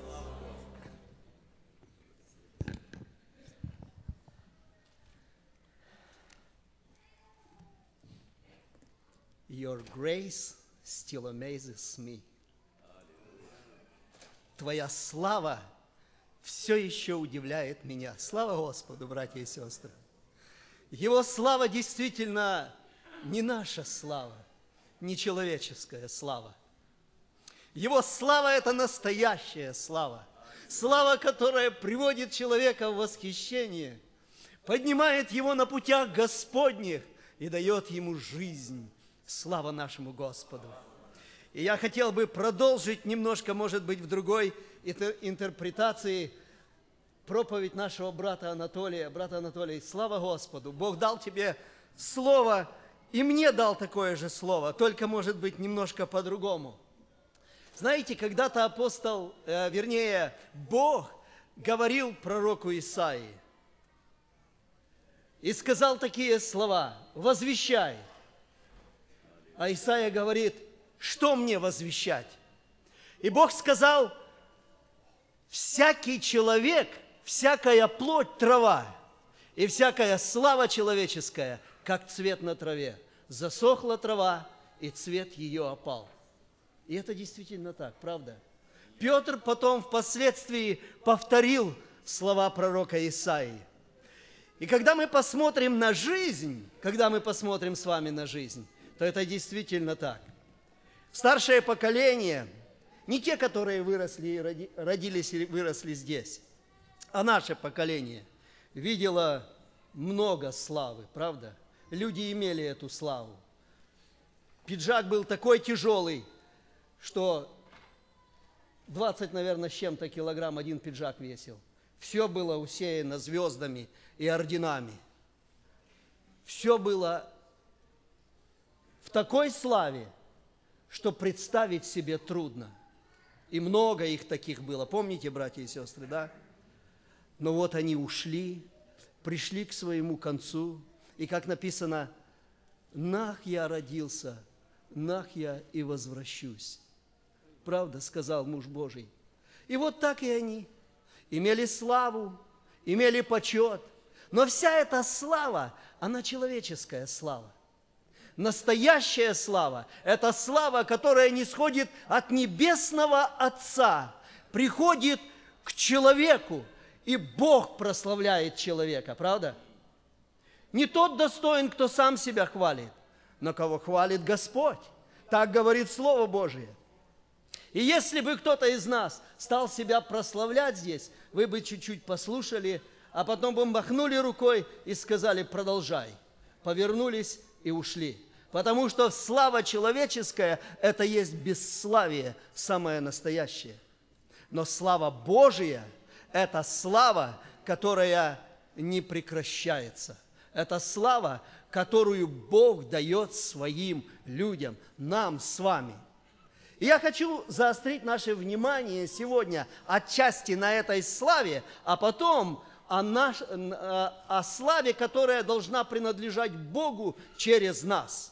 Your grace still amazes me. Твоя слава все еще удивляет меня. Слава Господу, братья и сестры. Его слава действительно не наша слава, не человеческая слава. Его слава – это настоящая слава. Слава, которая приводит человека в восхищение, поднимает его на путях Господних и дает ему жизнь. Слава нашему Господу. И я хотел бы продолжить немножко, может быть, в другой интерпретации проповедь нашего брата Анатолия. Брат Анатолий, слава Господу! Бог дал тебе слово, и мне дал такое же слово, только, может быть, немножко по-другому. Знаете, когда-то апостол, Бог говорил пророку Исаии и сказал такие слова: «Возвещай». А Исаия говорит: «Что мне возвещать?» И Бог сказал: «Всякий человек, всякая плоть – трава, и всякая слава человеческая, как цвет на траве. Засохла трава, и цвет ее опал». И это действительно так, правда? Петр потом впоследствии повторил слова пророка Исаии. И когда мы посмотрим на жизнь, когда мы посмотрим с вами на жизнь, то это действительно так. Старшее поколение, не те, которые выросли, родились и выросли здесь, а наше поколение видело много славы, правда? Люди имели эту славу. Пиджак был такой тяжелый, что 20, наверное, с чем-то килограмм один пиджак весил. Все было усеяно звездами и орденами. Все было в такой славе, что представить себе трудно. И много их таких было. Помните, братья и сестры, да? Но вот они ушли, пришли к своему концу. И как написано, «Нах я родился, нах я и возвращусь». Правда, сказал муж Божий. И вот так и они имели славу, имели почет. Но вся эта слава, она человеческая слава. Настоящая слава – это слава, которая не сходит от Небесного Отца, приходит к человеку, и Бог прославляет человека, правда? Не тот достоин, кто сам себя хвалит, но кого хвалит Господь. Так говорит Слово Божие. И если бы кто-то из нас стал себя прославлять здесь, вы бы чуть-чуть послушали, а потом бы махнули рукой и сказали: продолжай. Повернулись и ушли. Потому что слава человеческая – это есть бесславие, самое настоящее. Но слава Божия – это слава, которая не прекращается. Это слава, которую Бог дает своим людям, нам с вами. И я хочу заострить наше внимание сегодня отчасти на этой славе, а потом о славе, которая должна принадлежать Богу через нас.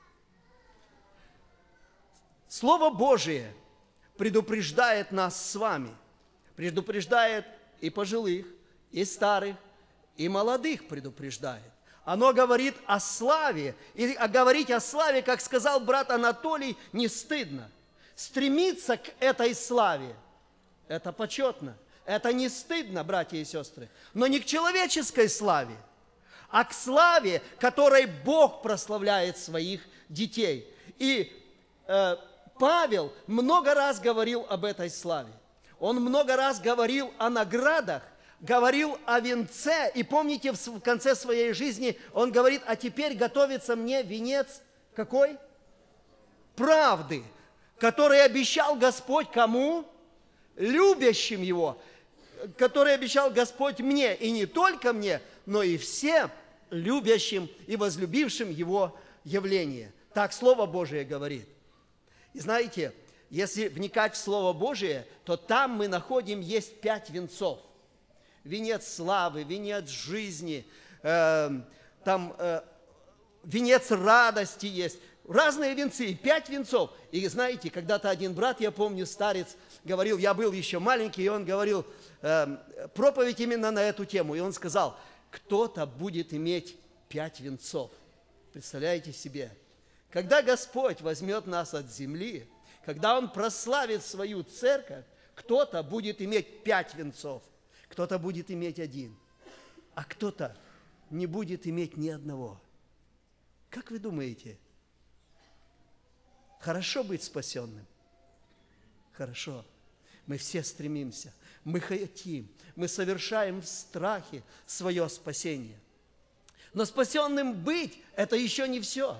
Слово Божие предупреждает нас с вами, предупреждает и пожилых, и старых, и молодых предупреждает. Оно говорит о славе, и говорить о славе, как сказал брат Анатолий, не стыдно. Стремиться к этой славе – это почетно, это не стыдно, братья и сестры, но не к человеческой славе, а к славе, которой Бог прославляет своих детей. И Павел много раз говорил об этой славе. Он много раз говорил о наградах, говорил о венце. И помните, в конце своей жизни он говорит: а теперь готовится мне венец какой? Правды, который обещал Господь кому? Любящим Его. Который обещал Господь мне, и не только мне, но и всем любящим и возлюбившим Его явление. Так Слово Божие говорит. И знаете, если вникать в Слово Божие, то там мы находим, есть 5 венцов. Венец славы, венец жизни, венец радости есть. Разные венцы, 5 венцов. И знаете, когда-то один брат, я помню, старец, говорил, я был еще маленький, и он говорил проповедь именно на эту тему. И он сказал: кто-то будет иметь 5 венцов. Представляете себе? Когда Господь возьмет нас от земли, когда Он прославит свою церковь, кто-то будет иметь 5 венцов, кто-то будет иметь 1, а кто-то не будет иметь ни одного. Как вы думаете, хорошо быть спасенным? Хорошо. Мы все стремимся, мы хотим, мы совершаем в страхе свое спасение. Но спасенным быть – это еще не все.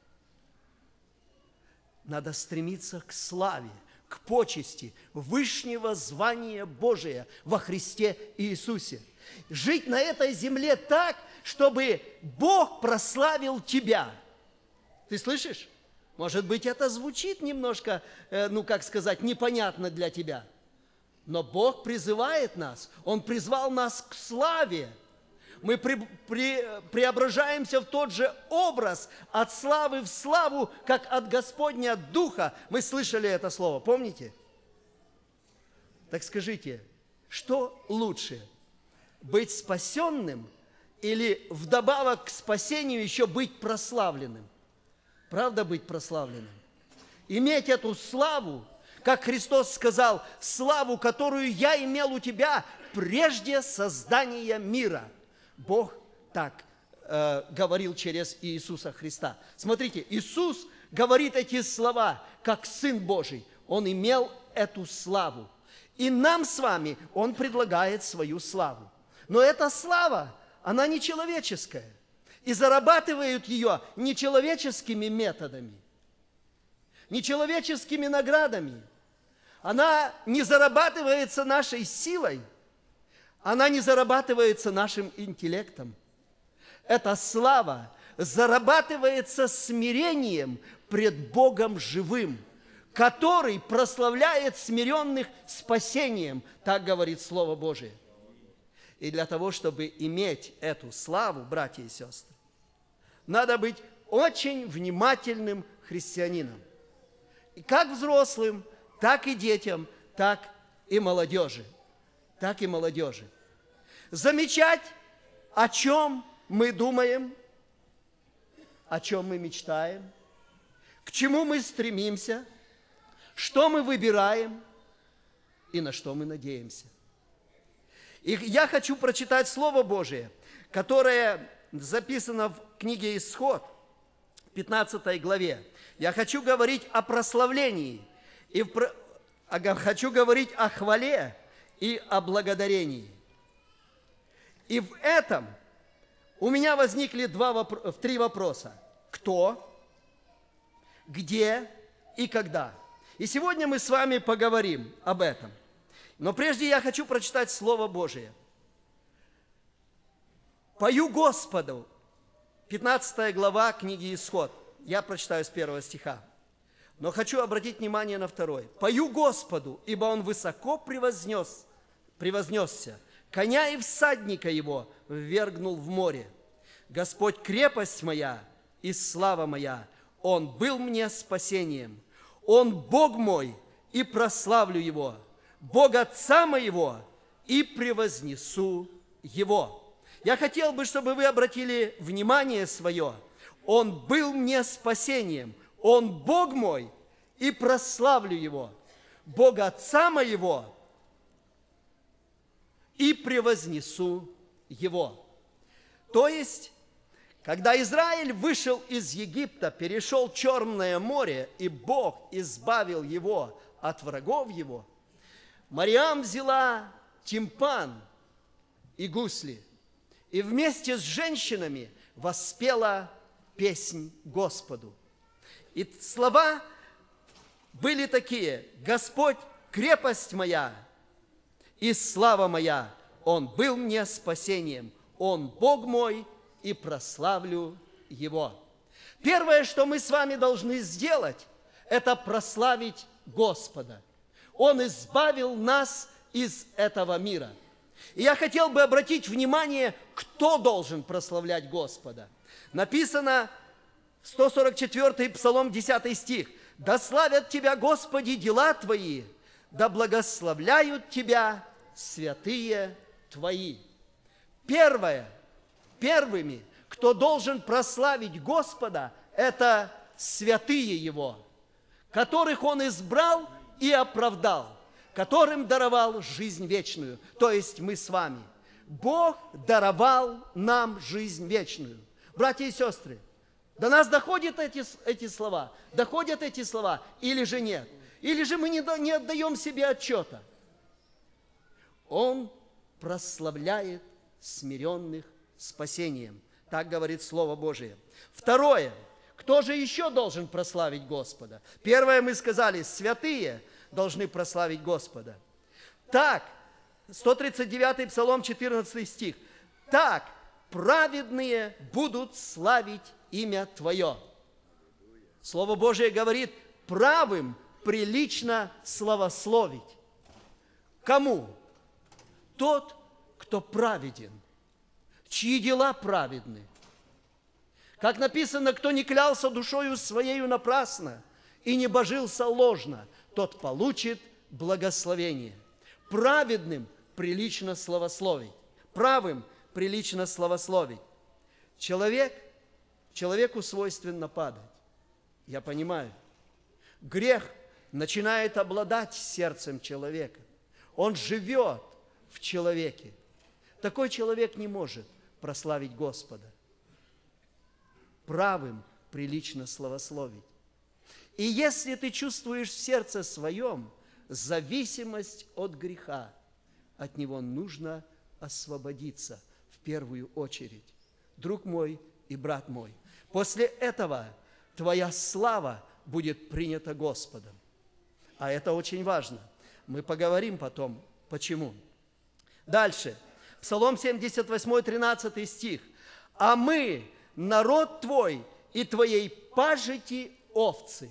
Надо стремиться к славе, к почести, вышнего звания Божия во Христе Иисусе. Жить на этой земле так, чтобы Бог прославил тебя. Ты слышишь? Может быть, это звучит немножко, непонятно для тебя. Но Бог призывает нас, Он призвал нас к славе. Мы преображаемся в тот же образ, от славы в славу, как от Господня Духа. Мы слышали это слово, помните? Так скажите, что лучше? Быть спасенным или вдобавок к спасению еще быть прославленным? Правда, быть прославленным? Иметь эту славу, как Христос сказал, славу, которую я имел у тебя прежде создания мира. Бог так говорил через Иисуса Христа. Смотрите, Иисус говорит эти слова, как Сын Божий. Он имел эту славу. И нам с вами Он предлагает свою славу. Но эта слава, она не человеческая. И зарабатывают ее не человеческими методами, не человеческими наградами. Она не зарабатывается нашей силой, она не зарабатывается нашим интеллектом. Эта слава, зарабатывается смирением пред Богом живым, который прославляет смиренных спасением, так говорит Слово Божие. И для того, чтобы иметь эту славу, братья и сестры, надо быть очень внимательным христианином. И как взрослым, так и детям, так и молодежи. Так и молодежи. Замечать, о чем мы думаем, о чем мы мечтаем, к чему мы стремимся, что мы выбираем и на что мы надеемся. И я хочу прочитать Слово Божие, которое записано в книге «Исход», 15 главе. Я хочу говорить о прославлении, хочу говорить о хвале и о благодарении. И в этом у меня возникли три вопроса. Кто, где и когда. И сегодня мы с вами поговорим об этом. Но прежде я хочу прочитать Слово Божие. «Пою Господу», 15 глава книги «Исход». Я прочитаю с 1 стиха. Но хочу обратить внимание на 2. «Пою Господу, ибо Он высоко превознесся, коня и всадника его ввергнул в море. Господь крепость моя и слава моя, Он был мне спасением. Он Бог мой, и прославлю Его, Бог Отца моего, и превознесу Его». Я хотел бы, чтобы вы обратили внимание свое. Он был мне спасением, Он Бог мой, и прославлю Его, Бог Отца моего, и превознесу Его. То есть, когда Израиль вышел из Египта, перешел Черное море, и Бог избавил его от врагов его, Мариам взяла тимпан и гусли, и вместе с женщинами воспела песнь Господу. И слова были такие: «Господь, крепость моя и слава моя, Он был мне спасением, Он Бог мой, и прославлю Его». Первое, что мы с вами должны сделать, это прославить Господа. Он избавил нас из этого мира. И я хотел бы обратить внимание, кто должен прославлять Господа. Написано, 144-й Псалом, 10 стих. «Да славят Тебя, Господи, дела Твои, да благословляют Тебя святые Твои». Первыми, кто должен прославить Господа, это святые Его, которых Он избрал и оправдал, которым даровал жизнь вечную, то есть мы с вами. Бог даровал нам жизнь вечную. Братья и сестры, до нас доходят эти слова? Доходят эти слова или же нет? Или же мы не отдаем себе отчета? Он прославляет смиренных спасением. Так говорит Слово Божие. Второе. Кто же еще должен прославить Господа? Первое мы сказали, святые должны прославить Господа. Так, 139-й Псалом, 14 стих. «Так праведные будут славить имя Твое». Слово Божие говорит, правым прилично славословить. Кому? Тот, кто праведен, чьи дела праведны. Как написано, кто не клялся душою своею напрасно и не божился ложно, тот получит благословение. Праведным прилично славословить. Правым прилично славословить. Человеку свойственно падать. Я понимаю. Грех начинает обладать сердцем человека. Он живет в человеке. Такой человек не может прославить Господа. Правым прилично славословить. И если ты чувствуешь в сердце своем зависимость от греха, от него нужно освободиться в первую очередь. Друг мой и брат мой, после этого твоя слава будет принята Господом. А это очень важно. Мы поговорим потом, почему. Дальше. Псалом 78, 13 стих. «А мы народ твой и твоей пажити овцы.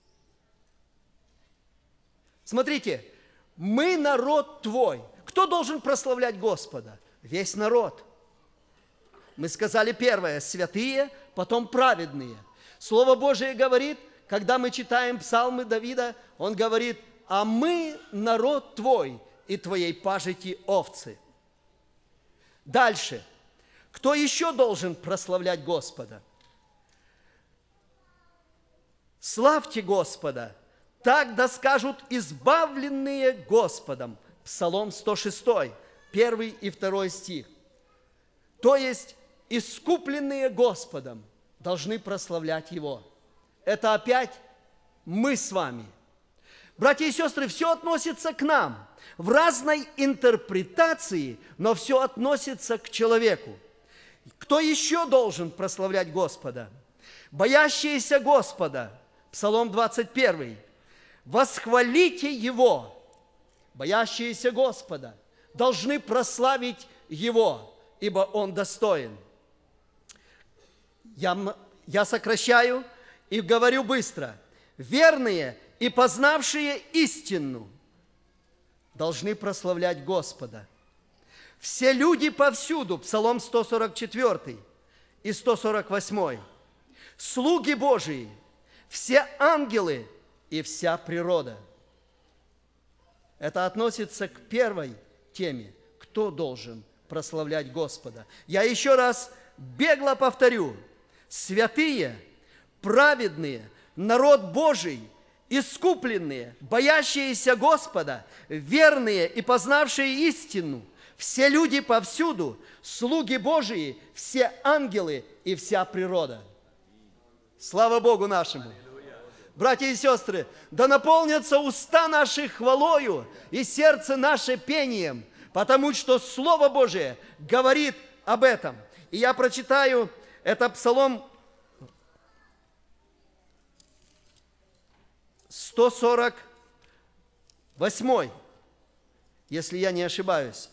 Смотрите, мы народ твой. Кто должен прославлять Господа? Весь народ. Мы сказали первое, святые, потом праведные. Слово Божие говорит, когда мы читаем псалмы Давида, он говорит, а мы народ твой и твоей пажити овцы. Дальше. Кто еще должен прославлять Господа? Славьте Господа, так да скажут избавленные Господом. Псалом 106, 1 и 2 стих. То есть искупленные Господом должны прославлять Его. Это опять мы с вами. Братья и сестры, все относится к нам. В разной интерпретации, но все относится к человеку. Кто еще должен прославлять Господа? Боящиеся Господа. Псалом 21. Восхвалите Его. Боящиеся Господа должны прославить Его, ибо Он достоин. Я сокращаю и говорю быстро. Верные и познавшие истину должны прославлять Господа. Все люди повсюду, Псалом 144 и 148. Слуги Божии, все ангелы и вся природа. Это относится к первой теме. Кто должен прославлять Господа? Я еще раз бегло повторю. Святые, праведные, народ Божий, искупленные, боящиеся Господа, верные и познавшие истину, все люди повсюду, слуги Божии, все ангелы и вся природа. Слава Богу нашему! Братья и сестры, да наполнятся уста наши хвалою и сердце наше пением, потому что Слово Божие говорит об этом. И я прочитаю, это Псалом 148, если я не ошибаюсь.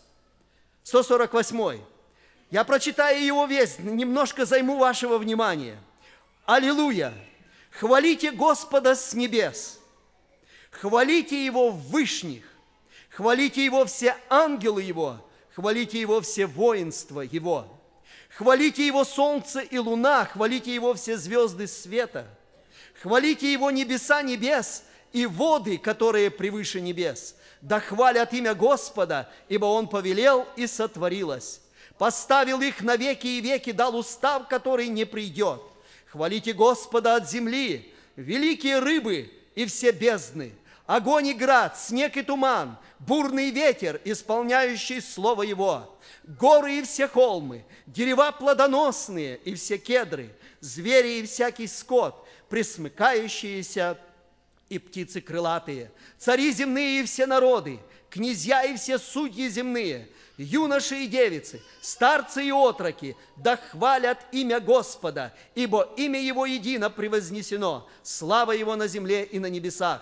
148. Я прочитаю его весь, немножко займу вашего внимания. Аллилуйя! Хвалите Господа с небес, хвалите Его в вышних, хвалите Его все ангелы Его, хвалите Его все воинства Его, хвалите Его солнце и луна, хвалите Его все звезды света, хвалите Его небеса небес и воды, которые превыше небес. Да хвалят имя Господа, ибо Он повелел и сотворилось. Поставил их на веки и веки, дал устав, который не придет. Хвалите Господа от земли, великие рыбы и все бездны, огонь и град, снег и туман, бурный ветер, исполняющий слово Его, горы и все холмы, дерева плодоносные и все кедры, звери и всякий скот, пресмыкающиеся и птицы крылатые, цари земные и все народы, князья и все судьи земные, юноши и девицы, старцы и отроки, да хвалят имя Господа, ибо имя Его едино превознесено, слава Его на земле и на небесах.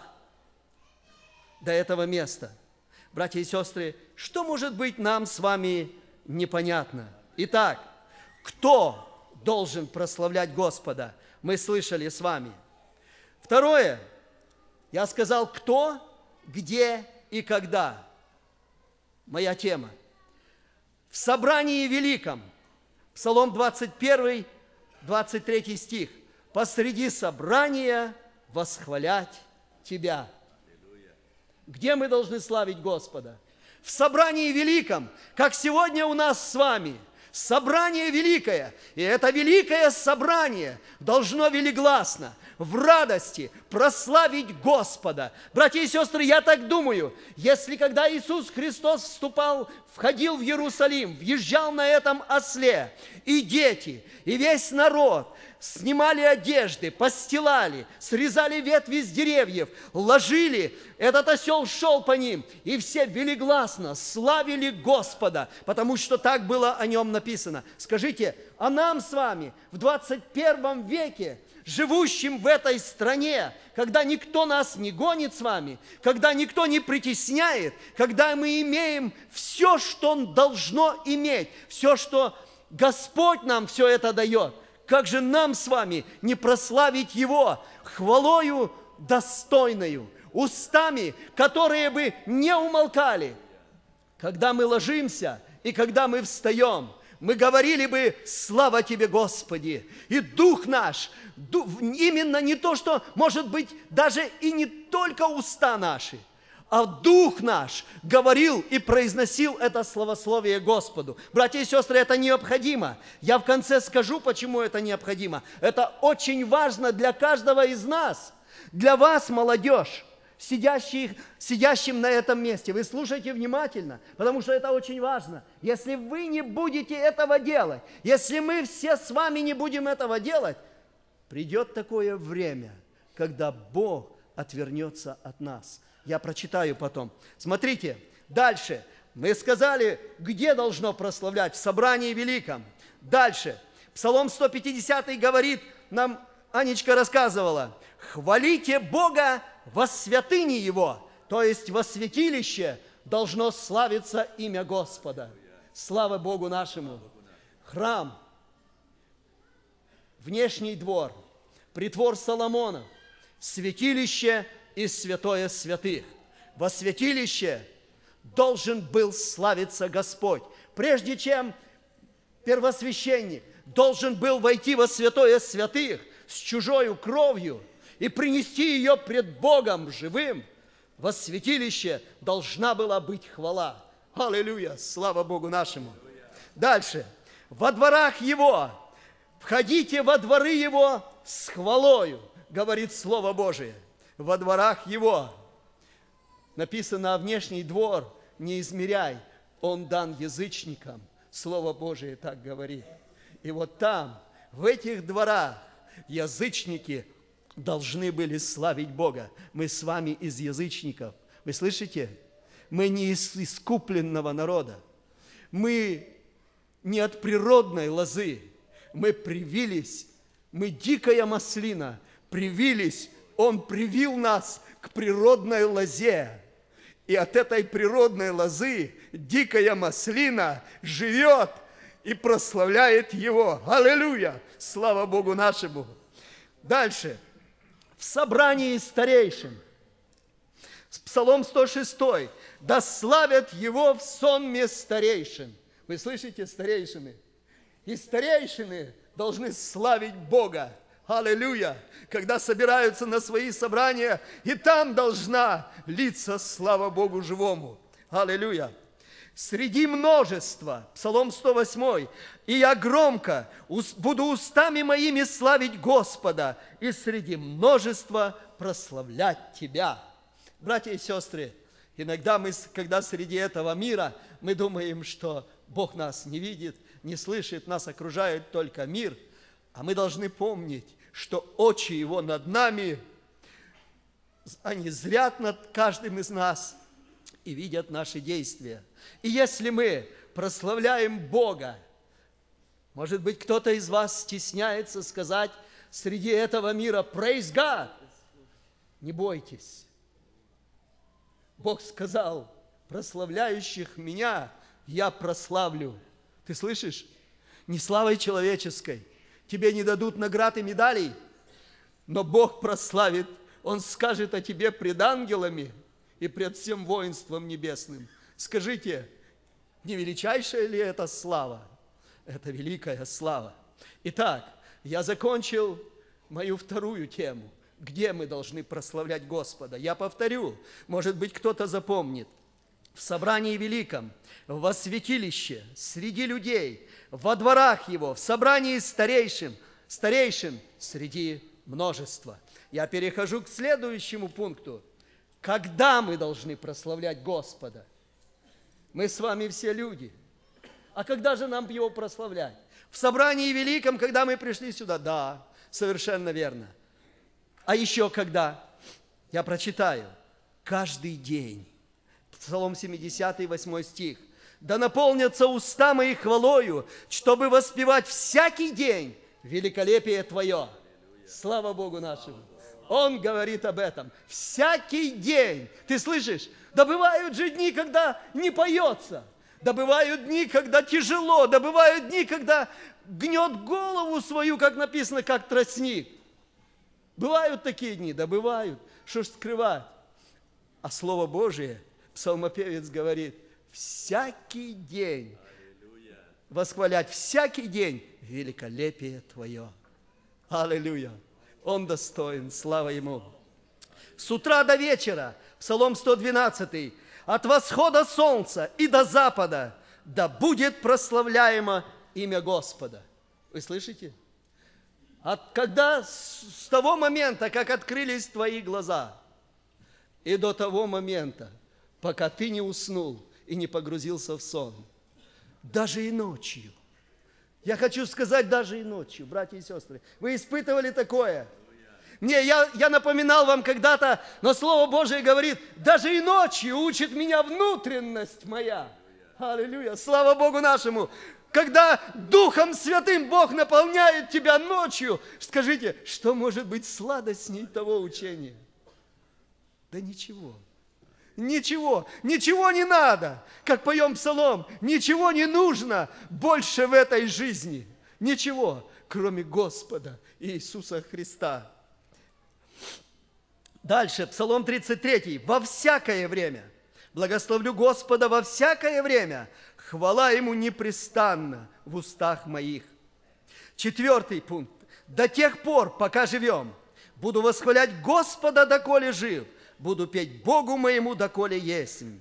До этого места. Братья и сестры, что может быть нам с вами непонятно? Итак, кто должен прославлять Господа? Мы слышали с вами. Второе, я сказал, кто, где и когда. Моя тема. В собрании великом, Псалом 21, 23 стих, посреди собрания восхвалять Тебя. Где мы должны славить Господа? В собрании великом, как сегодня у нас с вами. Собрание великое, и это великое собрание должно велигласно, в радости прославить Господа. Братья и сестры, я так думаю, если когда Иисус Христос входил в Иерусалим, въезжал на этом осле, и дети, и весь народ снимали одежды, постилали, срезали ветви с деревьев, ложили, этот осел шел по ним, и все велигласно славили Господа, потому что так было о нем написано. Скажите, а нам с вами в 21 веке, живущим в этой стране, когда никто нас не гонит с вами, когда никто не притесняет, когда мы имеем все, что должно иметь, все, что Господь нам все это дает, как же нам с вами не прославить Его хвалою достойною, устами, которые бы не умолкали. Когда мы ложимся и когда мы встаем, мы говорили бы: слава Тебе, Господи! И Дух наш, именно не то, что, может быть, даже и не только уста наши, а Дух наш говорил и произносил это славословие Господу. Братья и сестры, это необходимо. Я в конце скажу, почему это необходимо. Это очень важно для каждого из нас, для вас, молодежь, сидящим на этом месте. Вы слушайте внимательно, потому что это очень важно. Если вы не будете этого делать, если мы все с вами не будем этого делать, придет такое время, когда Бог отвернется от нас. Я прочитаю потом. Смотрите, дальше. Мы сказали, где должно прославлять? В собрании великом. Дальше. Псалом 150 говорит, нам Анечка рассказывала: хвалите Бога во святыне Его, то есть во святилище должно славиться имя Господа. Слава Богу нашему. Храм, внешний двор, притвор Соломонов, святилище и святое святых. Во святилище должен был славиться Господь. Прежде чем первосвященник должен был войти во святое святых с чужою кровью и принести ее пред Богом живым, во святилище должна была быть хвала. Аллилуйя! Слава Богу нашему! Дальше. Во дворах Его, входите во дворы Его с хвалою, говорит Слово Божие. Во дворах Его. Написано: а внешний двор не измеряй, он дан язычникам. Слово Божие так говорит. И вот там, в этих дворах, язычники должны были славить Бога. Мы с вами из язычников. Вы слышите? Мы не из искупленного народа. Мы не от природной лозы. Мы привились, мы дикая маслина, привились. Он привил нас к природной лозе. И от этой природной лозы дикая маслина живет и прославляет Его. Аллилуйя! Слава Богу нашему! Дальше. В собрании старейшин. Псалом 106. Да славят Его в сонме старейшин. Вы слышите, старейшины? И старейшины должны славить Бога. Аллилуйя! Когда собираются на свои собрания, и там должна литься слава Богу живому. Аллилуйя! Среди множества, Псалом 108, и я громко буду устами моими славить Господа, и среди множества прославлять Тебя. Братья и сестры, иногда мы, когда среди этого мира, мы думаем, что Бог нас не видит, не слышит, нас окружает только мир, а мы должны помнить, что очи Его над нами, они зрят над каждым из нас и видят наши действия. И если мы прославляем Бога, может быть, кто-то из вас стесняется сказать среди этого мира «Praise God!» Не бойтесь. Бог сказал: прославляющих Меня Я прославлю. Ты слышишь? Не славой человеческой. Тебе не дадут наград и медалей, но Бог прославит. Он скажет о тебе пред ангелами и пред всем воинством небесным. Скажите, не величайшая ли это слава? Это великая слава. Итак, я закончил мою вторую тему. Где мы должны прославлять Господа? Я повторю, может быть, кто-то запомнит. В собрании великом, во святилище, среди людей, во дворах Его, в собрании старейшин, среди множества. Я перехожу к следующему пункту. Когда мы должны прославлять Господа? Мы с вами все люди. А когда же нам Его прославлять? В собрании великом, когда мы пришли сюда? Да, совершенно верно. А еще когда? Я прочитаю. Каждый день. Псалом 70, 8 стих. «Да наполнятся уста мои хвалою, чтобы воспевать всякий день великолепие Твое». Слава Богу нашему. Он говорит об этом. Всякий день. Ты слышишь? Да бывают же дни, когда не поется. Да бывают дни, когда тяжело, да бывают дни, когда гнет голову свою, как написано, как тростник. Бывают такие дни, да бывают. Что ж скрывать? А Слово Божие, псалмопевец говорит, всякий день восхвалять, всякий день великолепие Твое. Аллилуйя! Он достоин, слава Ему. С утра до вечера, Псалом 112, от восхода солнца и до запада, да будет прославляемо имя Господа. Вы слышите? Когда с того момента, как открылись твои глаза, и до того момента, пока ты не уснул и не погрузился в сон, даже и ночью, я хочу сказать, даже и ночью, братья и сестры, вы испытывали такое? Я напоминал вам когда-то, но Слово Божие говорит, даже и ночью учит меня внутренность моя. Аллилуйя, слава Богу нашему. Когда Духом Святым Бог наполняет тебя ночью, скажите, что может быть сладостней того учения? Да ничего. Ничего не надо. Как поем псалом, ничего не нужно больше в этой жизни. Ничего, кроме Господа Иисуса Христа. Дальше, Псалом 33. «Во всякое время, благословлю Господа во всякое время, хвала Ему непрестанно в устах моих». 4 пункт. «До тех пор, пока живем, буду восхвалять Господа, доколе жив, буду петь Богу моему, доколе есмь».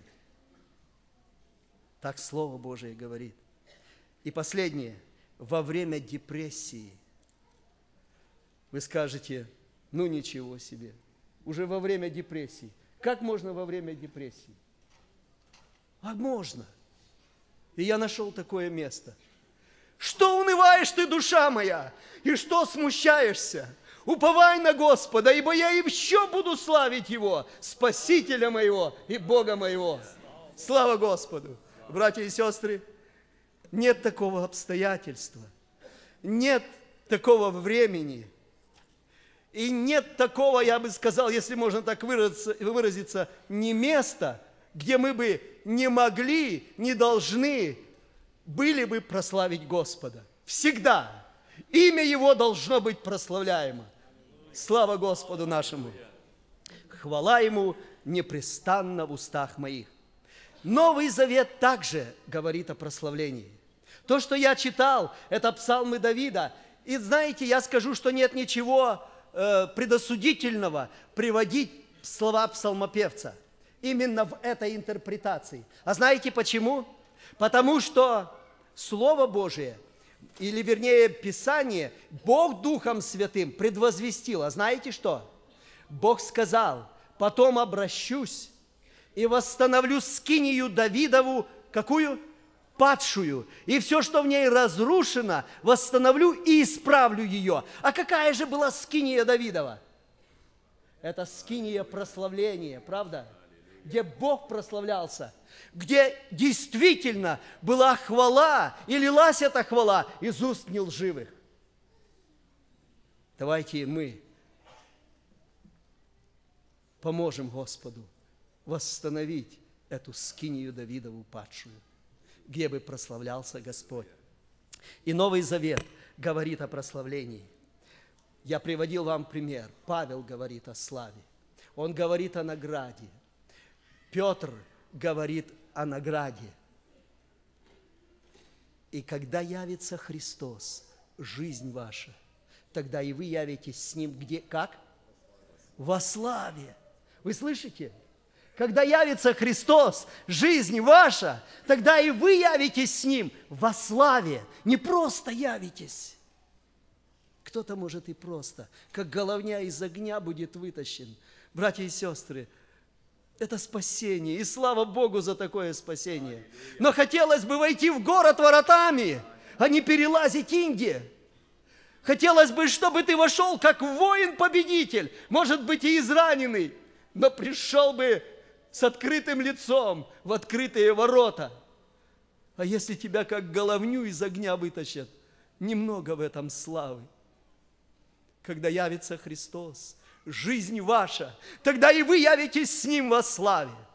Так Слово Божие говорит. И последнее. Во время депрессии. Вы скажете, ну ничего себе. Уже во время депрессии. Как можно во время депрессии? А можно. И я нашел такое место. Что унываешь ты, душа моя, и что смущаешься? Уповай на Господа, ибо я еще буду славить Его, Спасителя моего и Бога моего. Слава Господу! Братья и сестры, нет такого обстоятельства, нет такого времени, и нет такого, я бы сказал, если можно так выразиться, не места, где мы бы не могли, не должны были бы прославить Господа. Всегда имя Его должно быть прославляемо. Слава Господу нашему! Хвала Ему непрестанно в устах моих. Новый Завет также говорит о прославлении. То, что я читал, это псалмы Давида. И знаете, я скажу, что нет ничего предосудительного приводить слова псалмопевца именно в этой интерпретации. А знаете почему? Потому что Слово Божие, или вернее Писание, Бог Духом Святым предвозвестил. А знаете что? Бог сказал, потом обращусь и восстановлю скинию Давидову, какую? Падшую. И все, что в ней разрушено, восстановлю и исправлю ее. А какая же была скиния Давидова? Это скиния прославления, правда? Где Бог прославлялся, где действительно была хвала, и лилась эта хвала из уст нелживых. Давайте мы поможем Господу восстановить эту скинию Давидову падшую, где бы прославлялся Господь. И Новый Завет говорит о прославлении. Я приводил вам пример. Павел говорит о славе. Он говорит о награде. Петр говорит о награде. И когда явится Христос, жизнь ваша, тогда и вы явитесь с Ним где? Как? Во славе. Вы слышите? Когда явится Христос, жизнь ваша, тогда и вы явитесь с Ним во славе. Не просто явитесь. Кто-то, может, и просто, как головня из огня будет вытащен. Братья и сестры, это спасение, и слава Богу за такое спасение. Но хотелось бы войти в город воротами, а не перелазить инди. Хотелось бы, чтобы ты вошел как воин-победитель, может быть, и израненный, но пришел бы с открытым лицом в открытые ворота. А если тебя как головню из огня вытащат, немного в этом славы. Когда явится Христос, жизнь ваша, тогда и вы явитесь с Ним во славе.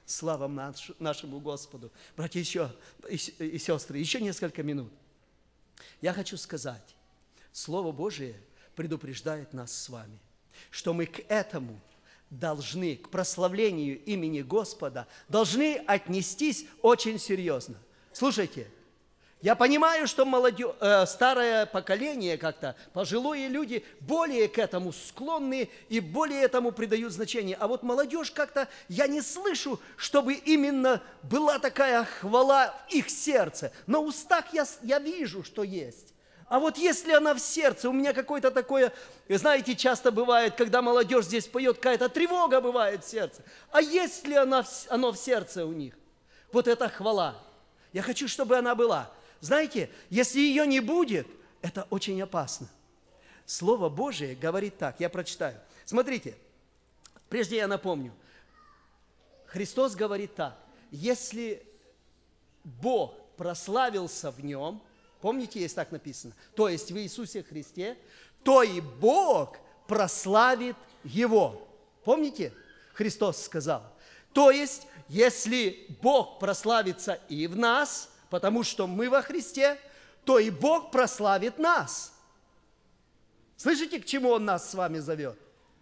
Слава нашему Господу. Братья и сестры, еще несколько минут. Я хочу сказать, Слово Божие предупреждает нас с вами, что мы к этому должны, к прославлению имени Господа, должны отнестись очень серьезно. Слушайте, я понимаю, что старое поколение как-то, пожилые люди более к этому склонны и более этому придают значение. А вот молодежь как-то, я не слышу, чтобы именно была такая хвала в их сердце. На устах я вижу, что есть. А вот если она в сердце, у меня какое-то такое, знаете, часто бывает, когда молодежь здесь поет, какая-то тревога бывает в сердце. А если оно в сердце у них? Вот эта хвала. Я хочу, чтобы она была. Знаете, если ее не будет, это очень опасно. Слово Божие говорит так, я прочитаю. Смотрите, прежде я напомню. Христос говорит так, если Бог прославился в нем, помните, есть так написано, то есть в Иисусе Христе, то и Бог прославит его. Помните, Христос сказал. То есть, если Бог прославится и в нас, потому что мы во Христе, то и Бог прославит нас. Слышите, к чему Он нас с вами зовет?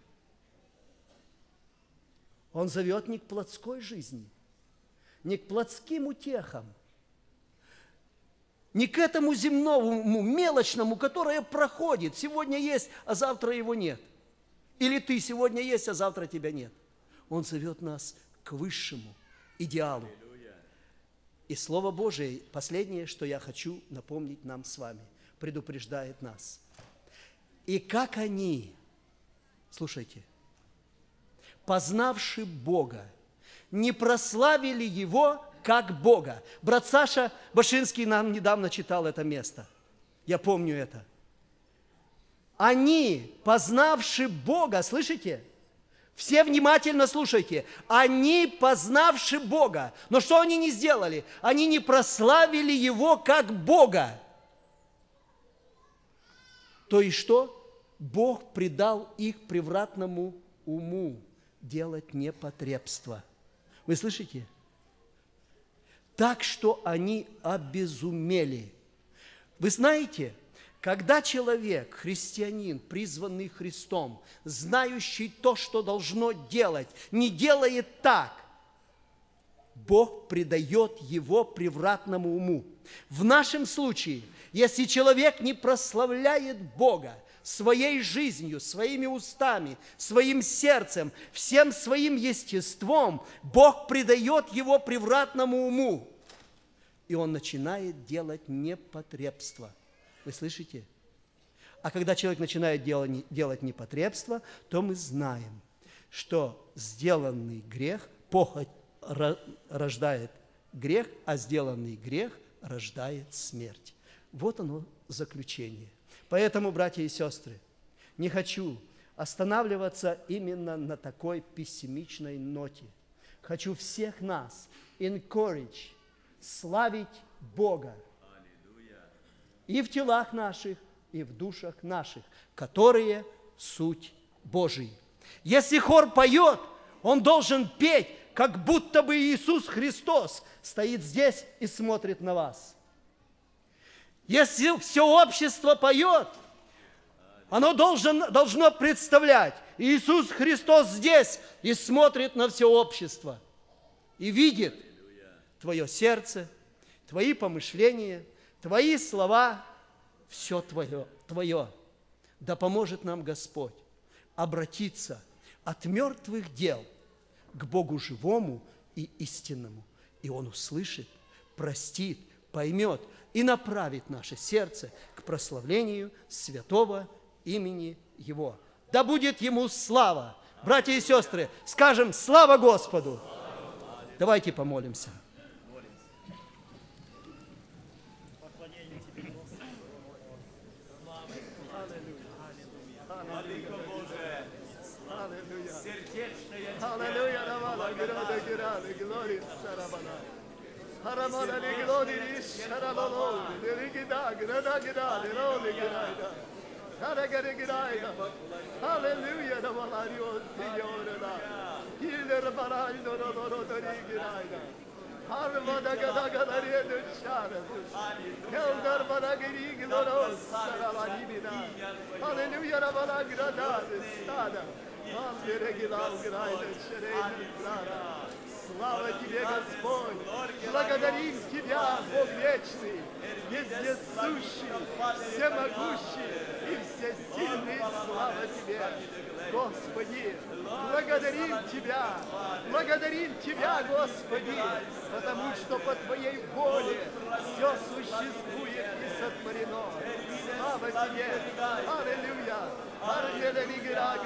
Он зовет не к плотской жизни, не к плотским утехам, не к этому земному, мелочному, которое проходит. Сегодня есть, а завтра его нет. Или ты сегодня есть, а завтра тебя нет. Он зовет нас к высшему идеалу. И Слово Божие, последнее, что я хочу напомнить нам с вами, предупреждает нас. И как они, слушайте, познавши Бога, не прославили Его как Бога. Брат Саша Башинский нам недавно читал это место. Я помню это. Они, познавши Бога, слышите? Все внимательно слушайте. Они, познавши Бога. Но что они не сделали? Они не прославили Его как Бога. То есть что? Бог предал их превратному уму делать непотребство. Вы слышите? Так что они обезумели. Вы знаете, когда человек, христианин, призванный Христом, знающий то, что должно делать, не делает так, Бог предает его превратному уму. В нашем случае, если человек не прославляет Бога своей жизнью, своими устами, своим сердцем, всем своим естеством, Бог предает его превратному уму, и он начинает делать непотребство. Вы слышите? А когда человек начинает делать непотребство, то мы знаем, что сделанный грех, похоть рождает грех, а сделанный грех рождает смерть. Вот оно заключение. Поэтому, братья и сестры, не хочу останавливаться именно на такой пессимичной ноте. Хочу всех нас encourage, славить Бога и в телах наших, и в душах наших, которые суть Божий. Если хор поет, он должен петь, как будто бы Иисус Христос стоит здесь и смотрит на вас. Если все общество поет, оно должно представлять, Иисус Христос здесь и смотрит на все общество, и видит твое сердце, твои помышления, твои слова, все твое. Да поможет нам Господь обратиться от мертвых дел к Богу живому и истинному. И Он услышит, простит, поймет и направит наше сердце к прославлению святого имени Его. Да будет Ему слава! Братья и сестры, скажем слава Господу! Давайте помолимся. Hallelujah. Hiller barai no no no no giraida. Harvada gada gada redu shara. Heldar bana giri gloro saravani bina. Hallelujah rabana grada stada. Мандere гилал грайда шерейна града. Слава Тебе, Господь! Благодарим Тебя, Бог вечный, вездесущий, всемогущий и всесильный. Слава Тебе, Господи! Благодарим Тебя, Господи, потому что по Твоей воле все существует и сотворено. Слава Тебе! Аллилуйя! Аллилуйя!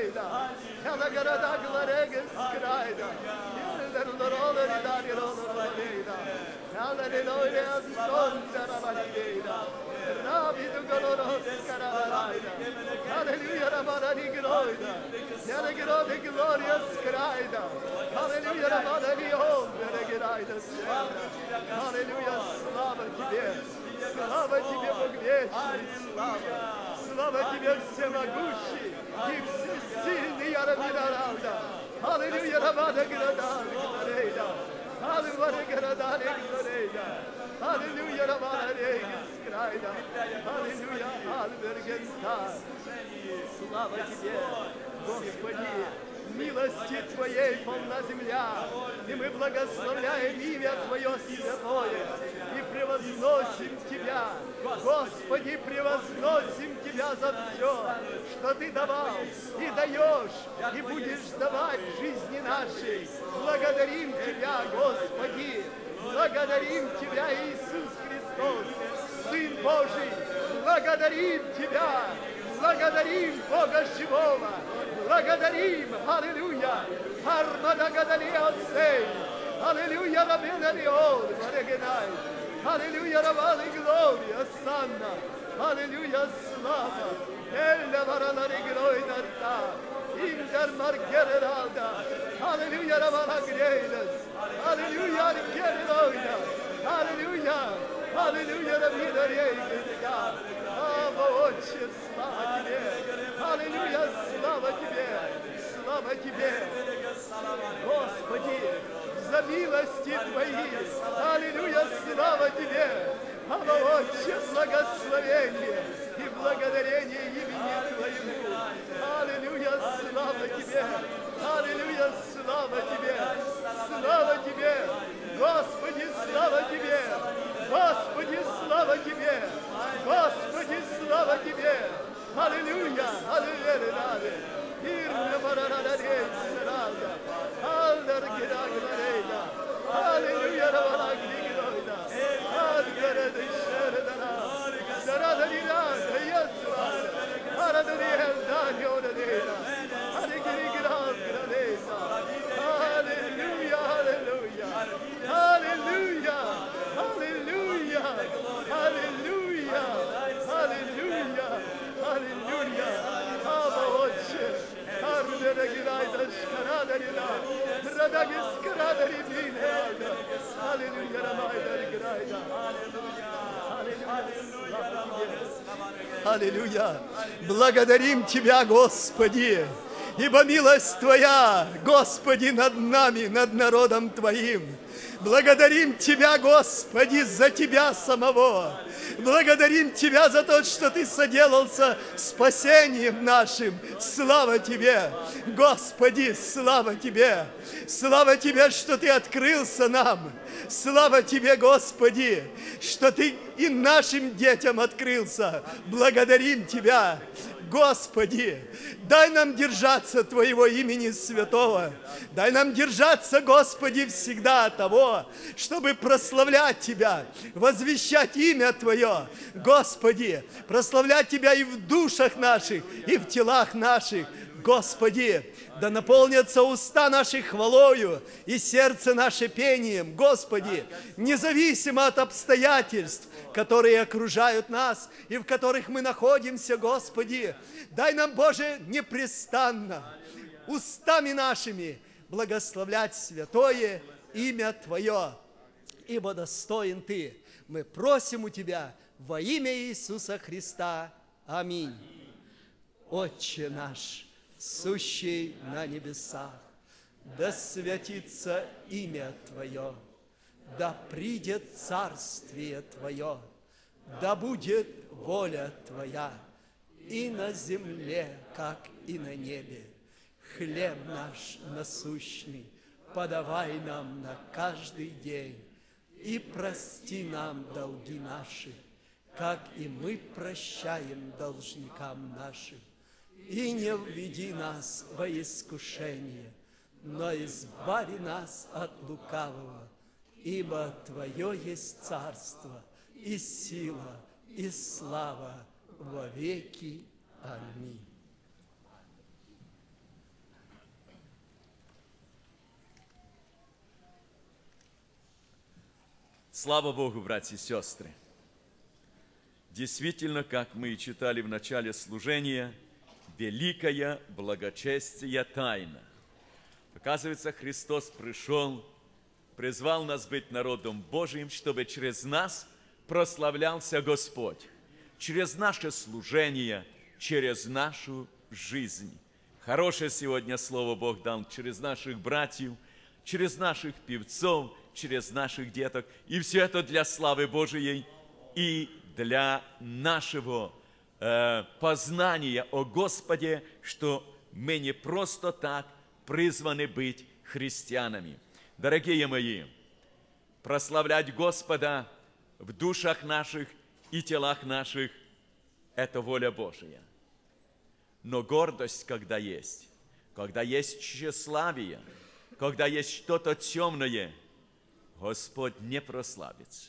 Слава Тебе, Бог вечный, слава Тебе, всемогущий и всесильный Яраминарада. Аллилуйя, Рамада Градан, Грейда. Аллилуйя, Градан, Грейда. Аллилуйя, Рамада Грейда. Аллилуйя, Альбергенстар. Слава Тебе, Господи. Милости Твоей полна земля, и мы благословляем имя Твое святое, и превозносим Тебя, Господи, превозносим Тебя за все, что Ты давал, и даешь, и будешь давать в жизни нашей. Благодарим Тебя, Господи, благодарим Тебя, Иисус Христос, Сын Божий, благодарим Тебя, благодарим Бога живого, благодарим, аллилуйя, армада гадали отцей, аллилуйя, рабена леон, варегенай, аллилуйя, равалы глория, санна, аллилуйя, слава, элля варана регройна та, индер маргерералда, аллилуйя, равана грейнес, аллилуйя, аргереройна, аллилуйя, аллилуйя, рабина рейгенга, Отче, слава Тебе! Аллилуйя, слава Тебе! Слава Тебе! Господи, за милости Твои! Аллилуйя, слава Тебе! Отче, благословение и благодарение имени Твоему! Аллилуйя, слава Тебе! Аллилуйя, слава Тебе! Слава Тебе! Господи, слава Тебе! Господи, слава Тебе! Господи, слава Тебе! Аллилуйя! Аллилуйя! Ирна барарадей сарада! Алларгирагрейда! Аллилуйя! Раварагригройда! Алгаради шередана! Сарадарирада! Ясваса! Арадариэлда! Йодадейда! Аллигриграгрейда! Аллилуйя! Аллилуйя! Аллилуйя! Аллилуйя! Аллилуйя! Аллилуйя! Аллилуйя! Ава, Отче! Армера гирайда шкарадарина! Радагис карадарина! Аллилуйя! Рамайда гирайда! Аллилуйя! Благодарим Тебя, Господи! Ибо милость Твоя, Господи, над нами, над народом Твоим. Благодарим Тебя, Господи, за Тебя самого. Благодарим Тебя за то, что Ты соделался спасением нашим. Слава Тебе, Господи, слава Тебе. Слава Тебе, что Ты открылся нам. Слава Тебе, Господи, что Ты и нашим детям открылся. Благодарим Тебя. Господи, дай нам держаться Твоего имени святого. Дай нам держаться, Господи, всегда того, чтобы прославлять Тебя, возвещать имя Твое. Господи, прославлять Тебя и в душах наших, и в телах наших. Господи, да наполнятся уста наши хвалою и сердце наше пением. Господи, независимо от обстоятельств, которые окружают нас и в которых мы находимся, Господи, дай нам, Боже, непрестанно устами нашими благословлять святое имя Твое, ибо достоин Ты. Мы просим у Тебя во имя Иисуса Христа. Аминь. Отче наш, сущий на небесах, да святится имя Твое, да придет царствие Твое, да будет воля Твоя и на земле, как и на небе. Хлеб наш насущный подавай нам на каждый день, и прости нам долги наши, как и мы прощаем должникам нашим. И не введи нас во искушение, но избави нас от лукавого, ибо Твое есть царство, и сила, и слава во веки. Аминь. Слава Богу, братья и сестры! Действительно, как мы и читали в начале служения, великая благочестие тайна. Оказывается, Христос пришел, призвал нас быть народом Божиим, чтобы через нас прославлялся Господь, через наше служение, через нашу жизнь. Хорошее сегодня слово Бог дал через наших братьев, через наших певцов, через наших деток. И все это для славы Божией и для нашего познания о Господе, что мы не просто так призваны быть христианами. Дорогие мои, прославлять Господа в душах наших и телах наших – это воля Божия. Но гордость, когда есть тщеславие, когда есть что-то темное, Господь не прославится.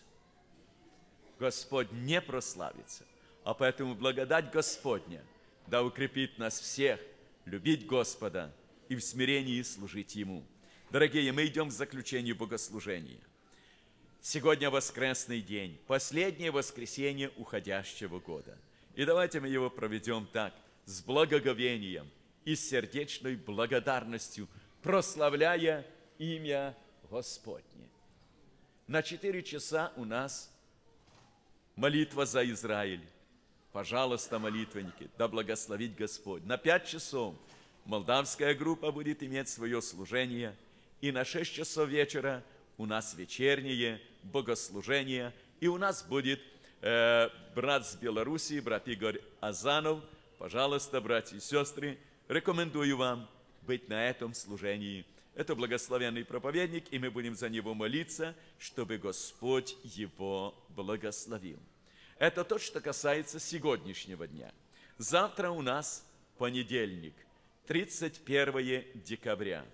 Господь не прославится. А поэтому благодать Господня да укрепит нас всех любить Господа и в смирении служить Ему. Дорогие, мы идем к заключению богослужения. Сегодня воскресный день, последнее воскресенье уходящего года. И давайте мы его проведем так, с благоговением и сердечной благодарностью, прославляя имя Господне. На 4 часа у нас молитва за Израиль. Пожалуйста, молитвенники, да благословит Господь. На 5 часов молдавская группа будет иметь свое служение. И на 6 часов вечера у нас вечернее богослужение. И у нас будет брат с Белоруссии, брат Игорь Азанов. Пожалуйста, братья и сестры, рекомендую вам быть на этом служении. Это благословенный проповедник, и мы будем за него молиться, чтобы Господь его благословил. Это то, что касается сегодняшнего дня. Завтра у нас понедельник, 31 декабря.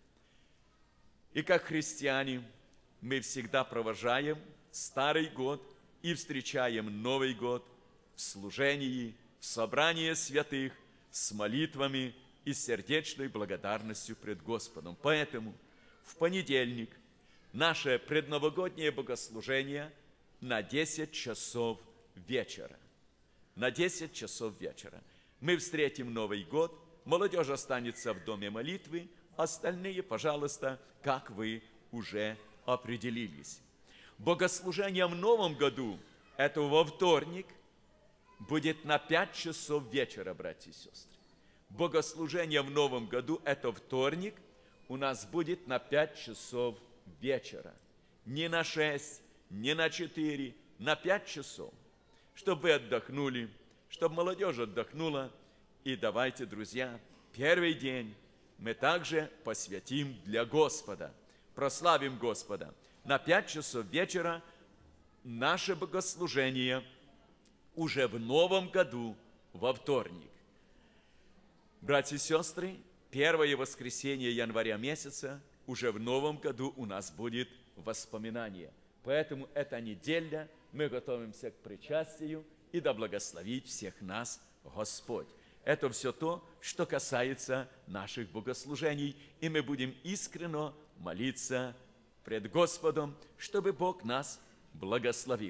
И как христиане мы всегда провожаем Старый год и встречаем Новый год в служении, в собрании святых, с молитвами и сердечной благодарностью пред Господом. Поэтому в понедельник наше предновогоднее богослужение на 10 часов вечера. На 10 часов вечера. Мы встретим Новый год, молодежь останется в доме молитвы, остальные, пожалуйста, как вы уже определились. Богослужение в Новом году, это во вторник, будет на 5 часов вечера, братья и сестры. Богослужение в Новом году, это вторник, у нас будет на 5 часов вечера. Не на 6, не на 4, на 5 часов. Чтобы вы отдохнули, чтобы молодежь отдохнула. И давайте, друзья, первый день мы также посвятим для Господа. Прославим Господа. На 5 часов вечера наше богослужение уже в Новом году, во вторник. Братья и сестры, первое воскресенье января месяца уже в Новом году у нас будет воспоминание. Поэтому эта неделя мы готовимся к причастию, и да благословит всех нас Господь. Это все то, что касается наших богослужений, и мы будем искренне молиться пред Господом, чтобы Бог нас благословил.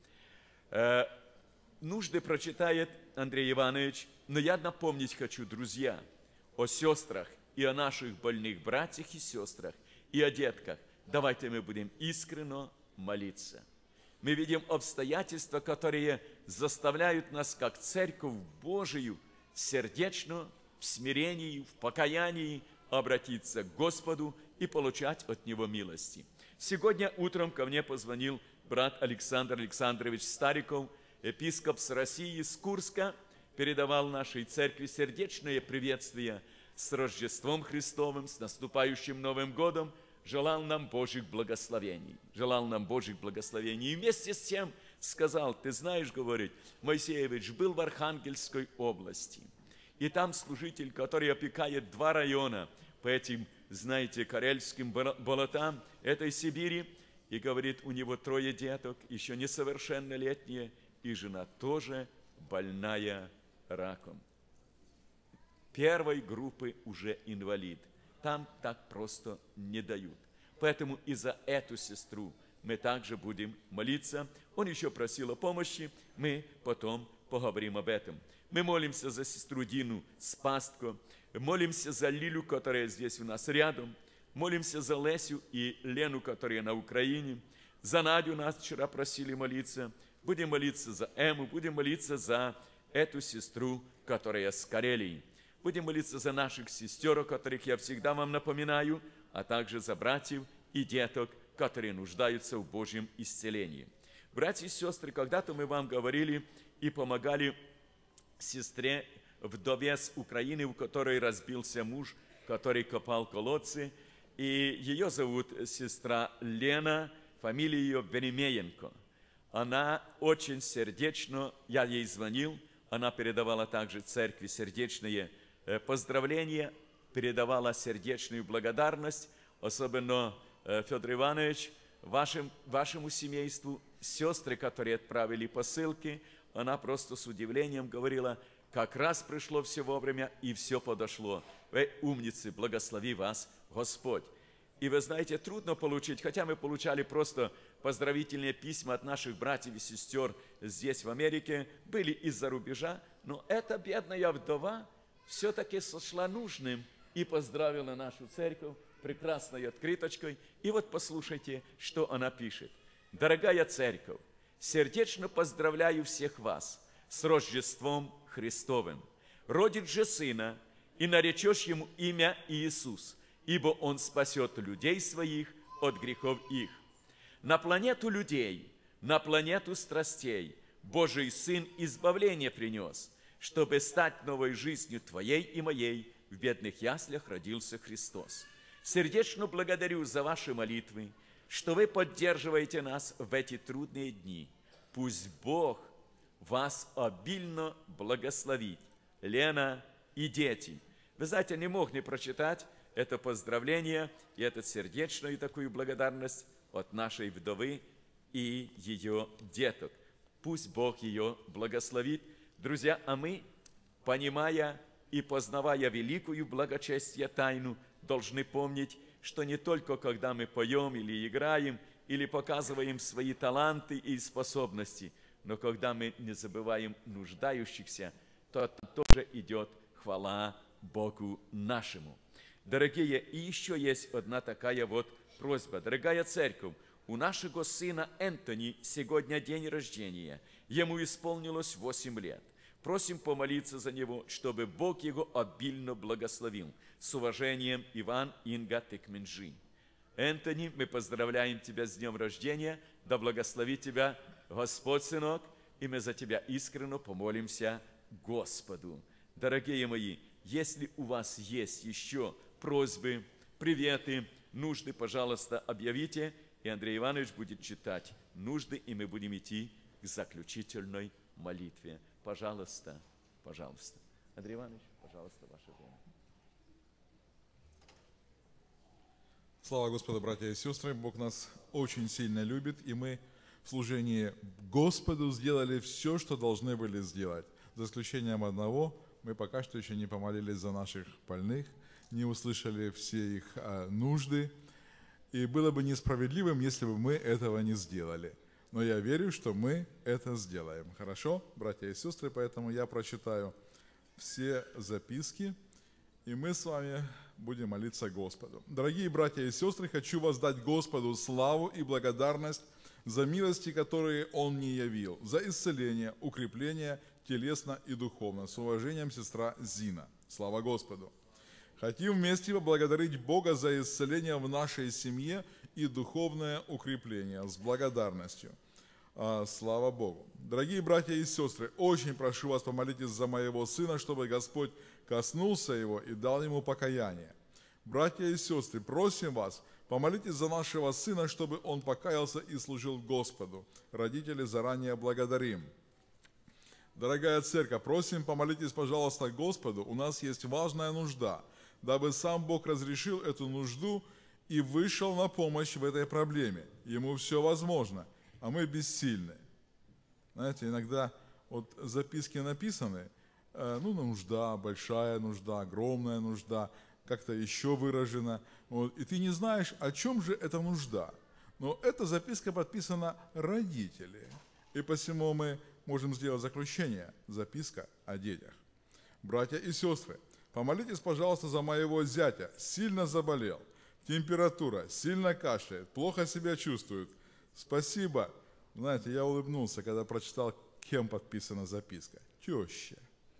Нужды прочитает Андрей Иванович, но я напомнить хочу, друзья, о сестрах и о наших больных братьях и сестрах, и о детках. Давайте мы будем искренне молиться. Мы видим обстоятельства, которые заставляют нас, как Церковь Божию, сердечно, в смирении, в покаянии обратиться к Господу и получать от Него милости. Сегодня утром ко мне позвонил брат Александр Александрович Стариков, епископ с России, с Курска, передавал нашей церкви сердечное приветствие с Рождеством Христовым, с наступающим Новым годом, желал нам Божьих благословений. Желал нам Божьих благословений. И вместе с тем сказал: ты знаешь, говорит, Моисеевич был в Архангельской области. И там служитель, который опекает 2 района по этим, знаете, карельским болотам этой Сибири. И говорит, у него 3 деток, еще несовершеннолетние, и жена тоже больная раком. 1 группы уже инвалид. Там так просто не дают. Поэтому и за эту сестру мы также будем молиться. Он еще просил о помощи, мы потом поговорим об этом. Мы молимся за сестру Дину Спастко, молимся за Лилю, которая здесь у нас рядом, молимся за Лесю и Лену, которые на Украине, за Надю нас вчера просили молиться, будем молиться за Эму, будем молиться за эту сестру, которая с Карелии. Будем молиться за наших сестер, о которых я всегда вам напоминаю, а также за братьев и деток, которые нуждаются в Божьем исцелении. Братья и сестры, когда-то мы вам говорили и помогали сестре, вдове с Украины, у которой разбился муж, который копал колодцы. И ее зовут сестра Лена, фамилия ее Веремеенко. Она очень сердечно, я ей звонил, она передавала также церкви сердечные поздравления, передавала сердечную благодарность, особенно, Федор Иванович, вашему семейству, сестры, которые отправили посылки, она просто с удивлением говорила, как раз пришло все вовремя и все подошло. Вы умницы, благослови вас Господь. И вы знаете, трудно получить, хотя мы получали просто поздравительные письма от наших братьев и сестер здесь, в Америке, были из-за рубежа, но эта бедная вдова все-таки сошла нужным и поздравила нашу церковь прекрасной открыточкой. И вот послушайте, что она пишет. «Дорогая церковь, сердечно поздравляю всех вас с Рождеством Христовым. Родит же сына, и наречешь ему имя Иисус, ибо он спасет людей своих от грехов их. На планету людей, на планету страстей Божий Сын избавление принес, чтобы стать новой жизнью твоей и моей, в бедных яслях родился Христос. Сердечно благодарю за ваши молитвы, что вы поддерживаете нас в эти трудные дни. Пусть Бог вас обильно благословит, Лена и дети». Вы знаете, не мог не прочитать это поздравление и эту сердечную такую благодарность от нашей вдовы и ее деток. Пусть Бог ее благословит. Друзья, а мы, понимая и познавая великую благочестие тайну, должны помнить, что не только когда мы поем или играем, или показываем свои таланты и способности, но когда мы не забываем нуждающихся, то тоже идет хвала Богу нашему. Дорогие, и еще есть одна такая вот просьба. Дорогая церковь, у нашего сына Энтони сегодня день рождения. Ему исполнилось 8 лет. Просим помолиться за него, чтобы Бог его обильно благословил. С уважением, Иван Инга Текменджи. Энтони, мы поздравляем тебя с днем рождения. Да благословит тебя Господь, сынок, и мы за тебя искренне помолимся Господу. Дорогие мои, если у вас есть еще просьбы, приветы, нужды, пожалуйста, объявите, и Андрей Иванович будет читать нужды, и мы будем идти к заключительной молитве. Пожалуйста, пожалуйста. Андрей Иванович, пожалуйста, ваше время. Слава Господу, братья и сестры! Бог нас очень сильно любит, и мы в служении Господу сделали все, что должны были сделать. За исключением одного, мы пока что еще не помолились за наших больных, не услышали все их нужды, и было бы несправедливым, если бы мы этого не сделали. Но я верю, что мы это сделаем. Хорошо, братья и сестры, поэтому я прочитаю все записки, и мы с вами будем молиться Господу. Дорогие братья и сестры, хочу воздать Господу славу и благодарность за милости, которые Он мне явил, за исцеление, укрепление телесно и духовно. С уважением, сестра Зина. Слава Господу. Хотим вместе поблагодарить Бога за исцеление в нашей семье и духовное укрепление с благодарностью. Слава Богу. Дорогие братья и сестры, очень прошу вас, помолитесь за моего сына, чтобы Господь коснулся его и дал ему покаяние. Братья и сестры, просим вас, помолитесь за нашего сына, чтобы он покаялся и служил Господу. Родители, заранее благодарим. Дорогая церковь, просим, помолитесь, пожалуйста, Господу, у нас есть важная нужда, дабы сам Бог разрешил эту нужду и вышел на помощь в этой проблеме. Ему все возможно, а мы бессильны. Знаете, иногда вот записки написаны, нужда, большая нужда, огромная нужда, как-то еще выражено, вот, и ты не знаешь, о чем же эта нужда. Но эта записка подписана родители, и посему мы можем сделать заключение, записка о детях. Братья и сестры, помолитесь, пожалуйста, за моего зятя, сильно заболел, температура, сильно кашляет, плохо себя чувствует. Спасибо. Знаете, я улыбнулся, когда прочитал, кем подписана записка. Теща.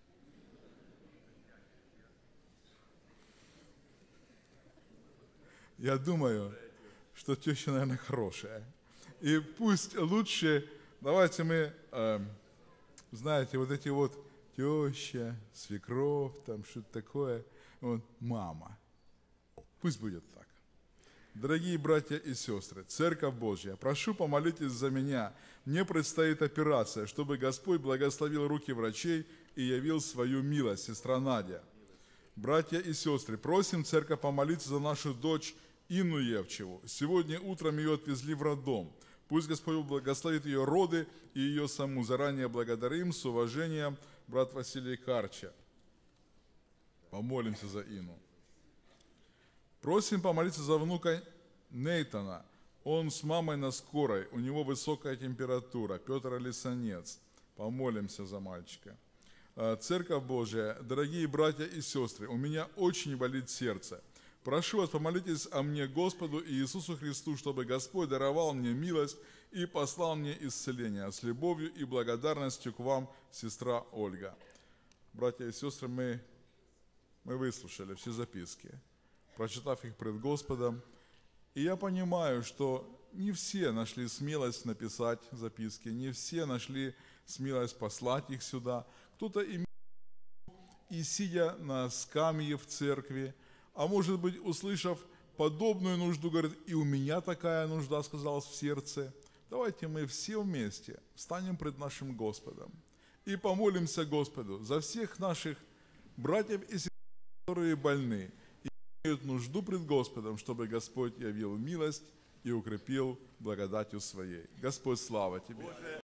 Я думаю, что теща, наверное, хорошая. И пусть лучше, давайте мы, знаете, вот эти вот теща, свекровь, там что-то такое, вот, мама. Пусть будет так. Дорогие братья и сестры, Церковь Божья, прошу, помолитесь за меня. Мне предстоит операция, чтобы Господь благословил руки врачей и явил свою милость, сестра Надя. Братья и сестры, просим Церковь помолиться за нашу дочь Инну Евчеву. Сегодня утром ее отвезли в роддом. Пусть Господь благословит ее роды и ее саму. Заранее благодарим. С уважением, брат Василий Карча. Помолимся за Инну. Просим помолиться за внука Нейтана. Он с мамой на скорой. У него высокая температура. Петр Лисанец. Помолимся за мальчика. Церковь Божия, дорогие братья и сестры, у меня очень болит сердце. Прошу вас, помолитесь о мне Господу и Иисусу Христу, чтобы Господь даровал мне милость и послал мне исцеление. С любовью и благодарностью к вам, сестра Ольга. Братья и сестры, мы выслушали все записки, прочитав их пред Господом. И я понимаю, что не все нашли смелость написать записки, не все нашли смелость послать их сюда. Кто-то имел и сидя на скамье в церкви, а может быть, услышав подобную нужду, говорит, и у меня такая нужда, сказалась в сердце. Давайте мы все вместе встанем пред нашим Господом и помолимся Господу за всех наших братьев и сестер, которые больны и имеют нужду пред Господом, чтобы Господь явил милость и укрепил благодатью Своей. Господь, слава Тебе!